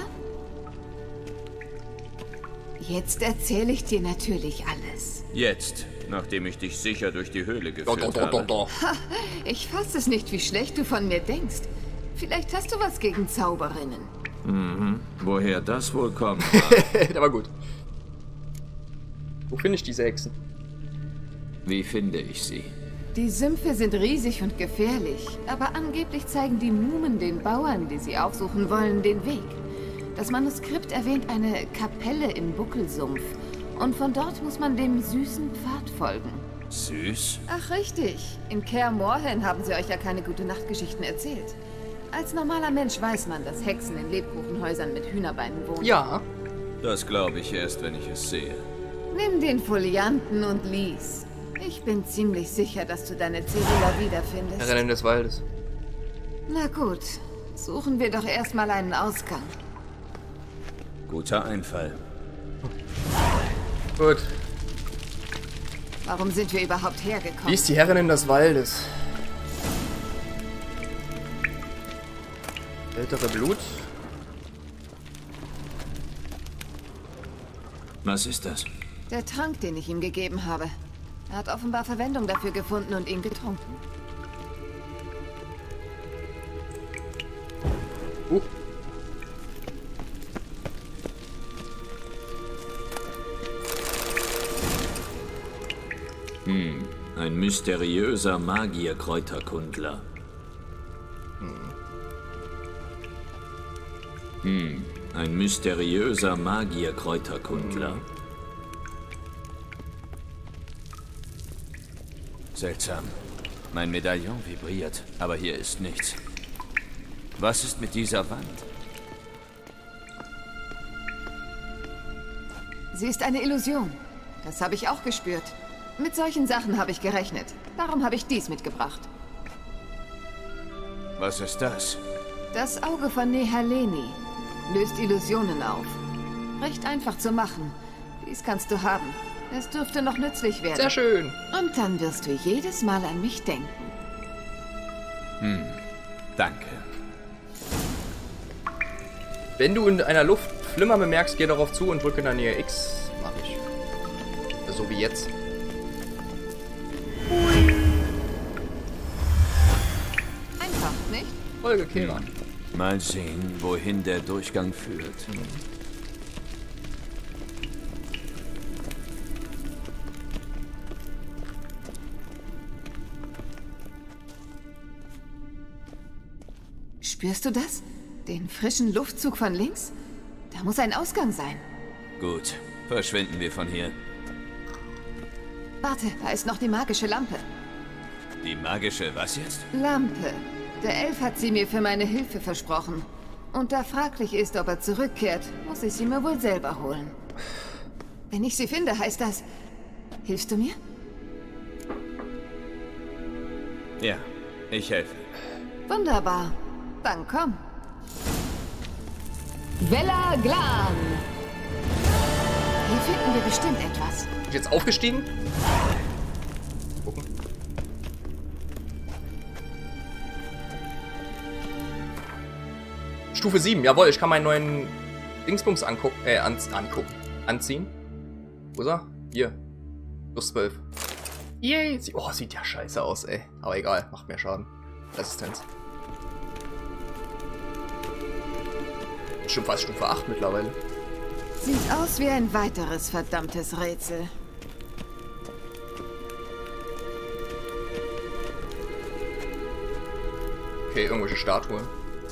Jetzt erzähle ich dir natürlich alles. Jetzt, nachdem ich dich sicher durch die Höhle geführt habe. Ha, ich fasse es nicht, wie schlecht du von mir denkst. Vielleicht hast du was gegen Zauberinnen. Woher das wohl kommt? Der war gut. Wo finde ich diese Hexen? Wie finde ich sie? Die Sümpfe sind riesig und gefährlich, aber angeblich zeigen die Mumen den Bauern, die sie aufsuchen wollen, den Weg. Das Manuskript erwähnt eine Kapelle im Buckelsumpf und von dort muss man dem süßen Pfad folgen. Süß? Ach richtig, in Kaer Morhen haben sie euch ja keine Gute-Nacht-Geschichten erzählt. Als normaler Mensch weiß man, dass Hexen in Lebkuchenhäusern mit Hühnerbeinen wohnen. Ja. Das glaube ich erst, wenn ich es sehe. Nimm den Folianten und lies. Ich bin ziemlich sicher, dass du deine Cyrilla wiederfindest. Herrinnen des Waldes. Na gut, suchen wir doch erstmal einen Ausgang. Guter Einfall. Gut. Warum sind wir überhaupt hergekommen? Wie ist die Herrin des Waldes? Ältere Blut. Was ist das? Der Trank, den ich ihm gegeben habe. Er hat offenbar Verwendung dafür gefunden und ihn getrunken. Ein mysteriöser Magier-Kräuterkundler. Ein mysteriöser Magier-Kräuterkundler. Seltsam. Mein Medaillon vibriert, aber hier ist nichts. Was ist mit dieser Wand? Sie ist eine Illusion. Das habe ich auch gespürt. Mit solchen Sachen habe ich gerechnet. Darum habe ich dies mitgebracht. Was ist das? Das Auge von Nehaleni löst Illusionen auf. Recht einfach zu machen. Dies kannst du haben. Es dürfte noch nützlich werden. Sehr schön. Und dann wirst du jedes Mal an mich denken. Danke. Wenn du in einer Luft Flimmer bemerkst, geh darauf zu und drücke in der Nähe X. Mach ich. So wie jetzt. Einfach, nicht? Folgekehrer. Mal sehen, wohin der Durchgang führt. Spürst du das? Den frischen Luftzug von links? Da muss ein Ausgang sein. Gut, verschwinden wir von hier. Warte, da ist noch die magische Lampe. Die magische, was jetzt? Lampe. Der Elf hat sie mir für meine Hilfe versprochen. Und da fraglich ist, ob er zurückkehrt, muss ich sie mir wohl selber holen. Wenn ich sie finde, heißt das... Hilfst du mir? Ja, ich helfe. Wunderbar. Dann komm. Vela Glan. Hier finden wir bestimmt etwas. Bin ich jetzt aufgestiegen? Gucken. Stufe 7, jawohl, ich kann meinen neuen Dingsbums angucken, anziehen. Wo ist er? Hier. Plus 12. Yay! Oh, sieht ja scheiße aus, ey. Aber egal, macht mehr Schaden. Resistenz. Schon fast Stufe 8 mittlerweile. Sieht aus wie ein weiteres verdammtes Rätsel. Okay, irgendwelche Statuen.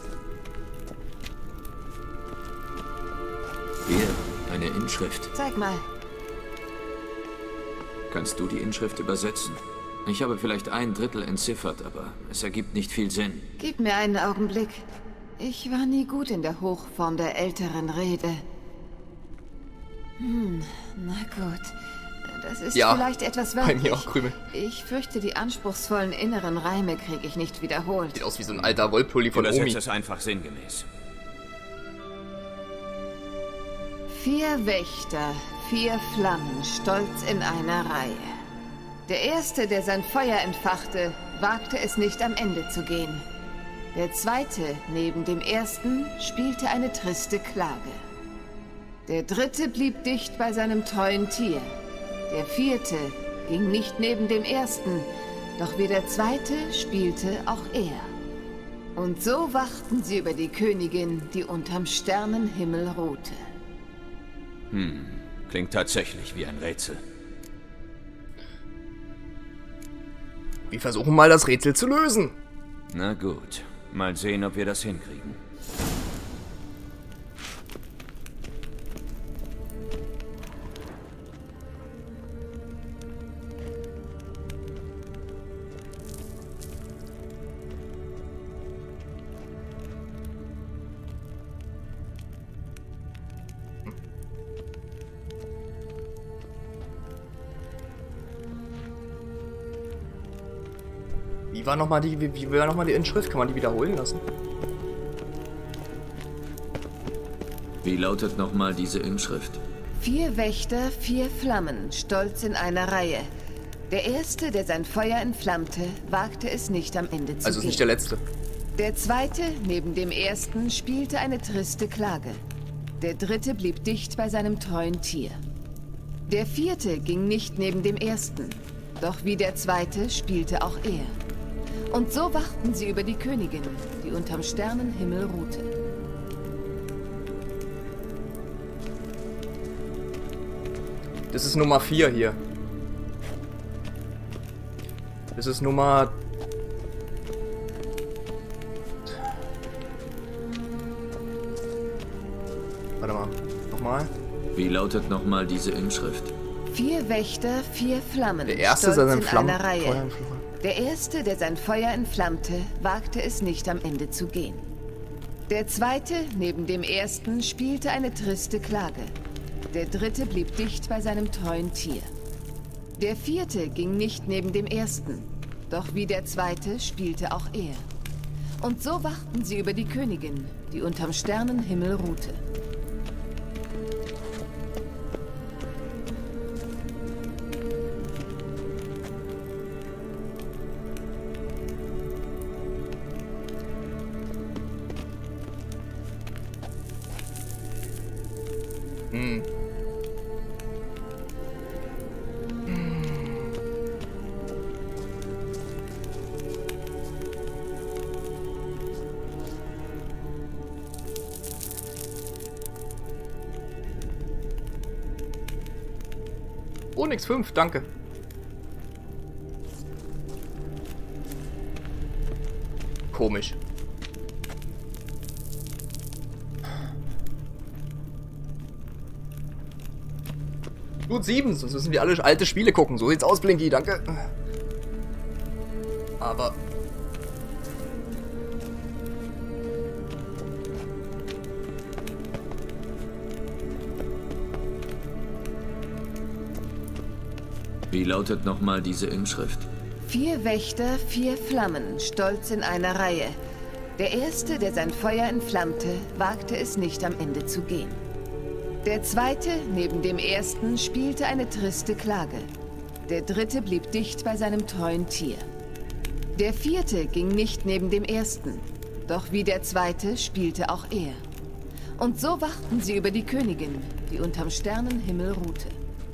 Hier, eine Inschrift. Zeig mal. Kannst du die Inschrift übersetzen? Ich habe vielleicht 1/3 entziffert, aber es ergibt nicht viel Sinn. Gib mir einen Augenblick. Ich war nie gut in der Hochform der älteren Rede. Na gut. Das ist ja, vielleicht etwas wörtlich. Bei mir auch Krümel. Ich fürchte, die anspruchsvollen inneren Reime kriege ich nicht wiederholt. Sieht aus wie so ein alter Wollpulli von Omi. Übersetzt es einfach sinngemäß. 4 Wächter, 4 Flammen, stolz in einer Reihe. Der Erste, der sein Feuer entfachte, wagte es nicht am Ende zu gehen. Der Zweite, neben dem Ersten, spielte eine triste Klage. Der Dritte blieb dicht bei seinem treuen Tier. Der Vierte ging nicht neben dem Ersten, doch wie der Zweite spielte auch er. Und so wachten sie über die Königin, die unterm Sternenhimmel ruhte. Klingt tatsächlich wie ein Rätsel. Wir versuchen mal, das Rätsel zu lösen. Na gut, mal sehen, ob wir das hinkriegen. Wie war nochmal die Inschrift? Kann man die wiederholen lassen? Wie lautet nochmal diese Inschrift? 4 Wächter, 4 Flammen, stolz in einer Reihe. Der Erste, der sein Feuer entflammte, wagte es nicht am Ende zu gehen. Also ist nicht der Letzte. Der Zweite, neben dem Ersten, spielte eine triste Klage. Der Dritte blieb dicht bei seinem treuen Tier. Der Vierte ging nicht neben dem Ersten. Doch wie der Zweite spielte auch er. Und so wachten sie über die Königin, die unterm Sternenhimmel ruhte. Das ist Nummer 4 hier. Das ist Nummer... Warte mal. Nochmal. Wie lautet nochmal diese Inschrift? 4 Wächter, 4 Flammen. Der Erste, der sein Feuer. Der Erste, der sein Feuer entflammte, wagte es nicht am Ende zu gehen. Der Zweite, neben dem Ersten, spielte eine triste Klage. Der Dritte blieb dicht bei seinem treuen Tier. Der Vierte ging nicht neben dem Ersten. Doch wie der Zweite spielte auch er. Und so wachten sie über die Königin, die unterm Sternenhimmel ruhte. Onyx 5, danke. Komisch. Gut 7, sonst müssen wir alle alte Spiele gucken. So sieht's aus, Blinky, danke. Aber... Wie lautet nochmal diese Inschrift? 4 Wächter, 4 Flammen, stolz in einer Reihe. Der Erste, der sein Feuer entflammte, wagte es nicht am Ende zu gehen. Der Zweite, neben dem Ersten, spielte eine triste Klage. Der Dritte blieb dicht bei seinem treuen Tier. Der Vierte ging nicht neben dem Ersten. Doch wie der Zweite spielte auch er. Und so wachten sie über die Königin, die unterm Sternenhimmel ruhte.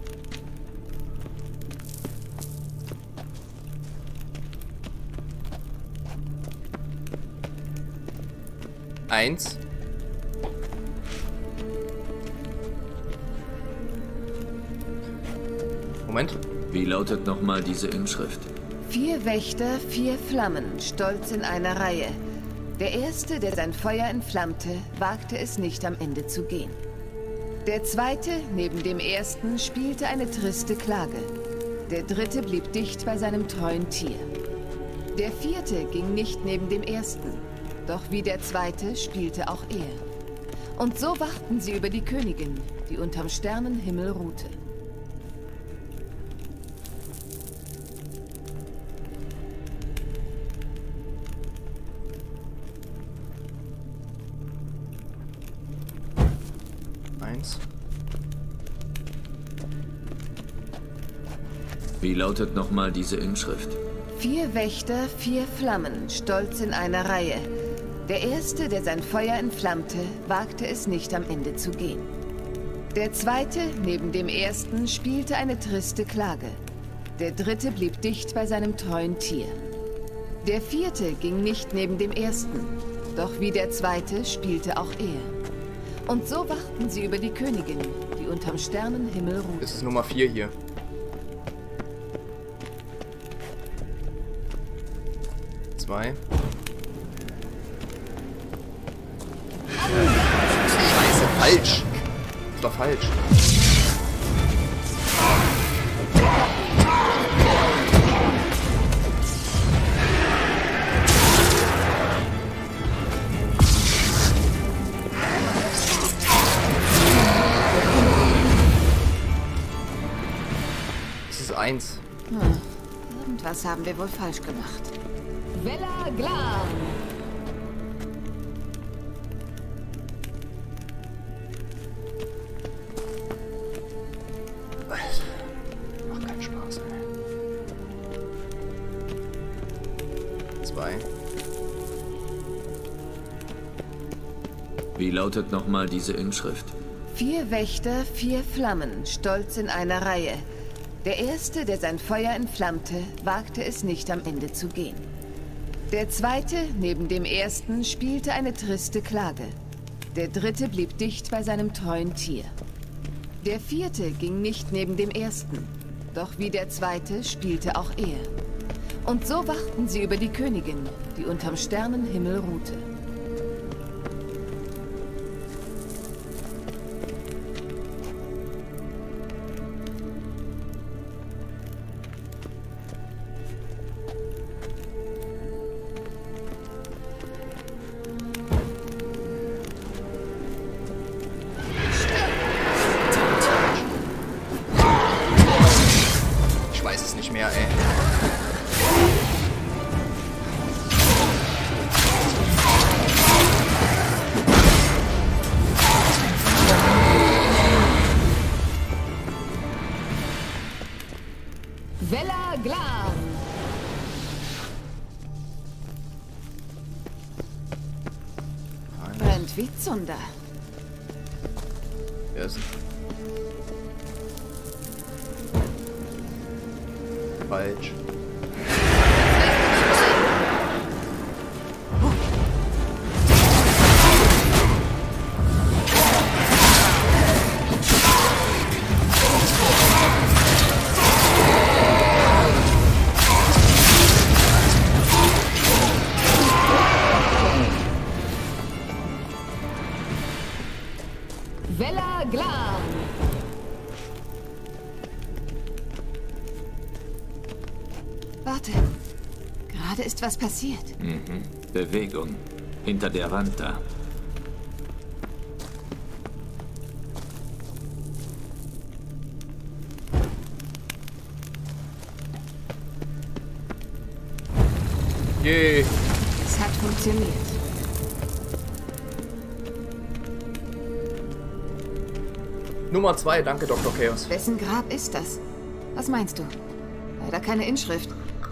Eins. Moment. Wie lautet nochmal diese Inschrift? 4 Wächter, 4 Flammen, stolz in einer Reihe. Der Erste, der sein Feuer entflammte, wagte es nicht am Ende zu gehen. Der Zweite, neben dem Ersten, spielte eine triste Klage. Der Dritte blieb dicht bei seinem treuen Tier. Der Vierte ging nicht neben dem Ersten. Doch wie der Zweite spielte auch er. Und so wachten sie über die Königin, die unterm Sternenhimmel ruhte. Eins. Wie lautet nochmal diese Inschrift? 4 Wächter, 4 Flammen, stolz in einer Reihe. Der Erste, der sein Feuer entflammte, wagte es nicht am Ende zu gehen. Der Zweite, neben dem Ersten, spielte eine triste Klage. Der Dritte blieb dicht bei seinem treuen Tier. Der Vierte ging nicht neben dem Ersten. Doch wie der Zweite spielte auch er. Und so wachten sie über die Königin, die unterm Sternenhimmel ruhte. Das ist Nummer 4 hier. Zwei. Scheiße, falsch. Das war falsch. Das ist 1. Irgendwas haben wir wohl falsch gemacht. Vela Glan! Macht keinen Spaß, ey. Wie lautet nochmal diese Inschrift? 4 Wächter, 4 Flammen, stolz in einer Reihe. Der Erste, der sein Feuer entflammte, wagte es nicht, am Ende zu gehen. Der Zweite, neben dem Ersten, spielte eine triste Klage. Der Dritte blieb dicht bei seinem treuen Tier. Der Vierte ging nicht neben dem Ersten. Doch wie der Zweite spielte auch er. Und so wachten sie über die Königin, die unterm Sternenhimmel ruhte. Ich weiß es nicht mehr, ey. Vela Glan! Brennt wie Zunder. Yes. Falsch. Vela Glan! Warte. Gerade ist was passiert. Mhm. Bewegung. Hinter der Wand da. Yay. Es hat funktioniert. Nummer 2, danke Dr. Chaos. Wessen Grab ist das? Was meinst du? Leider keine Inschrift.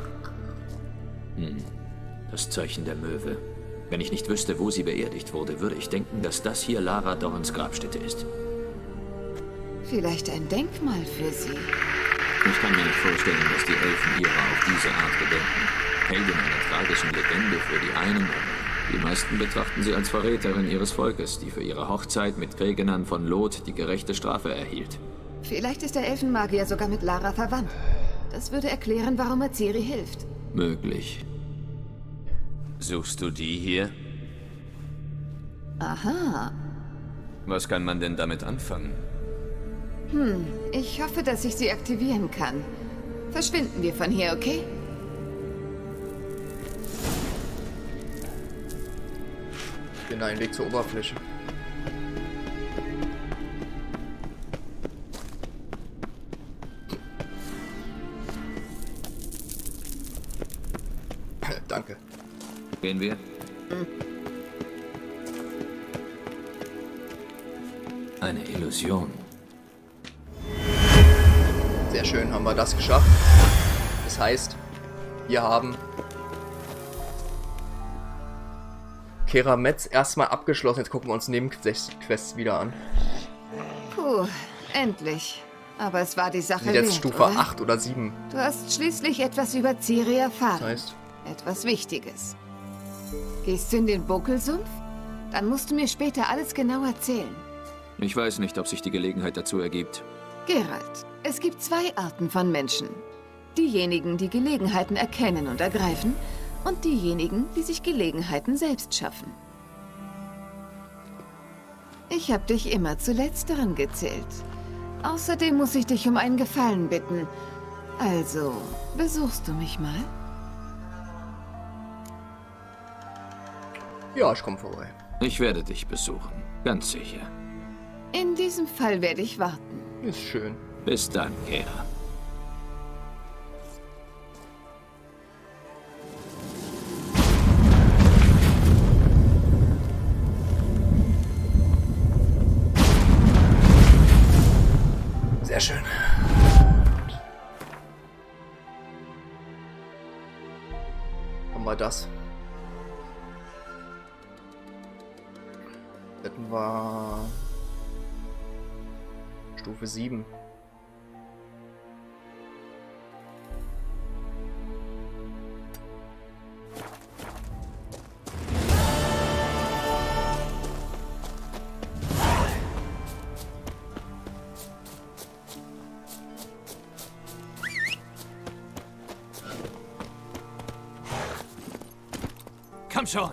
Das Zeichen der Möwe. Wenn ich nicht wüsste, wo sie beerdigt wurde, würde ich denken, dass das hier Lara Dorns Grabstätte ist. Vielleicht ein Denkmal für sie. Ich kann mir nicht vorstellen, dass die Elfen ihrer auf diese Art gedenken. Heldin einer tragischen Legende für die einen, die meisten betrachten sie als Verräterin ihres Volkes, die für ihre Hochzeit mit Kregenern von Lot die gerechte Strafe erhielt. Vielleicht ist der Elfenmagier sogar mit Lara verwandt. Das würde erklären, warum er Ciri hilft. Möglich. Suchst du die hier? Aha. Was kann man denn damit anfangen? Ich hoffe, dass ich sie aktivieren kann. Verschwinden wir von hier, okay? Ich bin einen Weg zur Oberfläche. Danke. Gehen wir? Eine Illusion. Sehr schön, haben wir das geschafft. Das heißt, wir haben Keira Metz erstmal abgeschlossen. Jetzt gucken wir uns Nebenquests wieder an. Puh, endlich. Aber es war die Sache Sind jetzt wert, Stufe oder? 8 oder 7. Du hast schließlich etwas über Ciri erfahren. Das heißt? Etwas Wichtiges. Gehst du in den Buckelsumpf? Dann musst du mir später alles genau erzählen. Ich weiß nicht, ob sich die Gelegenheit dazu ergibt. Geralt, es gibt 2 Arten von Menschen. Diejenigen, die Gelegenheiten erkennen und ergreifen, und diejenigen, die sich Gelegenheiten selbst schaffen. Ich habe dich immer zu Letzteren gezählt. Außerdem muss ich dich um einen Gefallen bitten. Also, besuchst du mich mal? Ja, ich komme vorbei. Ich werde dich besuchen. Ganz sicher. In diesem Fall werde ich warten. Ist schön. Bis dann, Keira. Sehr schön. Haben wir das? war Stufe 7. Komm schon!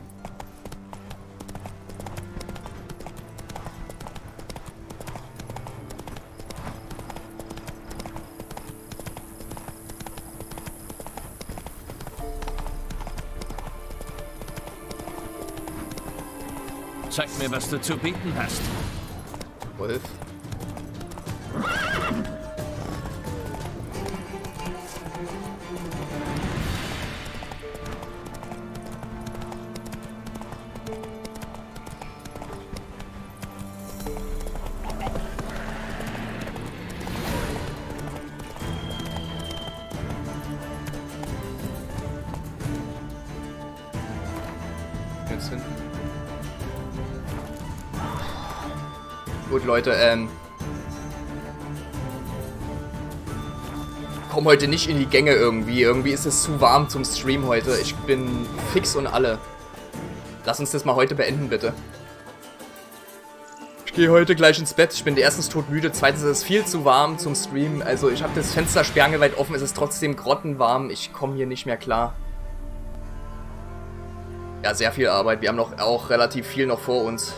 Zeig mir, was du zu bieten hast. Wolf. Jetzt hin. Gut, Leute, komm heute nicht in die Gänge irgendwie. Irgendwie ist es zu warm zum Stream heute. Ich bin fix und alle. Lass uns das mal heute beenden, bitte. Ich gehe heute gleich ins Bett. Ich bin erstens todmüde, zweitens ist es viel zu warm zum Stream. Also ich habe das Fenster sperrangelweit offen, es ist trotzdem grottenwarm. Ich komme hier nicht mehr klar. Ja, sehr viel Arbeit. Wir haben noch auch relativ viel noch vor uns.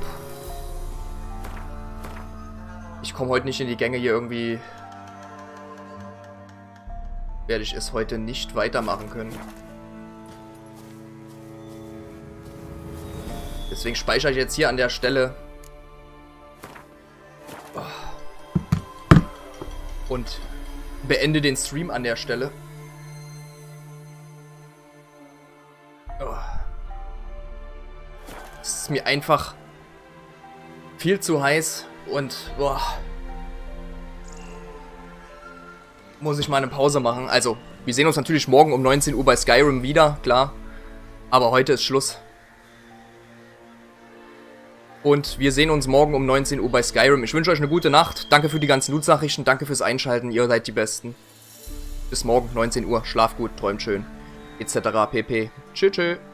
Ich komme heute nicht in die Gänge hier irgendwie. Werde ich es heute nicht weitermachen können. Deswegen speichere ich jetzt hier an der Stelle. Und beende den Stream an der Stelle. Es ist mir einfach viel zu heiß und muss ich mal eine Pause machen. Also, wir sehen uns natürlich morgen um 19 Uhr bei Skyrim wieder, klar. Aber heute ist Schluss. Und wir sehen uns morgen um 19 Uhr bei Skyrim. Ich wünsche euch eine gute Nacht. Danke für die ganzen Loot-Nachrichten. Danke fürs Einschalten. Ihr seid die Besten. Bis morgen, 19 Uhr. Schlaf gut, träumt schön. Etc. pp. Tschüss, tschüss.